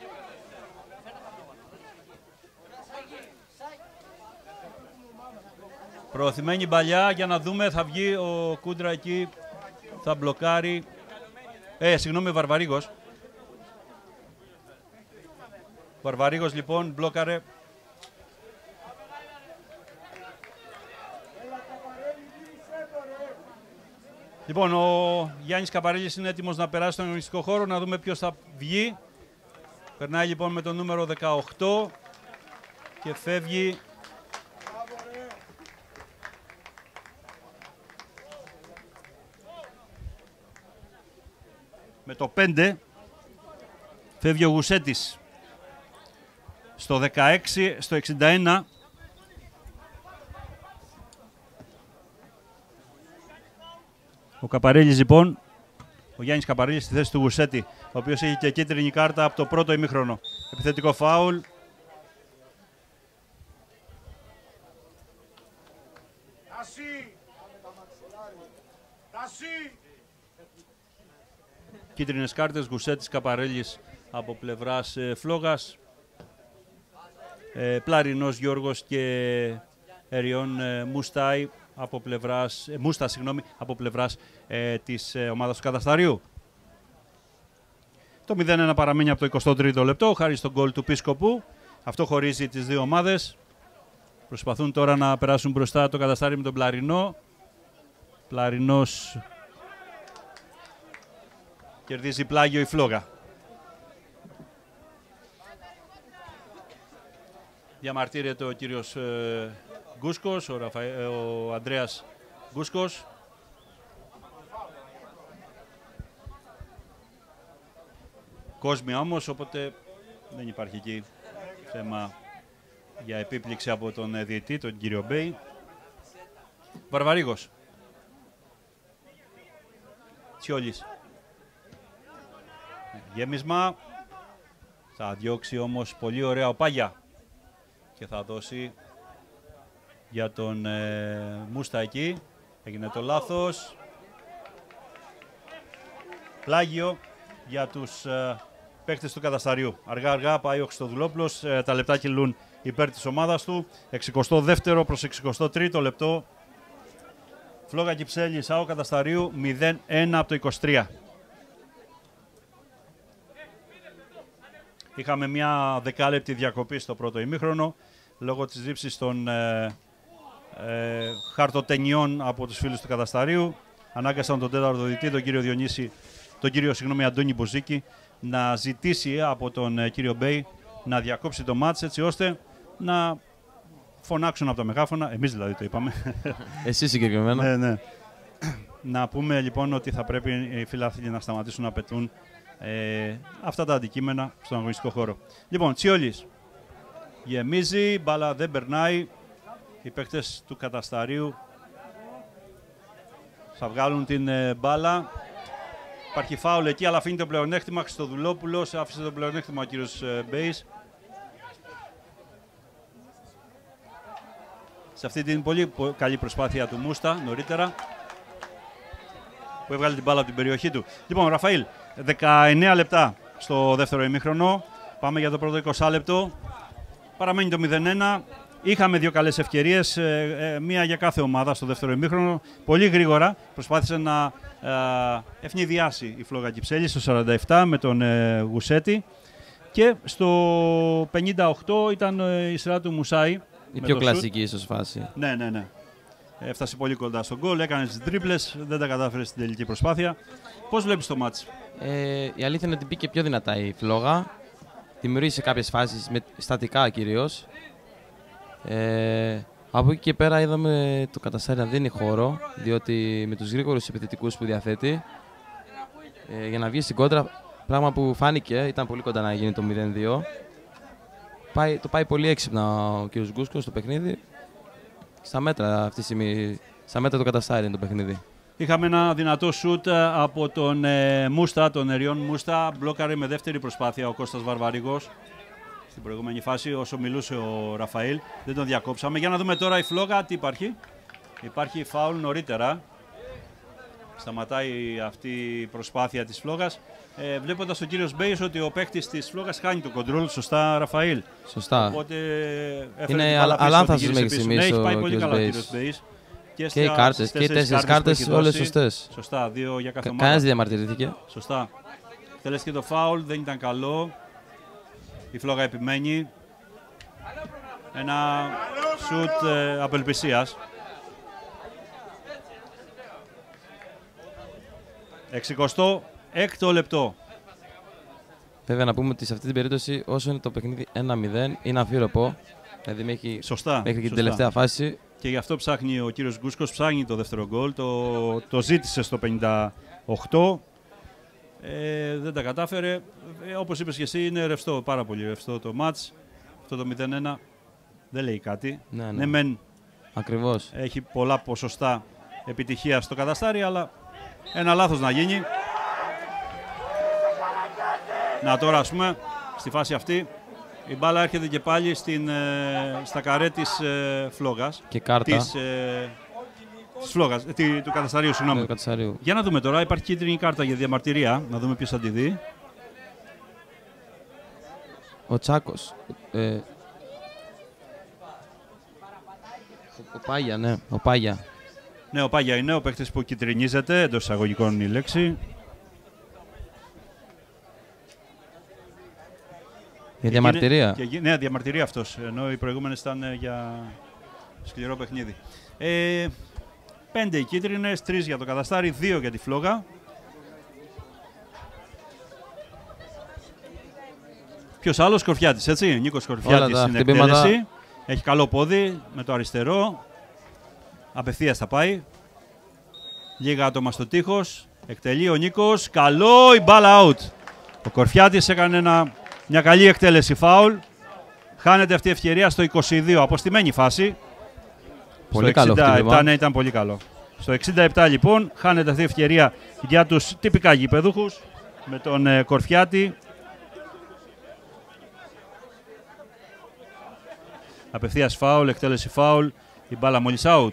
Προωθημένη μπαλιά, για να δούμε, θα βγει ο Κούντρα εκεί, θα μπλοκάρει. Συγγνώμη, Βαρβαρίγος. Βαρβαρίγος λοιπόν μπλόκαρε. Λοιπόν, ο Γιάννης Καπαρέλης είναι έτοιμος να περάσει στον αγωνιστικό χώρο, να δούμε ποιος θα βγει. Περνάει λοιπόν με το νούμερο 18 και φεύγει με το 5. Φεύγει ο Γουσέτης στο 16, στο 61. Ο Καπαρέλης λοιπόν, ο Γιάννης Καπαρέλης στη θέση του Γουσέτη, ο οποίος έχει και κίτρινη κάρτα από το πρώτο ημίχρονο. Επιθετικό φάουλ. Κίτρινες κάρτες, Γουσέτης, Καπαρέλης από πλευράς Φλόγας. Πλαρινός Γιώργος και Εριών Μούσταη από πλευράς, Μούστα, από πλευράς της ομάδας του κατασταρίου. Το 0-1 παραμένει από το 23ο λεπτό, χάρη στον γκολ του Πίσκοπου. Αυτό χωρίζει τις δύο ομάδες. Προσπαθούν τώρα να περάσουν μπροστά το καταστάρι με τον Πλαρινό. Πλαρινός κερδίζει πλάγιο η Φλόγα. Διαμαρτύρεται ο κύριος Γκούσκος, ο Ανδρέας Γκούσκος. Κόσμια όμως, οπότε δεν υπάρχει εκεί θέμα για επίπληξη από τον διαιτητή, τον κύριο Μπέι. Βαρβαρίγος. Τσιόλης. Γέμισμα. Θα διώξει όμως πολύ ωραία ο Πάγια. Και θα δώσει για τον Μούστα εκεί. Έγινε το λάθος. Πλάγιο για τους παίκτες του κατασταριού. Αργά-αργά πάει ο Χριστοδουλόπουλος, τα λεπτά κυλούν υπέρ της ομάδας του. 62ο προς 63ο λεπτό. Φλόγα Κυψέλης, ΑΟ Κατασταρίου 0-1 από το 23. Είχαμε μια δεκάλεπτη διακοπή στο πρώτο ημίχρονο λόγω της ρήψης των χαρτοτενιών από τους φίλους του Κατασταρίου. Ανάγκασαν τον τέταρτο διαιτητή, τον κύριο Διονύση, Αντώνη Μποζίκη, να ζητήσει από τον κύριο Μπέι να διακόψει το μάτς, έτσι ώστε να φωνάξουν από τα μεγάφωνα. Εμείς δηλαδή το είπαμε. Εσύ συγκεκριμένα. Ναι. Να πούμε λοιπόν ότι θα πρέπει οι φιλάθλοι να σταματήσουν να πετούν αυτά τα αντικείμενα στον αγωνιστικό χώρο. Λοιπόν, Τσιόλης γεμίζει, μπάλα δεν περνάει. Οι παίκτες του Κατασταρίου θα βγάλουν την μπάλα. Υπάρχει φάουλ εκεί, αλλά αφήνει το πλεονέκτημα. Χριστοδουλόπουλος, άφησε το πλεονέκτημα ο κύριος Μπέης. Σε αυτή την πολύ καλή προσπάθεια του Μούστα νωρίτερα, που έβγαλε την μπάλα από την περιοχή του. Λοιπόν, Ραφαήλ, 19 λεπτά στο δεύτερο ημίχρονο. Πάμε για το πρώτο 20 λεπτό. Παραμένει το 0-1. Είχαμε δύο καλές ευκαιρίες, μία για κάθε ομάδα στο δεύτερο ημίχρονο. Πολύ γρήγορα προσπάθησε να ευνηδιάσει η Φλόγα Κυψέλη στο 47 με τον Γουσέτη. Και στο 58 ήταν η σειρά του Μουσάη. Η πιο κλασική ίσως φάση. Ναι. Έφτασε πολύ κοντά στον γκολ, έκανε τις τρίπλες, δεν τα κατάφερε στην τελική προσπάθεια. Πώς βλέπεις το μάτς? Η αλήθεια είναι ότι μπήκε πιο δυνατά η Φλόγα. Δημιούργησε κάποιες φάσεις, στατικά κυρίως. Από εκεί και πέρα είδαμε το Καταστάρι να δίνει χώρο, διότι με τους γρήγορους επιθετικούς που διαθέτει, για να βγει στην κόντρα, πράγμα που φάνηκε, ήταν πολύ κοντά να γίνει το 0-2. Το πάει πολύ έξυπνα ο κ. Γκούσκος στο παιχνίδι. Στα μέτρα αυτή τη στιγμή, στα μέτρα του Καταστάρι είναι το παιχνίδι. Είχαμε ένα δυνατό σουτ από τον Μούστα, τον Εριών Μούστα. Μπλόκαρε με δεύτερη προσπάθεια ο Κώστας Βαρβαρίγος στην προηγούμενη φάση, όσο μιλούσε ο Ραφαήλ. Δεν τον διακόψαμε. Για να δούμε τώρα η Φλόγα τι υπάρχει. Υπάρχει φάουλ νωρίτερα. Σταματάει αυτή η προσπάθεια της Φλόγας. Βλέποντας τον κύριο Μπέης ότι ο παίκτης της Φλόγας χάνει το κοντρόλ. Σωστά, Ραφαήλ? Σωστά. Οπότε είναι αλάνθαστος μέχρι στιγμής. Ναι, έχει πάει πολύ καλά ο κύριος Μπέης. Και οι κάρτες, και οι 4 κάρτες, όλες σωστές. Σωστά, 2 για κάθε ομάδα. Κανένας δεν διαμαρτυρήθηκε. Σωστά. Εκτελέστηκε το φάουλ, δεν ήταν καλό. Η Φλόγα επιμένει. Ένα σουτ απελπισίας. 66ο λεπτό. Βέβαια να πούμε ότι σε αυτή την περίπτωση όσο είναι το παιχνίδι 1-0 είναι αμφίροπο. Δηλαδή μέχρι την τελευταία φάση. Και γι' αυτό ψάχνει ο κύριος Γκούσκος, ψάχνει το δεύτερο γκολ. Το ζήτησε στο 58. Δεν τα κατάφερε. Όπως είπες και εσύ, είναι ρευστό, πάρα πολύ ρευστό το μάτς. Αυτό το 0-1 δεν λέει κάτι. Ναι, μεν ακριβώς. έχει πολλά ποσοστά επιτυχία στο Καταστάρι, αλλά ένα λάθος να γίνει. Να τώρα, ας πούμε, στη φάση αυτή, η μπάλα έρχεται και πάλι στα καρέ της Φλόγας. Και κάρτα. Της Φλόγας, του Κατασταρίου, συγγνώμη. Για να δούμε τώρα, υπάρχει κίτρινη κάρτα για διαμαρτυρία. Να δούμε ποιος θα τη δει. Ο Τσάκος. Ο Πάγια, ναι. Ο Πάγια. Ναι, ο Πάγια είναι ο παίκτης που κιτρινίζεται, εντός εισαγωγικών η λέξη. Για διαμαρτυρία. Ναι, διαμαρτυρία αυτός, ενώ οι προηγούμενες ήταν για σκληρό παιχνίδι. 5 οι κίτρινες, 3 για το Καταστάρι, 2 για τη Φλόγα. Ποιος άλλος? Κορφιάτης, έτσι. Νίκος Κορφιάτης στην εκτέλεση. Έχει καλό πόδι με το αριστερό. Απευθείας θα πάει. Λίγα άτομα στο τείχος. Εκτελεί ο Νίκος. Καλό, η μπάλα out. Ο Κορφιάτης έκανε μια καλή εκτέλεση φάουλ. Χάνεται αυτή η ευκαιρία στο 22. Αποστημένη φάση. Πολύ στο 67, καλό. Ναι, ήταν πολύ καλό. Στο 67 λοιπόν χάνεται αυτή η ευκαιρία για τους τυπικά γηπεδούχους με τον Κορφιάτη. Απευθείας φάουλ, εκτέλεση φάουλ. Η μπάλα μόλις out.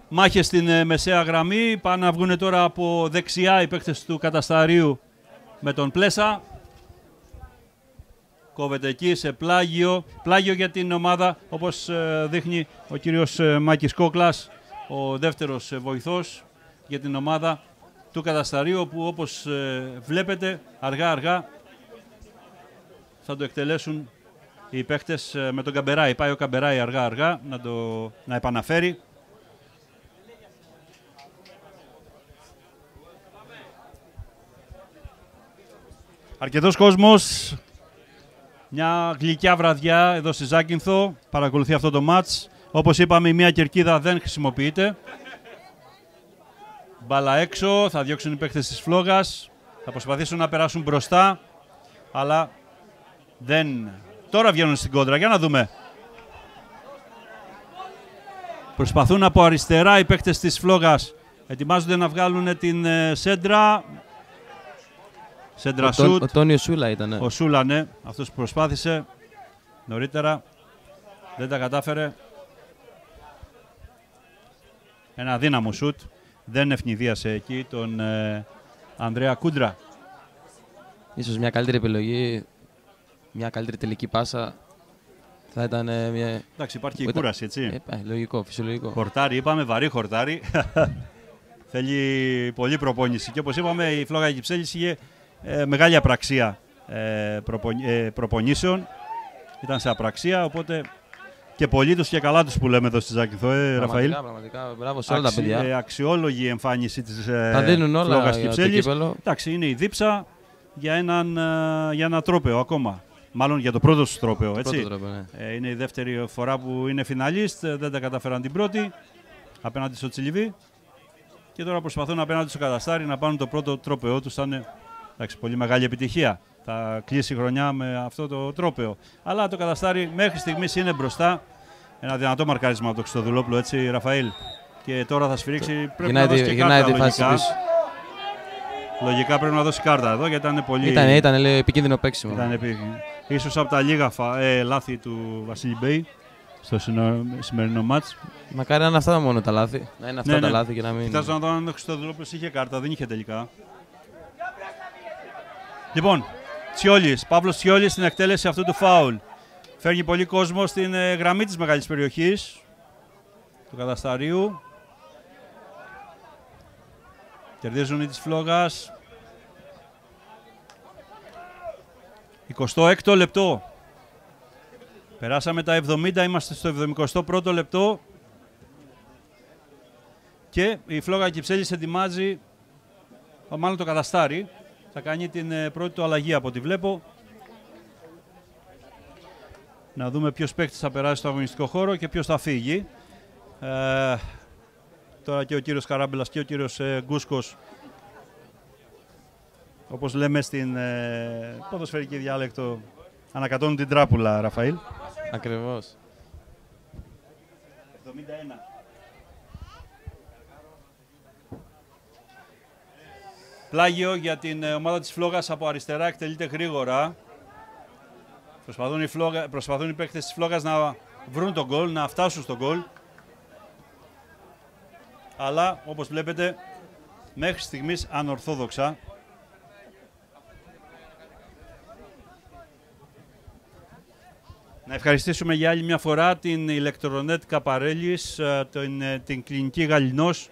μάχες στην μεσαία γραμμή. Πάνε να βγουν τώρα από δεξιά οι παίκτες του Κατασταρίου με τον Πλέσα. Κόβεται εκεί σε πλάγιο. Πλάγιο για την ομάδα, όπως δείχνει ο κύριος Μάκης Κόκλας, ο δεύτερος βοηθός για την ομάδα του Κατασταρίου, όπου όπως βλέπετε αργά-αργά θα το εκτελέσουν οι παίχτες με τον Καμπεράη. Πάει ο Καμπεράη αργά-αργά να επαναφέρει. Αρκετός κόσμος, μια γλυκιά βραδιά εδώ στη Ζάκυνθο, παρακολουθεί αυτό το μάτς. Όπως είπαμε, η μία κερκίδα δεν χρησιμοποιείται. Μπάλα έξω, θα διώξουν οι παίκτες της Φλόγας, θα προσπαθήσουν να περάσουν μπροστά, αλλά δεν. Τώρα βγαίνουν στην κόντρα, για να δούμε. Προσπαθούν από αριστερά οι παίκτες της Φλόγας, ετοιμάζονται να βγάλουν την σέντρα. Σέντρα σούτ. Ο Τόνιο Σούλα ήταν. Ο Σούλα, ναι, αυτός που προσπάθησε νωρίτερα, δεν τα κατάφερε. Ένα αδύναμο σούτ, δεν ευνηδίασε εκεί τον Ανδρέα Κούντρα. Ίσως μια καλύτερη επιλογή, μια καλύτερη τελική πάσα θα ήταν μια... Εντάξει, υπάρχει η κούραση, έτσι. Λογικό, φυσιολογικό. Χορτάρι, είπαμε, βαρύ χορτάρι. Θέλει πολλή προπόνηση. Και όπως είπαμε, η Φλόγα Κυψέλης είχε μεγάλη απραξία προπονήσεων. Ήταν σε απραξία, οπότε και πολλοί τους και καλά τους που λέμε εδώ στη Ζάκυνθο, Ραφαήλ. Πραγματικά, μπράβο σε όλα τα παιδιά. Αξιόλογη εμφάνιση της Φλόγας Κυψέλης. Εντάξει, είναι η δίψα για ένα τρόπαιο ακόμα. Μάλλον για το πρώτο του τρόπαιο, έτσι. Ναι. Είναι η δεύτερη φορά που είναι φιναλίστ, δεν τα καταφέραν την πρώτη απέναντι στο Τσιλιβί. Και τώρα προσπαθούν απέναντι στο Καταστάρι να πάρουν το πρώτο τρόπαιο τους. Θα είναι πολύ μεγάλη επιτυχία. Θα κλείσει η χρονιά με αυτό το τρόπαιο. Αλλά το Καταστάρι μέχρι στιγμής είναι μπροστά. Ένα δυνατό μαρκάρισμα από το Χριστοδουλόπουλο, έτσι, Ραφαήλ. Και τώρα θα σφυρίξει. Πρέπει να δώσει και κάρτα, λογικά. Λογικά πρέπει να δώσει κάρτα εδώ, γιατί ήταν πολύ. Ήταν επικίνδυνο παίξιμο. Ίσως από τα λίγα λάθη του Βασίλη Μπέι στο σημερινό μάτς. Μακάρι να είναι αυτά μόνο τα λάθη. Να είναι αυτά τα λάθη και να μην. Κοιτάζω να δω αν ο Χριστοδουλόπουλος είχε κάρτα, δεν είχε τελικά. Λοιπόν, Τσιόλης, Παύλος Τσιόλης στην εκτέλεση αυτού του φάουλ. Φέρνει πολύ κόσμο στην γραμμή της μεγάλης περιοχής του Κατασταρίου. Κερδίζουν οι της Φλόγας. 26ο λεπτό. Περάσαμε τα 70, είμαστε στο 71ο λεπτό. Και η Φλόγα Κυψέλης ετοιμάζει, μάλλον το Καταστάρι. Θα κάνει την πρώτη του αλλαγή από ό,τι βλέπω. Να δούμε ποιος παίκτης θα περάσει στο αγωνιστικό χώρο και ποιος θα φύγει. Τώρα και ο κύριος Καράμπελας και ο κύριος Γκούσκος, όπως λέμε στην ποδοσφαιρική διάλεκτο, ανακατώνουν την τράπουλα, Ραφαήλ. Ακριβώς. 71. Πλάγιο για την ομάδα της Φλόγας από αριστερά, εκτελείται γρήγορα. Προσπαθούν οι παίκτες της Φλόγας να βρουν τον γκολ, να φτάσουν στον γκολ. Αλλά, όπως βλέπετε, μέχρι στιγμής ανορθόδοξα. Να ευχαριστήσουμε για άλλη μια φορά την Ηλεκτρονέτ Καπαρέλης, την κλινική Γαλινός,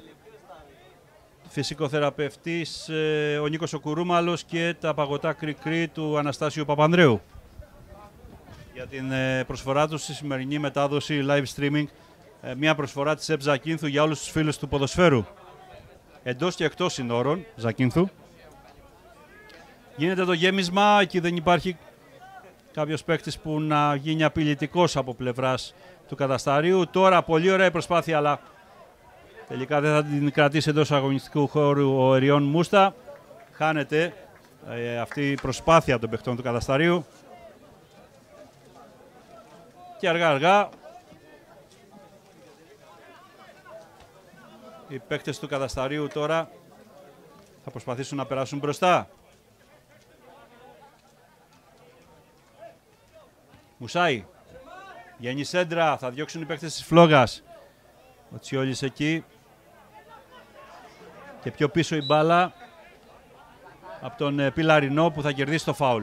φυσικοθεραπευτής ο Νίκος ο Κουρουμάλος και τα παγωτά κρικρί του Αναστάσιου Παπανδρέου για την προσφορά του στη σημερινή μετάδοση live streaming, μια προσφορά της ΕΠ Ζακύνθου για όλους τους φίλους του ποδοσφαίρου εντός και εκτός συνόρων Ζακύνθου. Γίνεται το γέμισμα, εκεί δεν υπάρχει κάποιος παίκτης που να γίνει απειλητικός από πλευράς του Κατασταρίου. Τώρα πολύ ωραία η προσπάθεια, αλλά τελικά δεν θα την κρατήσει εντός αγωνιστικού χώρου ο Εριών Μούστα. Χάνεται αυτή η προσπάθεια των παιχτών του Κατασταρίου. Και αργά-αργά οι παίκτες του Κατασταρίου τώρα θα προσπαθήσουν να περάσουν μπροστά. Μουσάι, Γιάννη σέντρα, θα διώξουν οι παίκτες της Φλόγας. Ο Τσιόλης εκεί. Και πιο πίσω η μπάλα από τον Πιλαρινό που θα κερδίσει το φάουλ.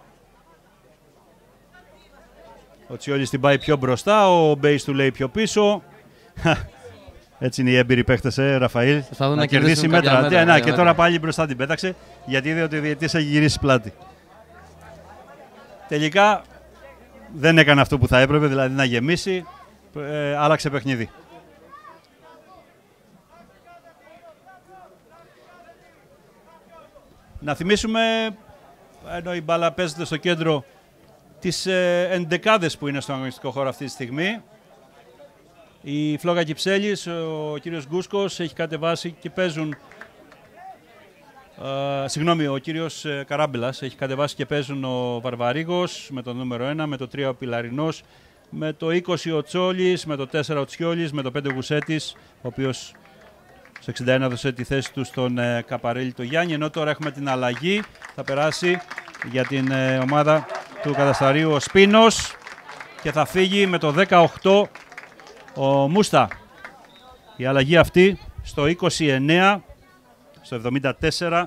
Ο Τσιόλης την πάει πιο μπροστά, ο Μπέις του λέει πιο πίσω. Έτσι είναι οι έμπειροι παίχτες, Ραφαήλ. Να κερδίσει μέτρα. Και τώρα πάλι μπροστά την πέταξε, γιατί είδε ότι ο διαιτητής έχει γυρίσει πλάτη. Τελικά δεν έκανε αυτό που θα έπρεπε, δηλαδή να γεμίσει. Άλλαξε παιχνίδι. Να θυμίσουμε, ενώ η μπάλα παίζεται στο κέντρο, τις ενδεκάδες που είναι στον αγωνιστικό χώρο αυτή τη στιγμή. Η Φλόγα Κυψέλης, ο κύριος Γκούσκος έχει κατεβάσει και παίζουν... ο κύριος Καράμπελας έχει κατεβάσει και παίζουν ο Βαρβαρίγος με το νούμερο 1, με το 3 ο Πιλαρινός, με το 20 ο Τσόλης, με το 4 ο Τσιόλης, με το 5 ο Γουσέτης, ο οποίος στο 61 έδωσε τη θέση του στον Καπαρέλη το Γιάννη, ενώ τώρα έχουμε την αλλαγή. Θα περάσει για την ομάδα του Κατασταρίου ο Σπίνος και θα φύγει με το 18 ο Μούστα. Η αλλαγή αυτή στο 29, στο 74.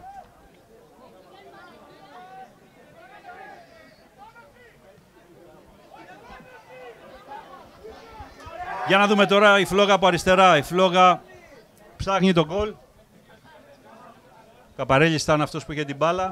Για να δούμε τώρα η Φλόγα από αριστερά. Η Φλόγα ψάχνει τον γκολ. Καπαρέλης ήταν αυτός που είχε την μπάλα.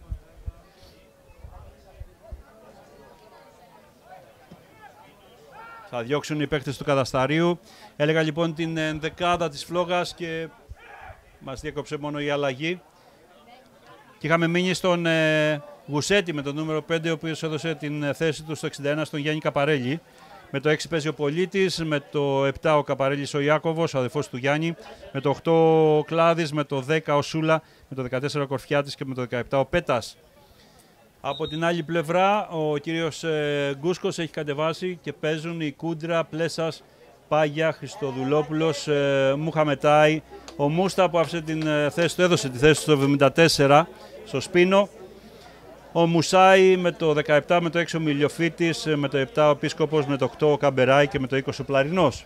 Θα διώξουν οι παίκτες του Κατασταρίου. Έλεγα λοιπόν την δεκάδα της Φλόγας και μας διέκοψε μόνο η αλλαγή. Και είχαμε μείνει στον Γουσέτη με το νούμερο 5, ο οποίος έδωσε την θέση του στο 61 στον Γιάννη Καπαρέλη. Με το 6 παίζει ο Πολίτης, με το 7 ο Καπαρέλης ο Ιάκωβος, ο αδελφός του Γιάννη, με το 8 ο Κλάδης, με το 10 ο Σούλα, με το 14 ο Κορφιάτης και με το 17 ο Πέτας. Από την άλλη πλευρά ο κύριος Γκούσκος έχει κατεβάσει και παίζουν η Κούντρα, Πλέσας, Πάγια, Χριστοδουλόπουλος, Μουχαμετάη. Ο Μούστα που άφησε την θέση του, έδωσε τη θέση του στο 74 στο Σπίνο. Ο Μουσάη με το 17, με το 6 ο Μιλιοφίτης, με το 7 ο Πίσκοπος, με το 8 ο Καμπεράη και με το 20 ο Πλαρινός.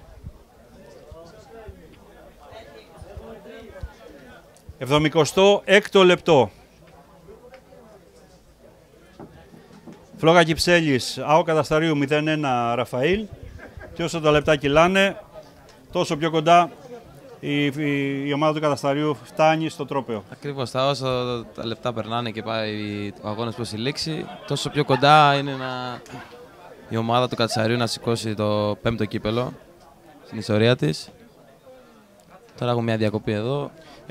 76ο λεπτό. Φλόγα Κυψέλης, ΑΟ Κατασταρίου 0-1 Ραφαήλ. Και όσο τα λεπτά κυλάνε, τόσο πιο κοντά η ομάδα του Κατασταρίου φτάνει στο τρόπαιο. Ακριβώς, όσο τα λεπτά περνάνε και πάει ο αγώνας προς τη λήξη, τόσο πιο κοντά είναι η ομάδα του Κατασταρίου να σηκώσει το 5ο κύπελο στην ιστορία της. Τώρα έχω μια διακοπή εδώ.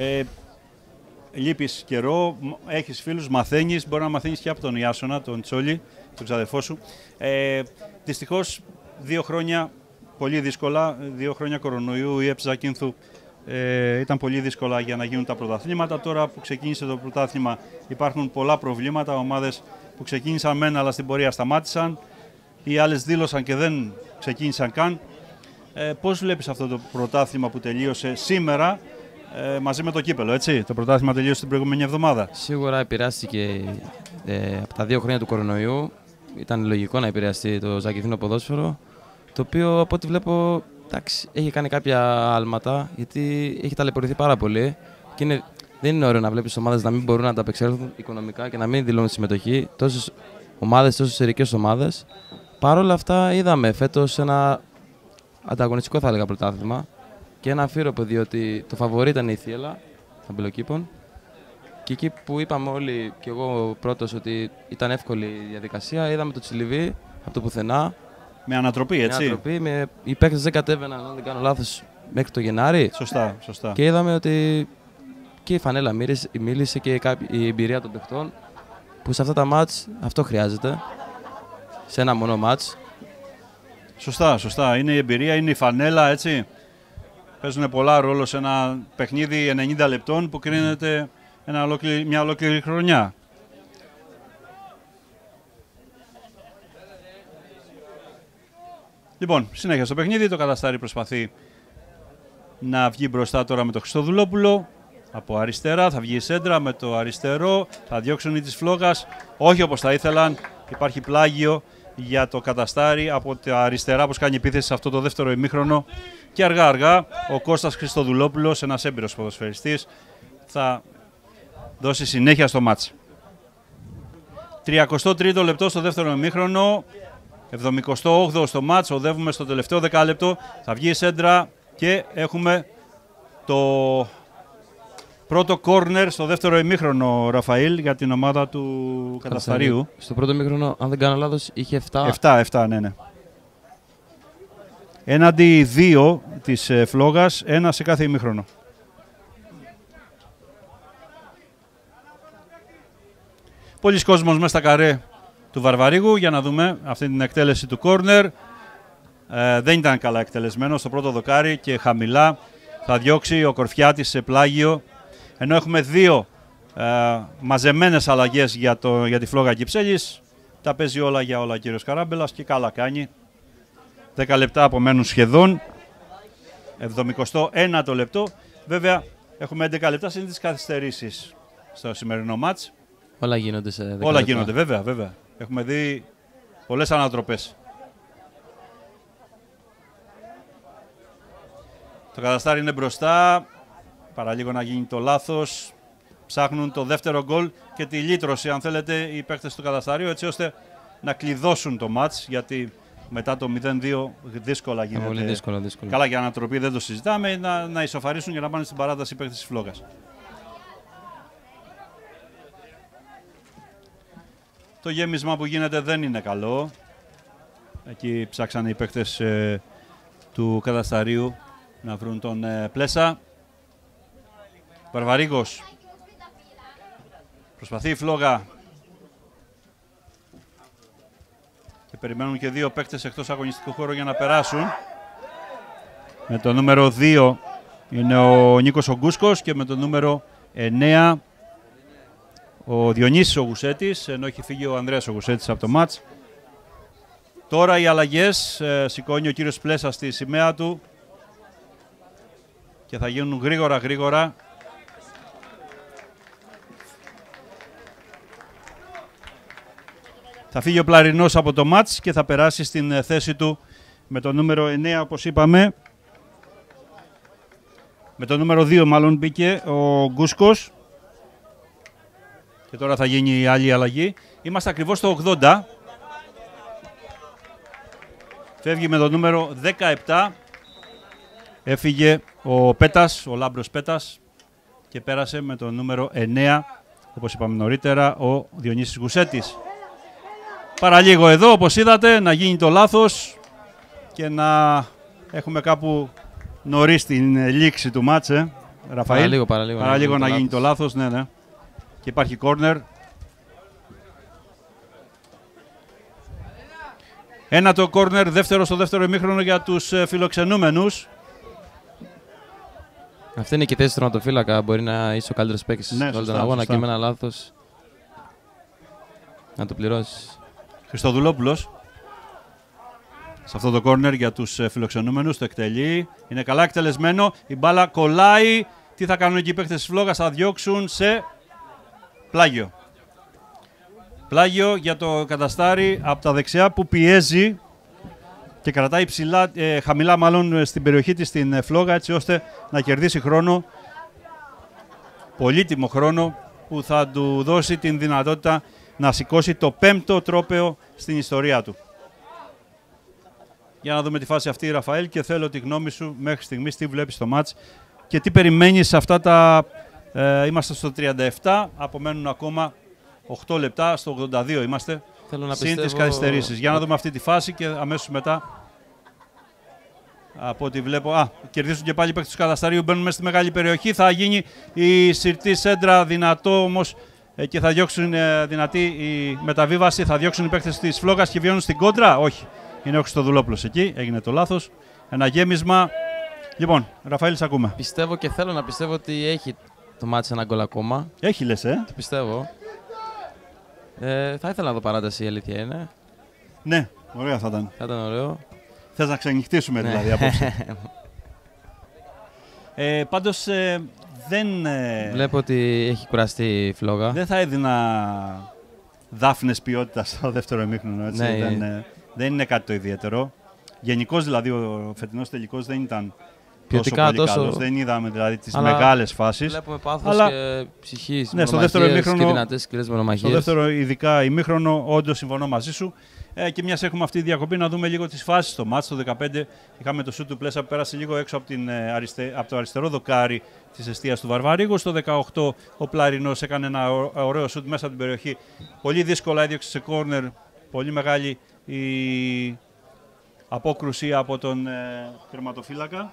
Λείπεις καιρό, έχεις φίλους, μαθαίνεις, μπορεί να μαθαίνεις και από τον Ιάσονα, τον Τσόλη, τον ξαδερφό σου. Δυστυχώς 2 χρόνια πολύ δύσκολα, 2 χρόνια κορονοϊού, η ΕΠ Ζακίνθου ήταν πολύ δύσκολα για να γίνουν τα πρωταθλήματα. Τώρα που ξεκίνησε το πρωτάθλημα υπάρχουν πολλά προβλήματα, ομάδες που ξεκίνησαν μεν αλλά στην πορεία σταμάτησαν, οι άλλες δήλωσαν και δεν ξεκίνησαν καν. Πώς βλέπεις αυτό το πρωτάθλημα που τελείωσε σήμερα, μαζί με το κύπελο, έτσι? Το πρωτάθλημα τελείωσε την προηγούμενη εβδομάδα. Σίγουρα επηρεάστηκε από τα 2 χρόνια του κορονοϊού. Ήταν λογικό να επηρεαστεί το Ζακυνθινό ποδόσφαιρο, το οποίο από ό,τι βλέπω έχει κάνει κάποια άλματα, γιατί έχει ταλαιπωρηθεί πάρα πολύ. Και δεν είναι ωραίο να βλέπεις ομάδες να μην μπορούν να ανταπεξέλθουν οικονομικά και να μην δηλώνουν συμμετοχή. Τόσες ομάδες, τόσες ερικές ομάδες. Παρ' όλα αυτά, είδαμε φέτος ένα ανταγωνιστικό, θα έλεγα, πρωτάθλημα. Και ένα αφήροπο, διότι το φαβορί ήταν η Θίελα των Πελοκήπων. Και εκεί που είπαμε όλοι, και εγώ πρώτος, ότι ήταν εύκολη η διαδικασία, είδαμε το Τσιλιβί από το πουθενά. Με ανατροπή, έτσι. Με ανατροπή, οι παίκτες δεν κατέβαιναν, αν δεν κάνω λάθος, μέχρι το Γενάρη. Σωστά, σωστά. Και είδαμε ότι και η φανέλα μίλησε και η εμπειρία των παιχτών, που σε αυτά τα μάτς αυτό χρειάζεται. Σε ένα μόνο μάτς. Σωστά, σωστά. Είναι η εμπειρία, είναι η φανέλα, έτσι. Παίζουν πολλά ρόλο σε ένα παιχνίδι 90 λεπτών που κρίνεται μια ολόκληρη χρονιά. Λοιπόν, συνέχεια στο παιχνίδι, το Καταστάρι προσπαθεί να βγει μπροστά τώρα με το Χριστοδουλόπουλο. Από αριστερά θα βγει η σέντρα με το αριστερό, θα διώξουν οι της Φλόγας, όχι όπως θα ήθελαν, υπάρχει πλάγιο για το Καταστάρι από τα αριστερά, όπως κάνει επίθεση σε αυτό το δεύτερο ημίχρονο. Και αργά-αργά ο Κώστας Χριστοδουλόπουλος, ένας έμπειρος ποδοσφαιριστής, θα δώσει συνέχεια στο μάτς. 33ο λεπτό στο δεύτερο ημίχρονο, 78ο στο μάτς, οδεύουμε στο τελευταίο δεκάλεπτο, θα βγει η σέντρα και έχουμε το πρώτο κόρνερ στο δεύτερο ημίχρονο, Ραφαήλ, για την ομάδα του Κατασταρίου. Στο πρώτο ημίχρονο, αν δεν κάνω λάθος, είχε 7. 7, ναι. Έναντι 2 της Φλόγας, 1 σε κάθε ημίχρονο. Πολλοί κόσμος μέσα στα καρέ του Βαρβαρίγου για να δούμε αυτή την εκτέλεση του κόρνερ. Δεν ήταν καλά εκτελεσμένο στο πρώτο δοκάρι και χαμηλά θα διώξει ο Κορφιάτης σε πλάγιο. Ενώ έχουμε 2 μαζεμένες αλλαγές για τη Φλόγα Κυψέλης. Τα παίζει όλα για όλα ο κύριος Καράμπελας και καλά κάνει. 10 λεπτά απομένουν σχεδόν. 71ο λεπτό. Βέβαια έχουμε 11 λεπτά συν τις καθυστερήσεις στο σημερινό μάτς. Όλα γίνονται σε 10 λεπτά. Όλα γίνονται, βέβαια. Έχουμε δει πολλές ανατροπές. Το Καταστάρι είναι μπροστά. Παραλίγο να γίνει το λάθος. Ψάχνουν το δεύτερο γκολ και τη λύτρωση, αν θέλετε, οι παίκτες του Κατασταρίου, έτσι ώστε να κλειδώσουν το μάτς, γιατί μετά το 0-2 δύσκολα γίνεται. Πολύ δύσκολο. Καλά, για ανατροπή δεν το συζητάμε, να ισοφαρίσουν για να πάνε στην παράταση οι παίκτες της Φλόγας. Το γέμισμα που γίνεται δεν είναι καλό. Εκεί ψάξανε οι παίκτες του Κατασταρίου να βρουν τον Πλέσα. Βαρβαρίγος. Προσπαθεί η Φλόγα. Και περιμένουν και 2 παίκτες εκτός αγωνιστικού χώρου για να περάσουν. Με το νούμερο 2 είναι ο Νίκος Ογκούσκος και με το νούμερο 9 ο Διονύσης ο Γουσέτης, ενώ έχει φύγει ο Ανδρέας ο Γουσέτης από το μάτς. Τώρα οι αλλαγές, σηκώνει ο κύριος Πλέσας στη σημαία του και θα γίνουν γρήγορα. Θα φύγει ο Πλαρινός από το μάτς και θα περάσει στην θέση του με το νούμερο 9, όπως είπαμε. Με το νούμερο 2 μάλλον μπήκε ο Γκούσκος. Και τώρα θα γίνει η άλλη αλλαγή. Είμαστε ακριβώς στο 80. Φεύγει με το νούμερο 17. Έφυγε ο Πέτας, ο Λάμπρος Πέτας. Και πέρασε με το νούμερο 9, όπως είπαμε νωρίτερα, ο Διονύσης Γουσέτης. Παραλίγο εδώ, όπως είδατε, να γίνει το λάθος και να έχουμε κάπου νωρίς την λήξη του μάτσε. Ραφαήλ. Παραλίγο να γίνει το λάθος, ναι. Και υπάρχει κόρνερ. Ένα το κόρνερ, δεύτερο στο δεύτερο ημίχρονο για τους φιλοξενούμενους. Αυτή είναι και η θέση του τερματοφύλακα. Μπορεί να είσαι ο καλύτερος παίκτης σε όλο τον αγώνα και με ένα λάθος να το πληρώσεις. Χριστοδουλόπουλος. Σε αυτό το κόρνερ για τους φιλοξενούμενους το εκτελεί. Είναι καλά εκτελεσμένο. Η μπάλα κολλάει. Τι θα κάνουν εκεί οι παίκτες της Φλόγας? Θα διώξουν σε πλάγιο. Πλάγιο για το Καταστάρι από τα δεξιά που πιέζει και κρατάει ψηλά, χαμηλά μάλλον στην περιοχή της την Φλόγα, έτσι ώστε να κερδίσει χρόνο, πολύτιμο χρόνο, που θα του δώσει την δυνατότητα να σηκώσει το 5ο τρόπαιο στην ιστορία του. Για να δούμε τη φάση αυτή, Ραφαήλ, και θέλω τη γνώμη σου μέχρι στιγμής, τι βλέπεις στο μάτς και τι περιμένεις σε αυτά τα... είμαστε στο 37, απομένουν ακόμα 8 λεπτά, στο 82 είμαστε, συν τις καθυστερήσεις. Για να δούμε αυτή τη φάση και αμέσως μετά, από ό,τι βλέπω, κερδίζουν και πάλι οι παίκτες του Κατασταρίου, μπαίνουν μέσα στη μεγάλη περιοχή, θα γίνει η συρτή σέντρα, δυνατό όμως, και θα διώξουν δυνατή η μεταβίβαση, θα διώξουν οι παίκτες της Φλόγας και βγαίνουν στην κόντρα. Όχι, είναι ο Χριστοδουλόπουλος εκεί, έγινε το λάθος. Ένα γέμισμα. Λοιπόν, Ραφαήλ, σ' ακούμε. Πιστεύω και θέλω να πιστεύω ότι έχει το μάτς ένα γκολ ακόμα. Έχει, λες, Το πιστεύω. Θα ήθελα να δω παράταση, η αλήθεια είναι. Ναι, ωραία θα ήταν. Θα ήταν ωραίο. Θες να ξενυχτήσουμε δηλαδή απόψε. Πάντως δεν... Βλέπω ότι έχει κουραστεί η Φλόγα. Δεν θα έδινα δάφνες ποιότητας στο δεύτερο ημίχρονο. Ναι, δεν είναι κάτι το ιδιαίτερο. Γενικώς δηλαδή ο φετινός τελικός δεν ήταν ποιοτικά τόσο πολύ καλός. Δεν είδαμε δηλαδή τις αλλά μεγάλες φάσεις. Βλέπουμε πάθος και ψυχή, ναι, στο δεύτερο ημίχρονο, και δυνατές σκληρές μονομαχίες. Στο δεύτερο ειδικά ημίχρονο, όντως συμφωνώ μαζί σου. Και μιας έχουμε αυτή τη διακοπή, να δούμε λίγο τις φάσεις στο μάτς. Το 15 είχαμε το σούτ του Πλέσα που πέρασε λίγο έξω από το αριστερό δοκάρι της εστίας του Βαρβαρίγου. Στο 18 ο Πλαρινός έκανε ένα ωραίο σούτ μέσα από την περιοχή. Πολύ δύσκολα έδιωξε σε κόρνερ. Πολύ μεγάλη η απόκρουση από τον τερματοφύλακα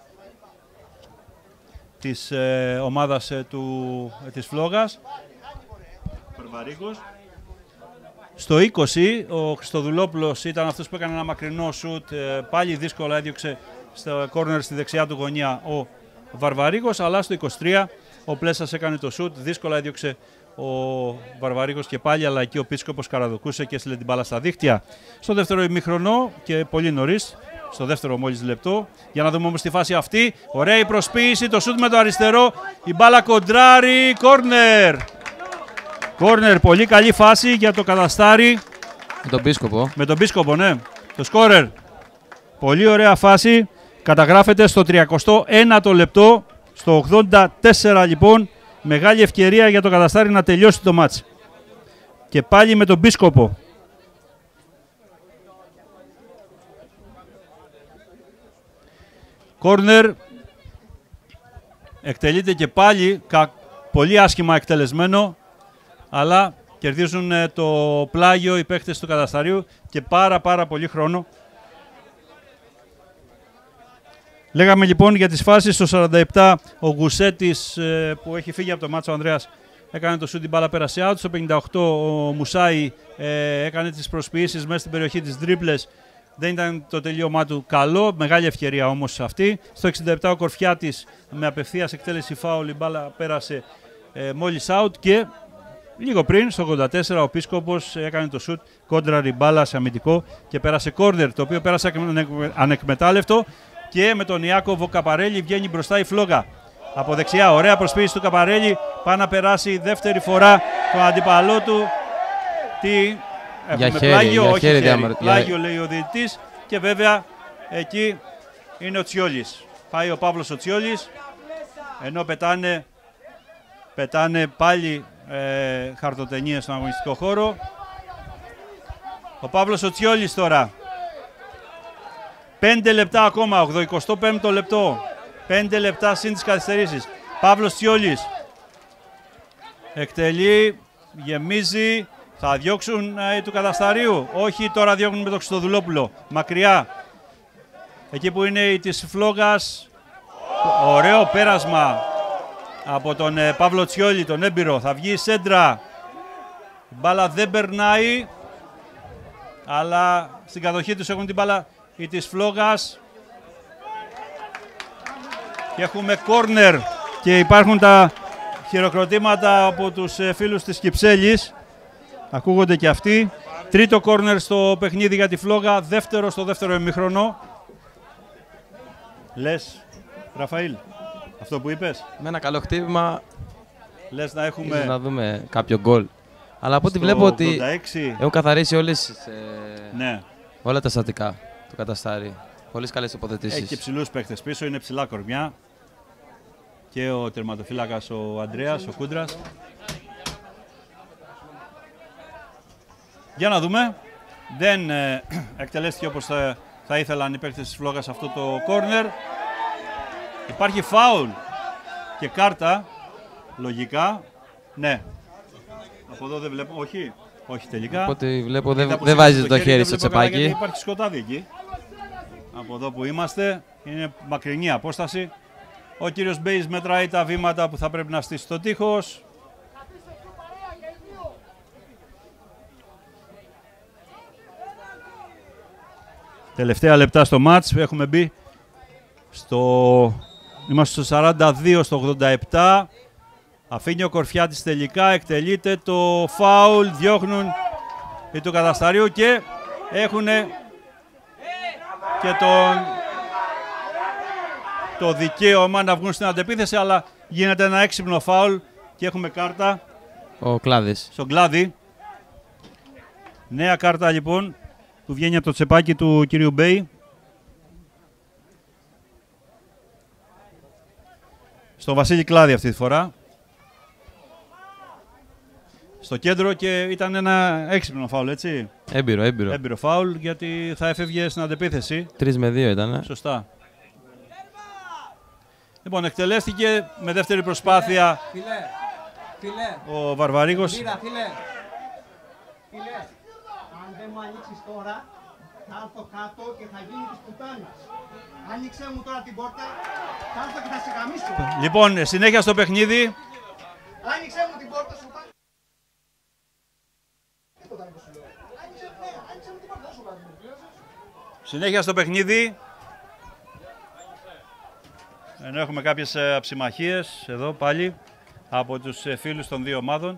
της ομάδας της Φλόγας. Βαρβαρίγος. Στο 20 ο Χριστοδουλόπουλος ήταν αυτός που έκανε ένα μακρινό σουτ, πάλι δύσκολα έδιωξε στο κόρνερ στη δεξιά του γωνία ο Βαρβαρίγος, αλλά στο 23 ο Πλέσας έκανε το σουτ, δύσκολα έδιωξε ο Βαρβαρίγος και πάλι, αλλά εκεί ο Πίσκοπος καραδοκούσε και έστειλε την μπάλα στα δίχτυα. Στο δεύτερο ημίχρονο και πολύ νωρίς, στο δεύτερο μόλις λεπτό, για να δούμε όμως τη φάση αυτή, ωραία η προσποίηση, το σουτ με το αριστερό, η μπάλα κοντράρει, κόρνερ. Κόρνερ, πολύ καλή φάση για το Καταστάρι. Με τον Πίσκοπο. Με τον Πίσκοπο, ναι. Το σκόρερ. Πολύ ωραία φάση. Καταγράφεται στο 31ο λεπτό. Στο 84 λοιπόν. Μεγάλη ευκαιρία για το Καταστάρι να τελειώσει το μάτς. Και πάλι με τον Πίσκοπο. Κόρνερ. Εκτελείται και πάλι. Πολύ άσχημα εκτελεσμένο. Αλλά κερδίζουν το πλάγιο οι παίκτες του Κατασταρίου και πάρα πολύ χρόνο. Λέγαμε λοιπόν για τις φάσεις. Στο 47 ο Γουσέτης που έχει φύγει από το μάτσο, ο Ανδρέας έκανε το σούτ, την μπάλα πέρασε out. Στο 58 ο Μουσάη έκανε τις προσποιήσεις μέσα στην περιοχή της τρίπλες. Δεν ήταν το τελείωμά του καλό, μεγάλη ευκαιρία όμως αυτή. Στο 67 ο Κορφιάτης με απευθείας εκτέλεση φάουλ, η μπάλα πέρασε μόλις out και λίγο πριν, στο 84, ο Πίσκοπος έκανε το σουτ κόντρα ριμπάλα σε αμυντικό και πέρασε κόρνερ, το οποίο πέρασε ανεκμετάλλευτο και με τον Ιάκωβο Καπαρέλη βγαίνει μπροστά η Φλόγα. Από δεξιά, ωραία προσποίηση του Καπαρέλη, πάει να περάσει δεύτερη φορά τον αντίπαλό του. Τι έχουμε, πλάγιο, όχι χέρι. Πλάγιο λέει ο διαιτητής και βέβαια εκεί είναι ο Τσιόλης. Πάει ο Παύλος ο Τσιόλης, ενώ πετάνε πάλι χαρτοτενίες στον αγωνιστικό χώρο. Ο Παύλος ο Τσιόλης τώρα. 5 λεπτά ακόμα, 85ο λεπτό. 5 λεπτά συν τις καθυστερήσεις. Παύλος Τσιόλης. Εκτελεί, γεμίζει. Θα διώξουν του Κατασταρίου. Όχι, τώρα διώχνουν με τον Χριστοδουλόπουλο. Μακριά. Εκεί που είναι η της Φλόγας. Ωραίο πέρασμα από τον Παύλο Τσιόλη, τον έμπειρο. Θα βγει η σέντρα. Η μπάλα δεν περνάει. Αλλά στην κατοχή τους έχουν την μπάλα η της Φλόγας. Και έχουμε κόρνερ. Και υπάρχουν τα χειροκροτήματα από τους φίλους της Κυψέλης. Ακούγονται και αυτοί. Τρίτο κόρνερ στο παιχνίδι για τη Φλόγα. Δεύτερο στο δεύτερο ημίχρονο. Λες, Ραφαήλ, αυτό που είπες? Με ένα καλό χτύπημα. Λες να έχουμε... ίσως να δούμε κάποιο γκολ. Αλλά από ό,τι βλέπω ότι 86... έχουν καθαρίσει ναι. όλα τα στατικά του Καταστάρι. Πολύ καλές τοποθετήσεις. Έχει και ψηλούς παίκτες πίσω, είναι ψηλά κορμιά. Και ο τερματοφύλακας ο Ανδρέας, ο Κούντρας. Για να δούμε. Δεν εκτελέστηκε όπως θα ήθελαν οι παίκτες της Φλόγας αυτό το κόρνερ. Υπάρχει φάουλ και κάρτα, λογικά. Ναι. Από εδώ δεν βλέπω, όχι τελικά. Οπότε βλέπω δεν βάζει το χέρι στο τσεπάκι. Γιατί υπάρχει σκοτάδι εκεί. Από εδώ που είμαστε, είναι μακρινή απόσταση. Ο κύριος Μπέις μετράει τα βήματα που θα πρέπει να στήσει το τείχος. Τελευταία λεπτά στο μάτς, έχουμε μπει είμαστε στο 42, στο 87. Αφήνει ο Κορφιάτης τελικά, εκτελείται το φάουλ, διώχνουν του Κατασταρίου και έχουν και το δικαίωμα να βγουν στην αντεπίθεση, αλλά γίνεται ένα έξυπνο φάουλ και έχουμε κάρτα. Ο Κλάδης. Στον Κλάδη. Νέα κάρτα λοιπόν που βγαίνει από το τσεπάκι του κυρίου Μπέι. Στο Βασίλη Κλάδη αυτή τη φορά. Στο κέντρο και ήταν ένα έξυπνο φάουλ, έτσι. Έμπειρο. Φάουλ, γιατί θα έφευγε στην αντεπίθεση. 3 με 2 ήταν. Σωστά. Λοιπόν, εκτελέστηκε με δεύτερη προσπάθεια ο Βαρβαρίγος. Φίλε, αν δεν μου ανοίξεις τώρα, θα έρθω κάτω και θα γίνει της πουτάνας. Άνοιξε μου τώρα την πόρτα, θα έρθω και θα σε γαμίσω. Λοιπόν, συνέχεια στο παιχνίδι. Άνοιξε μου την πόρτα σου. Συνέχεια στο παιχνίδι. Ενώ έχουμε κάποιες αψιμαχίες εδώ πάλι από τους φίλους των δύο ομάδων.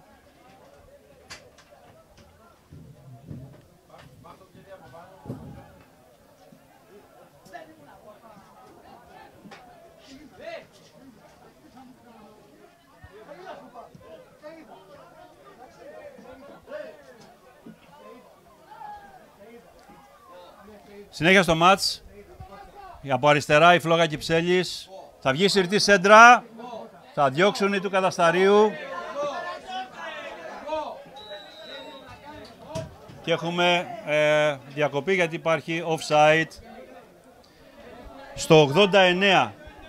Συνέχεια στο μάτς. Από αριστερά η Φλόγα Κυψέλης. Θα βγει συρτή σέντρα. Θα διώξουν οι του Κατασταρίου. Και έχουμε διακοπή γιατί υπάρχει offside. Στο 89.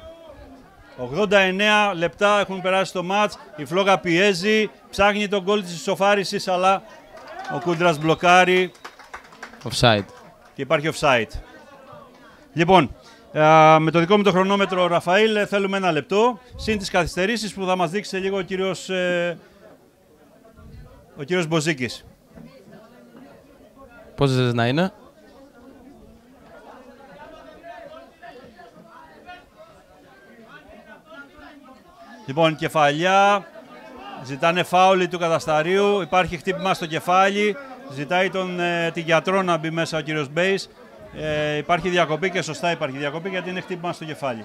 89 λεπτά έχουν περάσει το μάτς. Η Φλόγα πιέζει. Ψάχνει τον γκολ της ισοφάρισης, αλλά ο Κούντρας μπλοκάρει. Offside. Και υπάρχει offside. Λοιπόν, με το δικό μου το χρονόμετρο, Ραφαήλ, θέλουμε 1 λεπτό. Συν τις καθυστερήσεις που θα μας δείξει σε λίγο ο κύριος Μποζίκης. Πόσες να είναι? Λοιπόν, κεφαλιά. Ζητάνε φάουλη του Κατασταρίου. Υπάρχει χτύπημα στο κεφάλι. Ζητάει την γιατρό να μπει μέσα ο κύριος Μπέις. Υπάρχει διακοπή και σωστά υπάρχει διακοπή γιατί είναι χτύπημα στο κεφάλι.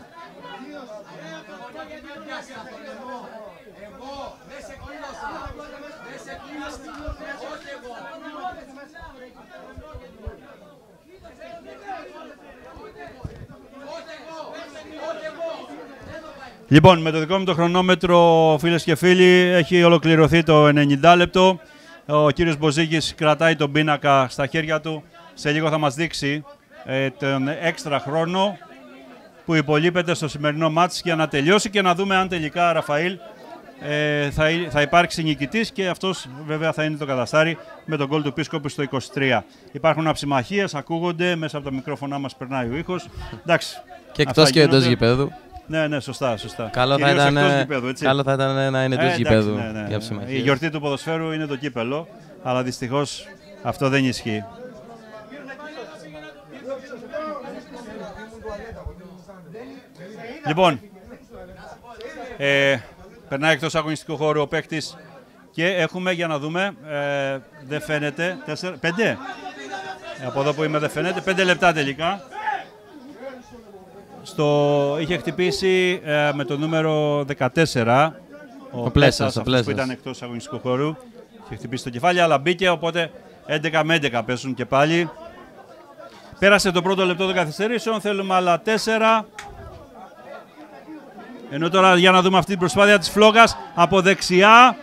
Λοιπόν, με το δικό μου το χρονόμετρο, φίλες και φίλοι, έχει ολοκληρωθεί το 90 λεπτό. Ο κύριος Μποζίκης κρατάει τον πίνακα στα χέρια του. Σε λίγο θα μας δείξει τον έξτρα χρόνο που υπολείπεται στο σημερινό μάτς για να τελειώσει και να δούμε αν τελικά, Ραφαήλ, θα υπάρξει νικητής και αυτός βέβαια θα είναι το Καταστάρι με τον γκολ του Πίσκοπου στο 23. Υπάρχουν αψιμαχίες, ακούγονται, μέσα από τα μικρόφωνά μας περνάει ο ήχος. Εντάξει, και εκτός και εντός γηπέδου. Ναι, σωστά. Καλό θα ήταν να είναι εντός γηπέδου. Η γιορτή του ποδοσφαίρου είναι το κύπελο, αλλά δυστυχώς αυτό δεν ισχύει. Λοιπόν, περνάει εκτός αγωνιστικού χώρου ο παίκτης και έχουμε, για να δούμε, δεν φαίνεται, 5. Από εδώ που είμαι δεν φαίνεται, 5 λεπτά τελικά. Είχε χτυπήσει με το νούμερο 14 ο Πλέσας, που ήταν εκτός αγωνιστικού χώρου. Είχε χτυπήσει το κεφάλι, αλλά μπήκε, οπότε 11 με 11 παίζουν και πάλι. Πέρασε το πρώτο λεπτό των καθυστερήσεων, θέλουμε άλλα 4. Ενώ τώρα για να δούμε αυτή την προσπάθεια της Φλόγας από δεξιά.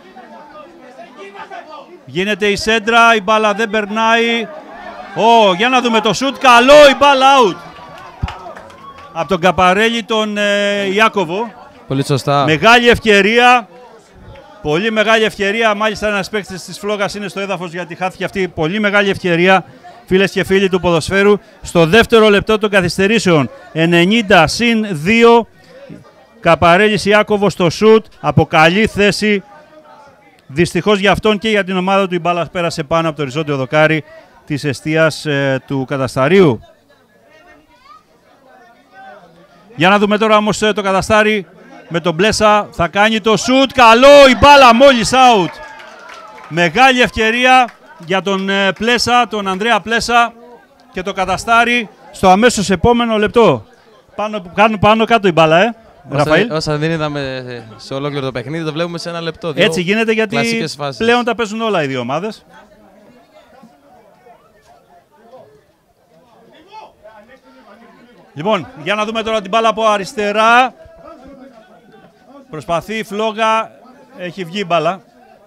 Γίνεται η σέντρα, η μπάλα δεν περνάει. Για να δούμε το σουτ, καλό, η μπάλα out. Από τον Καπαρέλη τον Ιάκωβο. Πολύ σωστά. Μεγάλη ευκαιρία. Πολύ μεγάλη ευκαιρία. Μάλιστα ένας παίκτης της Φλόγας είναι στο έδαφος γιατί χάθηκε αυτή η πολύ μεγάλη ευκαιρία. Φίλες και φίλοι του ποδοσφαίρου. Στο δεύτερο λεπτό των καθυστερήσεων. 90 συν 2. Καπαρέλης Ιάκωβος στο σουτ. Από καλή θέση. Δυστυχώς για αυτόν και για την ομάδα του η μπάλα πέρασε πάνω από το οριζόντιο δοκάρι της εστίας του Κατασταρίου. Για να δούμε τώρα όμως το Καταστάρι με τον Πλέσα. Θα κάνει το σουτ. Καλό, η μπάλα μόλις out. Μεγάλη ευκαιρία για τον Πλέσα, τον Ανδρέα Πλέσα και το Καταστάρι στο αμέσως επόμενο λεπτό. Πάνω κάτω η μπάλα, Ραφαήλ. Όσα δεν είδαμε σε ολόκληρο το παιχνίδι, το βλέπουμε σε 1 λεπτό. Έτσι γίνεται γιατί πλέον τα παίζουν όλα οι δύο ομάδες. Λοιπόν, για να δούμε τώρα την μπάλα από αριστερά. Προσπαθεί η φλόγα, έχει βγει η μπάλα.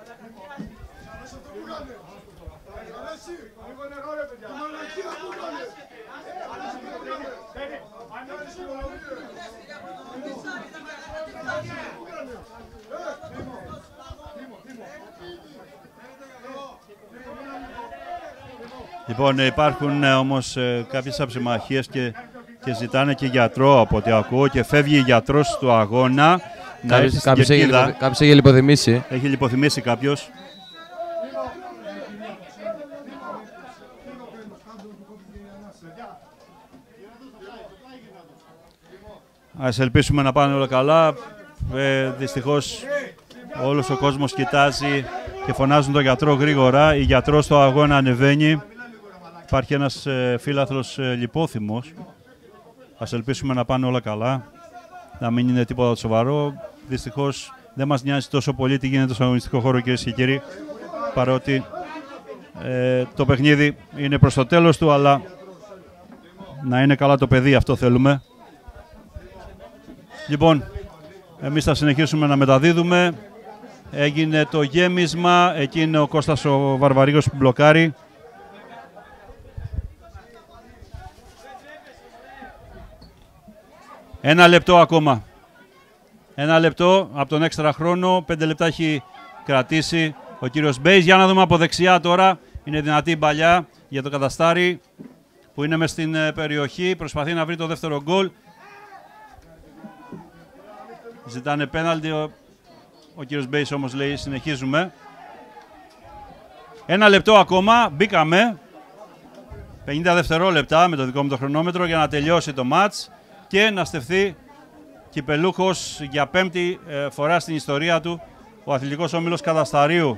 Λοιπόν, υπάρχουν όμως κάποιες αψημαχίες και ζητάνε και γιατρό από ό,τι ακούω και φεύγει γιατρός του αγώνα. Κάποιος έχει λιποθυμήσει. Έχει λιποθυμήσει κάποιος. Ας ελπίσουμε να πάνε όλα καλά. Δυστυχώς όλος ο κόσμος κοιτάζει και φωνάζουν τον γιατρό γρήγορα. Η γιατρός στο αγώνα ανεβαίνει. Υπάρχει ένας φίλαθλος λιπόθυμος. Ας ελπίσουμε να πάνε όλα καλά. Να μην είναι τίποτα σοβαρό. Δυστυχώς δεν μας νοιάζει τόσο πολύ τι γίνεται στον αγωνιστικό χώρο, κυρίες και κύριοι. Παρότι το παιχνίδι είναι προς το τέλος του, αλλά να είναι καλά το παιδί, αυτό θέλουμε. Λοιπόν, εμείς θα συνεχίσουμε να μεταδίδουμε. Έγινε το γέμισμα. Εκεί είναι ο Κώστας ο Βαρβαρίγος που μπλοκάρει. Ένα λεπτό ακόμα. Ένα λεπτό από τον έξτρα χρόνο. 5 λεπτά έχει κρατήσει ο κύριος Μπέις. Για να δούμε από δεξιά τώρα. Είναι δυνατή η παλιά για το Καταστάρι που είναι μες στην περιοχή. Προσπαθεί να βρει το δεύτερο γκολ. Ζητάνε πέναλτι. Ο κύριος Μπέις όμως λέει συνεχίζουμε. Ένα λεπτό ακόμα. Μπήκαμε. 50 δευτερόλεπτα με το δικό μου το χρονόμετρο για να τελειώσει το μάτς και να στεφθεί κυπελούχος για 5η φορά στην ιστορία του ο Αθλητικός Όμιλος Κατασταρίου.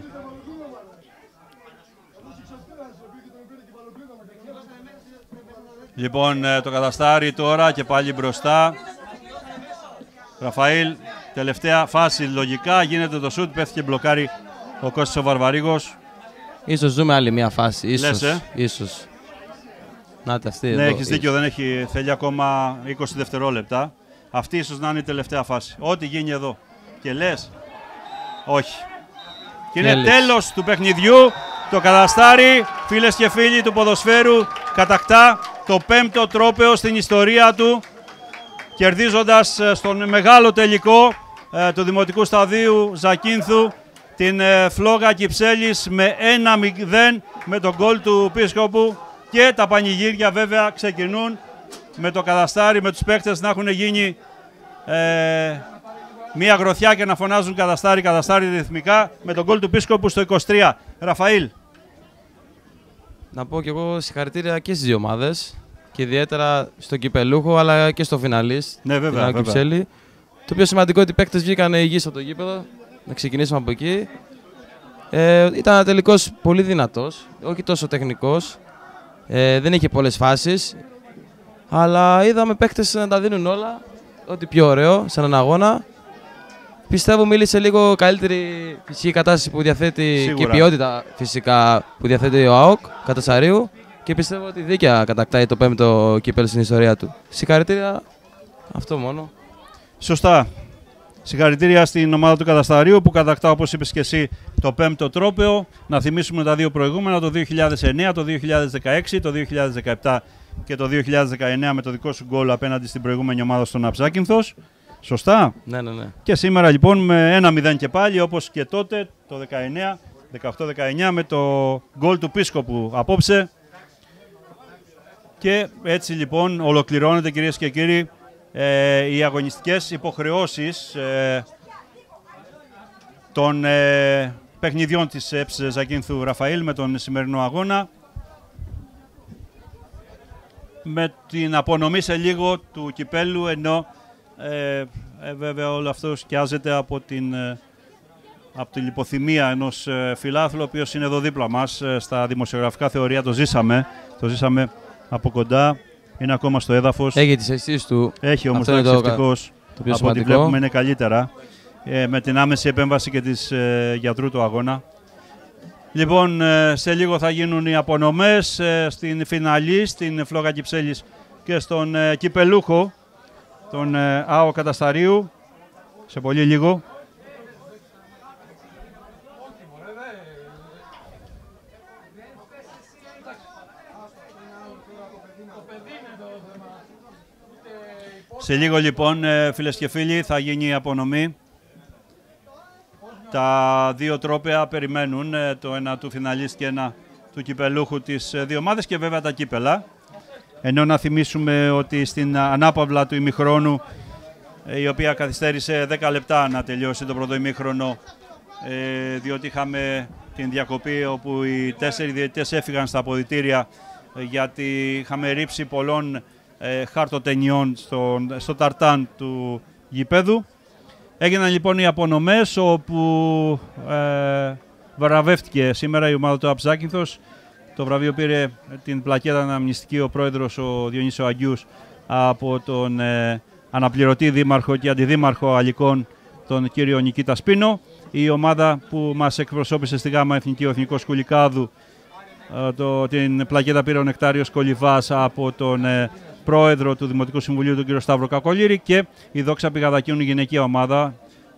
Λοιπόν, το Καταστάρι τώρα και πάλι μπροστά. Ραφαήλ, τελευταία φάση λογικά, γίνεται το σουτ, πέφτει και μπλοκάρει ο Κώστας ο Βαρβαρίγος. Ίσως δούμε άλλη μια φάση, ίσως. Λες, ίσως. Να αυτή ναι, εδώ, έχεις δίκιο, δεν έχει, θέλει ακόμα 20 δευτερόλεπτα. Αυτή ίσως να είναι η τελευταία φάση. Ό,τι γίνει εδώ. Και λες, όχι. Και είναι τέλος του παιχνιδιού. Το Καταστάρι, φίλες και φίλοι του ποδοσφαίρου, κατακτά το 5ο τρόπαιο στην ιστορία του, κερδίζοντας στον μεγάλο τελικό του Δημοτικού Σταδίου Ζακίνθου την φλόγα Κυψέλης με 1-0 με τον γκολ του Πίσκοπου. Και τα πανηγύρια βέβαια ξεκινούν με το Καταστάρι, με τους παίκτες να έχουν γίνει μία γροθιά και να φωνάζουν Καταστάρι, Καταστάρι ρυθμικά με τον γκολ του Πίσκοπου στο 23. Ραφαήλ. Να πω κι εγώ συγχαρητήρια και στις δύο ομάδες και ιδιαίτερα στο κυπελούχο αλλά και στο φιναλίστ. Ναι, βέβαια. Κυψέλη. Το πιο σημαντικό είναι ότι οι παίκτες βγήκαν υγιείς από το γήπεδο. Να ξεκινήσουμε από εκεί. Ήταν ένα τελικός πολύ δυνατός, όχι τόσο τεχνικός. Δεν είχε πολλές φάσεις, αλλά είδαμε παίκτες να τα δίνουν όλα, ό,τι πιο ωραίο σε έναν αγώνα. Πιστεύω μίλησε λίγο καλύτερη φυσική κατάσταση που διαθέτει σίγουρα. Και η ποιότητα φυσικά που διαθέτει ο ΑΟΚ Κατασταρίου και πιστεύω ότι δίκαια κατακτάει το 5ο κύπελλο στην ιστορία του. Συγχαρητήρια, αυτό μόνο. Σωστά. Συγχαρητήρια στην ομάδα του Κατασταρίου που κατακτά, όπως είπες και εσύ, το 5ο τρόπαιο. Να θυμίσουμε τα δύο προηγούμενα, το 2009, το 2016, το 2017 και το 2019 με το δικό σου γκολ απέναντι στην προηγούμενη ομάδα στον Αψάκυνθος. Σωστά. Ναι. Και σήμερα λοιπόν με 1-0 και πάλι, όπως και τότε, το 18-19 με το γκολ του Πίσκοπου απόψε. Και έτσι λοιπόν ολοκληρώνεται, κυρίες και κύριοι, οι αγωνιστικές υποχρεώσεις των παιχνιδιών της ΕΠΣ Ζακίνθου Ραφαήλ με τον σημερινό αγώνα, με την απονομή σε λίγο του κυπέλου, ενώ βέβαια όλο αυτό σκιάζεται από τη λιποθυμία ενός φιλάθλου, ο οποίος είναι εδώ δίπλα μας στα δημοσιογραφικά θεωρία. Το ζήσαμε από κοντά, είναι ακόμα στο έδαφος. Έχει τις αισθήσεις του. Έχει όμως το εξευτικός, από ό,τι βλέπουμε είναι καλύτερα, με την άμεση επέμβαση και της γιατρού του αγώνα. Λοιπόν, σε λίγο θα γίνουν οι απονομές στην φιναλή, στην φλόγα Κυψέλης και στον κυπελούχο, τον ΑΟ Κατασταρίου, σε πολύ λίγο. Σε λίγο λοιπόν, φίλες και φίλοι, θα γίνει η απονομή. Τα δύο τρόπαια περιμένουν, το ένα του φιναλίστ και ένα του κυπελούχου τις δύο ομάδες και βέβαια τα κύπελα. Ενώ να θυμίσουμε ότι στην ανάπαυλα του ημιχρόνου, η οποία καθυστέρησε 10 λεπτά να τελειώσει το πρώτο ημίχρονο, διότι είχαμε την διακοπή όπου οι 4 διαιτητές έφυγαν στα αποδυτήρια γιατί είχαμε ρίψει πολλών χαρτοτενιών στο ταρτάν του γηπέδου. Έγιναν λοιπόν οι απονομές όπου βραβεύτηκε σήμερα η ομάδα του ΑΠ Ζάκυνθος. Το βραβείο πήρε την πλακέτα αναμνηστική ο πρόεδρος ο Διονύσης Αγγιούς από τον αναπληρωτή δήμαρχο και αντιδήμαρχο Αλικών τον κύριο Νικήτα Σπίνο. Η ομάδα που μας εκπροσώπησε στη ΓΑΜΑ Εθνική, ο Εθνικός Κουλικάδου, την πλακέτα πήρε ο Νεκτάριος Κολιβάς από τον πρόεδρο του Δημοτικού Συμβουλίου, τον κύριο Σταύρο Κακολύρη, και η Δόξα Πηγαδακίων, η γυναικεία ομάδα.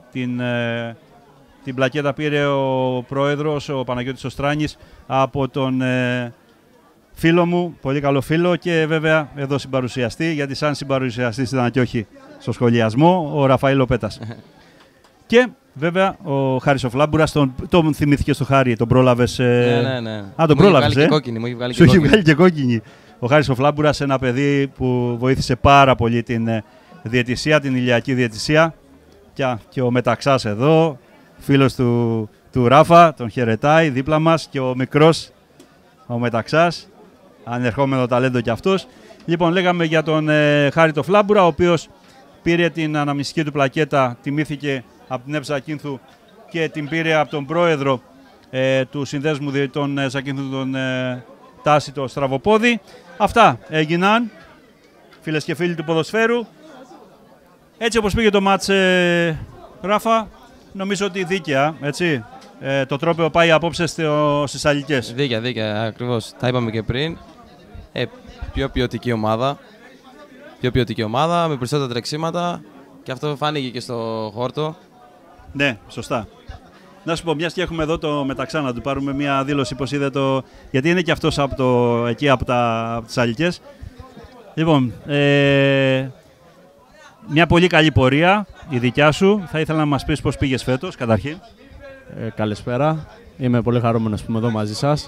Την πλακέτα πήρε ο πρόεδρος, ο Παναγιώτης Οστράνης, από τον φίλο μου, πολύ καλό φίλο, και βέβαια εδώ συμπαρουσιαστή, γιατί σαν συμπαρουσιαστής ήταν και όχι στο σχολιασμό, ο Ραφαήλ Λοπέτας. Και βέβαια ο Χάρης ο Φλάμπουρας, τον θυμήθηκε στο Χάρη, τον πρόλαβες. Ναι. Α, τον πρόλαβες. Μου έχει βγάλει Σου έχει βγάλει και κόκκινη. Ο Χάρης ο Φλάμπουρας, ένα παιδί που βοήθησε πάρα πολύ την διαιτησία, την ηλιακή διαιτησία. Και ο Μεταξάς εδώ, φίλος του Ράφα, τον χαιρετάει δίπλα μας, και ο μικρός, ο Μεταξάς, ανερχόμενο ταλέντο κι αυτός. Λοιπόν, λέγαμε για τον Χάρη το Φλάμπουρα, ο οποίος πήρε την αναμνηστική του πλακέτα, τιμήθηκε από την ΕΠ Ζακύνθου και την πήρε από τον πρόεδρο του Συνδέσμου Διαιτητών Ζακύνθου, τον Τάση το Στραβοπόδη. Αυτά έγιναν, φίλες και φίλοι του ποδοσφαίρου. Έτσι όπως πήγε το μάτς, Ράφα, νομίζω ότι δίκαια, έτσι. Το τρόπαιο πάει απόψε στις Αλικές. Δίκαια, ακριβώς. Τα είπαμε και πριν. Πιο ποιοτική ομάδα. Πιο ποιοτική ομάδα, με περισσότερα τρεξίματα, και αυτό φάνηκε και στο χόρτο. Ναι, σωστά. Να σου πω, μιας και έχουμε εδώ το Μεταξά, να του πάρουμε μια δήλωση πως είδε το. Γιατί είναι και αυτός εκεί από τις Αλικές. Λοιπόν, μια πολύ καλή πορεία, η δικιά σου. Θα ήθελα να μας πεις πώς πήγες φέτος, καταρχήν. Καλησπέρα. Είμαι πολύ χαρούμενος που είμαι εδώ μαζί σας.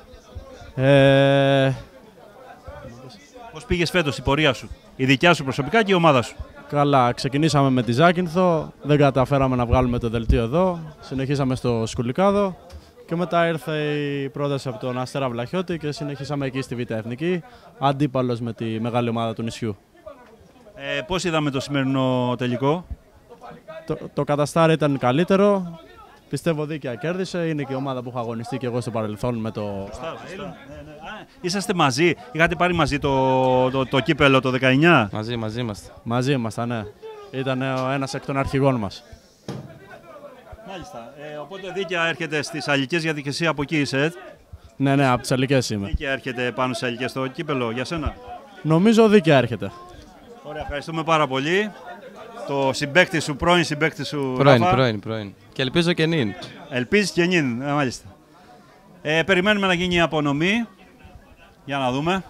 Πώς πήγες φέτος η πορεία σου, η δικιά σου προσωπικά και η ομάδα σου? Καλά, ξεκινήσαμε με τη Ζάκυνθο, δεν καταφέραμε να βγάλουμε το δελτίο εδώ, συνεχίσαμε στο Σκουλικάδο και μετά ήρθε η πρόταση από τον Αστέρα Βλαχιώτη και συνεχίσαμε εκεί στη Β' Εθνική, αντίπαλος με τη μεγάλη ομάδα του νησιού. Πώς είδαμε το σημερινό τελικό? Το Καταστάρι ήταν καλύτερο. Πιστεύω δίκαια κέρδισε. Είναι και η ομάδα που έχω αγωνιστεί και εγώ στο παρελθόν με το. Είσαστε μαζί, είχατε πάρει μαζί το κύπελο το 19. Μαζί είμαστε. Μαζί ήμασταν, ναι. Ήταν ένας εκ των αρχηγών μας. Μάλιστα. Οπότε δίκαια έρχεται στις Αλικές, γιατί και εσύ από εκεί είσαι. Ναι, από τις Αλικές είμαι. Δίκαια έρχεται πάνω στις Αλικές το κύπελο για σένα? Νομίζω δίκαια έρχεται. Ωραία, ευχαριστούμε πάρα πολύ. Το συμπαίκτη σου, πρώην συμπαίκτη σου. Πρώην. Και ελπίζω και νυν. Ελπίζεις και νυν, μάλιστα. Περιμένουμε να γίνει η απονομή. Για να δούμε.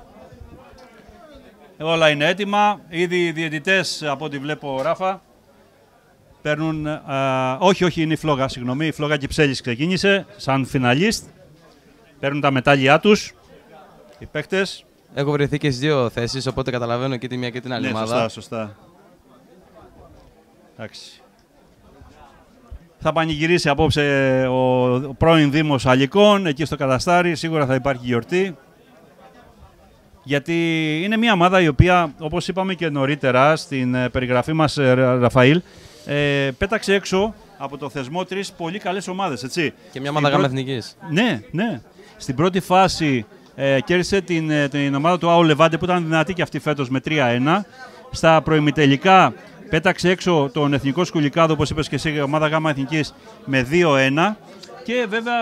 Όλα είναι έτοιμα. Ήδη οι διαιτητές, από ό,τι βλέπω, Ράφα, παίρνουν. Όχι, είναι η Φλόγα, συγγνώμη. Η Φλόγα Κυψέλης ξεκίνησε σαν φιναλίστ. Παίρνουν τα μετάλλια τους οι παίκτες. Έχω βρεθεί και στις δύο θέσεις, οπότε καταλαβαίνω και τη μία και την άλλη ομάδα. Σωστά. Εντάξει. Θα πανηγυρίσει απόψε ο πρώην Δήμος Αλικών, εκεί στο Καταστάρι. Σίγουρα θα υπάρχει γιορτή. Γιατί είναι μια ομάδα η οποία, όπως είπαμε και νωρίτερα στην περιγραφή μας, Ραφαήλ, πέταξε έξω από το θεσμό 3 πολύ καλές ομάδες, έτσι. Και μια ομάδα γάμα εθνικής. Ναι. Στην πρώτη φάση κέρδισε την ομάδα του ΑΟ Λεβάντε, που ήταν δυνατή και αυτή φέτος, με 3-1. Στα προημιτελικά πέταξε έξω τον Εθνικό Σκουλικάδο, όπως είπες και εσύ, η ομάδα γάμα εθνικής, με 2-1. Και βέβαια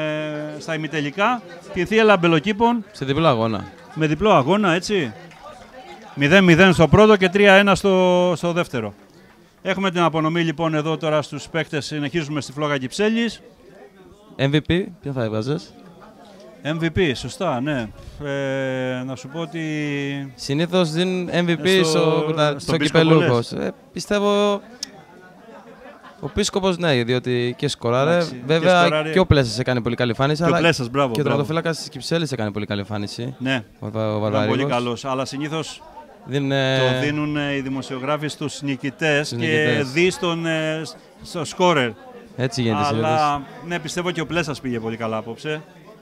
στα ημιτελικά την Θεία Λαμπελοκήπων. Σε διπλό αγώνα. Με διπλό αγώνα, έτσι. 0-0 στο πρώτο και 3-1 στο δεύτερο. Έχουμε την απονομή λοιπόν εδώ τώρα στους παίκτες. Συνεχίζουμε στη Φλόγα Κυψέλης. MVP, ποιο θα έβγαζες? MVP, σωστά, ναι. Να σου πω ότι... Συνήθως δίνουν MVP στο Κυπελούχος. Πιστεύω ο Πίσκοπος, ναι, διότι και σκοράρε. Βέβαια και ο Πλέσας έκανε πολύ καλή εμφάνιση. Και ο Πλέσας, μπράβο. Και ο τερματοφύλακας της Κυψέλης έκανε πολύ καλή εμφάνιση. Ναι, ήταν πολύ καλός. Αλλά συνήθως το δίνουν οι δημοσιογράφοι στους νικητές και δει στο σκόρερ. Έτσι γίνεται. Αλλά ναι, πιστεύω και ο Πλέσας πήγε πολύ καλά απόψε.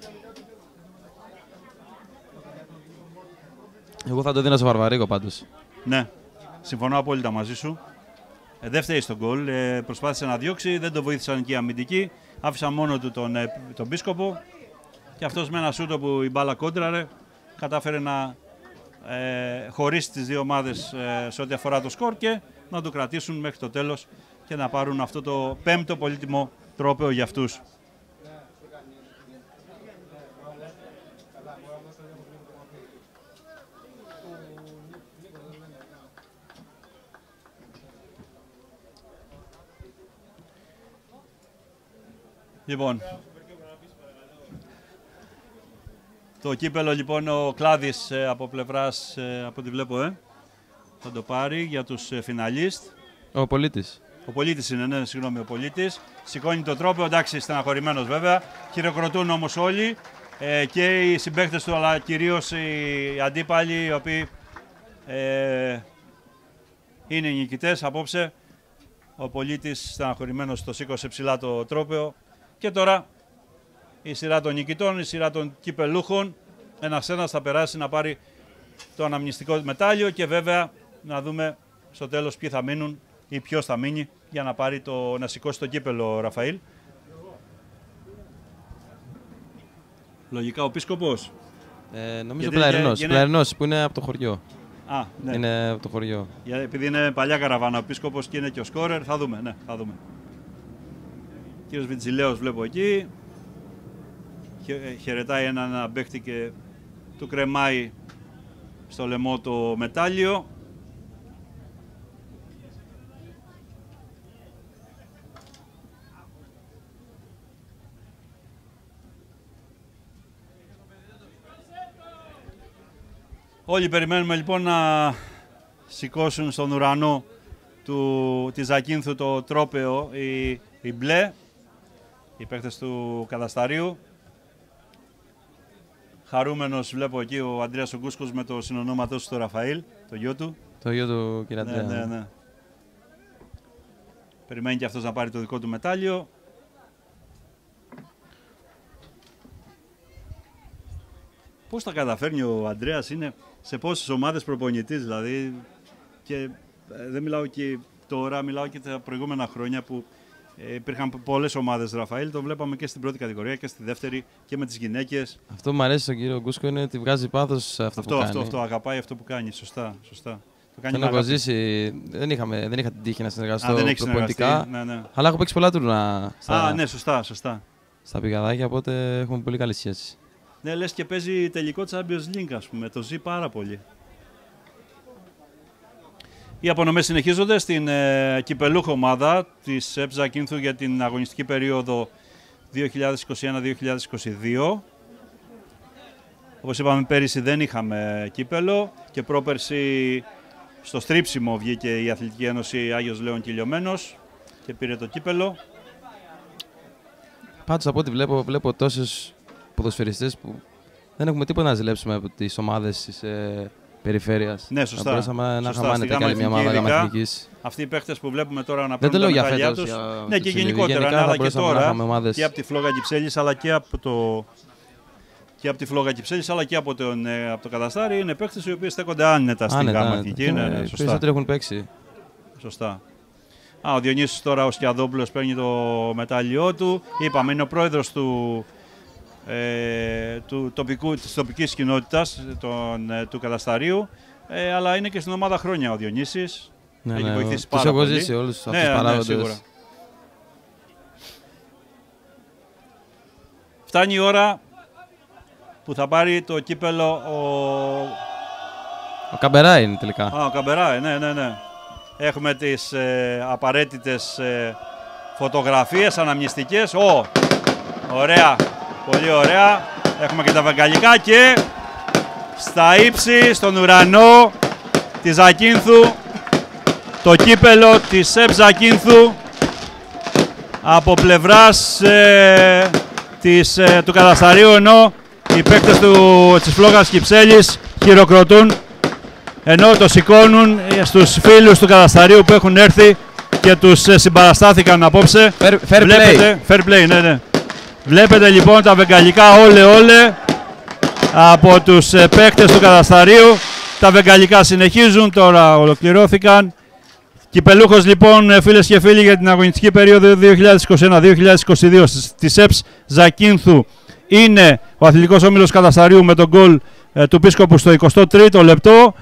Εγώ θα το δίνω στο Βαρβαρίκο πάντως. Ναι, συμφωνώ απόλυτα μαζί σου. Δεν φταίει στον γκολ. Προσπάθησε να διώξει, δεν το βοήθησαν και οι αμυντικοί. Άφησαν μόνο του τον Πίσκοπο. Και αυτός με ένα σούτο που η μπάλα κόντραρε κατάφερε να χωρίσει τις δύο ομάδες σε ό,τι αφορά το σκορ και να το κρατήσουν μέχρι το τέλος και να πάρουν αυτό το πέμπτο πολύτιμο τρόπαιο για αυτούς. Λοιπόν, το κύπελο λοιπόν ο Κλάδης από πλευράς, από ό,τι βλέπω, θα το πάρει για τους φιναλίστ. Ο Πολίτης. Ο Πολίτης είναι, ναι, συγγνώμη, ο Πολίτης. Σηκώνει το τρόπο, εντάξει, στεναχωρημένος βέβαια. Χειροκροτούν όμως όλοι και οι συμπαίκτες του, αλλά κυρίως οι αντίπαλοι, οι οποίοι είναι οι νικητές απόψε. Ο Πολίτης στεναχωρημένος το σήκωσε ψηλά το τρόπαιο. Και τώρα η σειρά των νικητών, η σειρά των κυπελούχων. Ένας-ένας θα περάσει να πάρει το αναμνηστικό μετάλλιο και βέβαια να δούμε στο τέλος ποιοι θα μείνουν ή ποιος θα μείνει για να πάρει να σηκώσει το κύπελο, Ραφαήλ. Λογικά ο Πίσκοπος. Νομίζω Πλαρινός που είναι από το χωριό. Α, ναι. Είναι από το χωριό. Επειδή είναι παλιά καραβάνα ο Πίσκοπος και είναι και ο σκόρερ, θα δούμε, ναι, θα δούμε. Κύριος Βιτζιλέος βλέπω εκεί. Χαιρετάει έναν παίκτη και του κρεμάει στο λαιμό το μετάλλιο. Όλοι περιμένουμε λοιπόν να σηκώσουν στον ουρανό της Ζακίνθου το τρόπαιο οι μπλε, οι παίκτες του κατασταρίου. Χαρούμενος βλέπω εκεί ο Αντρέας Ογκούσκος με το συνονόματό του στο Ραφαήλ, το γιο του. Το γιο του, κύριε Αντρέα. Ναι. Περιμένει και αυτός να πάρει το δικό του μετάλλιο. Πώς τα καταφέρνει ο Αντρέας, είναι σε πόσες ομάδες προπονητής δηλαδή. Και δεν μιλάω και τώρα, μιλάω και τα προηγούμενα χρόνια που υπήρχαν πολλές ομάδες Ραφαήλ. Το βλέπαμε και στην πρώτη κατηγορία και στη δεύτερη και με τις γυναίκες. Αυτό που μου αρέσει στον κύριο Γκούσκο είναι ότι βγάζει πάθος σε αυτό που κάνει. Αυτό, αγαπάει αυτό που κάνει. Σωστά. Το κάνει. Θέλω να έχω ζήσει. Δεν είχα την τύχη να συνεργαστώ προπονητικά. Ναι. Αλλά έχω παίξει πολλά τουρνά. Ναι, σωστά. Στα πηγαδάκια, οπότε έχουμε πολύ καλή σχέση. Ναι, λες και παίζει τελικό Champions League, ας πούμε. Το ζει πάρα πολύ. Οι απονομές συνεχίζονται στην κυπελούχο ομάδα της ΕΠΖΑ Κίνθου για την αγωνιστική περίοδο 2021-2022. Όπως είπαμε, πέρυσι δεν είχαμε κύπελο και πρόπερσι στο στρίψιμο βγήκε η Αθλητική Ένωση Άγιος Λέων Κιλιωμένος και πήρε το κύπελο. Πάντως από ό,τι βλέπω τόσους ποδοσφαιριστές που δεν έχουμε τίποτα να ζηλέψουμε από τις ομάδες της περιφέρειας. Ναι, σωστά. Να μπορούσαμε να είχαμε άνετα καλή μια ομάδα γαμαθηνικής. Αυτοί οι παίχτες που βλέπουμε τώρα να παίρνουν τα μετάλλια τους. Ναι, και γενικότερα, αλλά και τώρα και από τη Φλόγα Κυψέλης, αλλά και από τη Φλόγα Κυψέλης, αλλά και από το Καταστάρι, είναι παίχτες οι οποίοι στέκονται άνετα στην γαμαθηνική. Ναι, περισσότεροι έχουν παίξει. Σωστά. Ο Διονύσης τώρα ο Σκιαδόπουλος παίρνει το μετάλλιό του. Είπαμε, είναι ο πρόεδρος της τοπικής κοινότητας του Κατασταρίου, αλλά είναι και στην ομάδα χρόνια ο Διονύσης. Έχει βοηθήσει πάρα πολύ. Τους έχω ζήσει όλους αυτούς τους παράγοντες. Σίγουρα. Φτάνει η ώρα που θα πάρει το κύπελο Ο Καμπερά είναι τελικά. Ο Καμπερά, ναι. Έχουμε τις απαραίτητες φωτογραφίες αναμνηστικές. Ωραία, πολύ ωραία. Έχουμε και τα βεγγαλικά και στα ύψη, στον ουρανό της Ζακίνθου, το κύπελο της ΣΕΠ Ζακίνθου από πλευράς του κατασταρίου, ενώ οι παίκτες της Φλόγας Κυψέλης χειροκροτούν, ενώ το σηκώνουν στους φίλους του κατασταρίου που έχουν έρθει και τους συμπαραστάθηκαν απόψε. Fair play, ναι. Βλέπετε λοιπόν τα βεγγαλικά όλε από τους παίκτες του κατασταρίου. Τα βεγγαλικά συνεχίζουν, τώρα ολοκληρώθηκαν. Κυπελούχος λοιπόν, φίλες και φίλοι, για την αγωνιστική περίοδο 2021-2022 της ΕΠΣ Ζακίνθου είναι ο Αθλητικός Όμιλος Κατασταρίου με τον γκολ του Πίσκοπου στο 23ο λεπτό.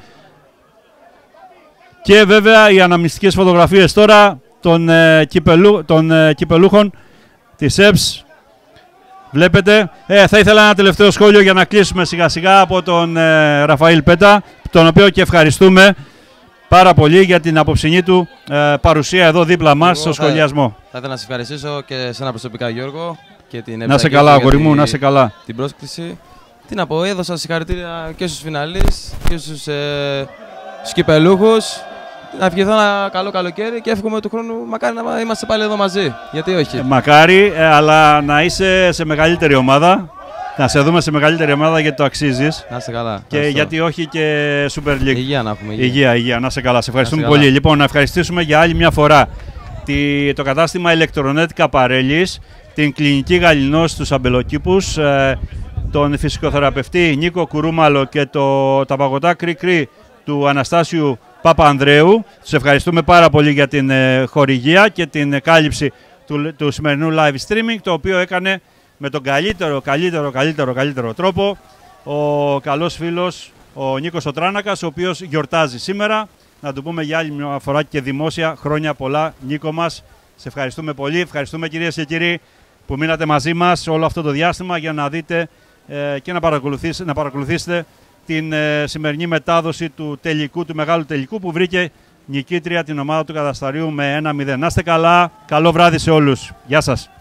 Και βέβαια οι αναμνηστικές φωτογραφίες τώρα των κυπελούχων της ΕΠΣ. Βλέπετε, θα ήθελα ένα τελευταίο σχόλιο για να κλείσουμε σιγά σιγά από τον Ραφαήλ Πέτα, τον οποίο και ευχαριστούμε πάρα πολύ για την απόψινή του παρουσία εδώ δίπλα μας στο σχολιασμό. Θα ήθελα να σας ευχαριστήσω και εσένα προσωπικά, Γιώργο, και την να σε καλά, αγόρι μου, να σε καλά. Την πρόσκληση. Τι να πω, έδωσα συγχαρητήρια και στους φιναλείς και στους κυπελούχους. Να ευχηθώ ένα καλό καλοκαίρι και εύχομαι του χρόνου μακάρι να είμαστε πάλι εδώ μαζί. Γιατί όχι. Μακάρι, αλλά να είσαι σε μεγαλύτερη ομάδα. Να σε δούμε σε μεγαλύτερη ομάδα γιατί το αξίζεις. Να είσαι καλά. Και γιατί όχι και Super League. Υγεία να έχουμε. Υγεία, να είσαι καλά. Σε ευχαριστούμε πολύ. Λοιπόν, να ευχαριστήσουμε για άλλη μια φορά το κατάστημα Electronet Καπαρέλης, την κλινική Γαληνός στους Αμπελοκήπους, τον φυσικοθεραπευτή Νίκο Κουρούμαλο και τα παγωτά Κρι-Κρι του Αναστάσιου Παπανδρέου. Τους ευχαριστούμε πάρα πολύ για την χορηγία και την κάλυψη του σημερινού live streaming, το οποίο έκανε με τον καλύτερο τρόπο ο καλός φίλος ο Νίκος ο Τράνακας, ο οποίος γιορτάζει σήμερα. Να του πούμε για άλλη μια φορά και δημόσια χρόνια πολλά, Νίκο μας. Σε ευχαριστούμε πολύ. Ευχαριστούμε, κυρίες και κύριοι, που μείνατε μαζί μας όλο αυτό το διάστημα για να δείτε και να παρακολουθήσετε την σημερινή μετάδοση του μεγάλου τελικού, που βρήκε νικήτρια την ομάδα του Κατασταρίου με 1-0. Να είστε καλά, καλό βράδυ σε όλους. Γεια σας.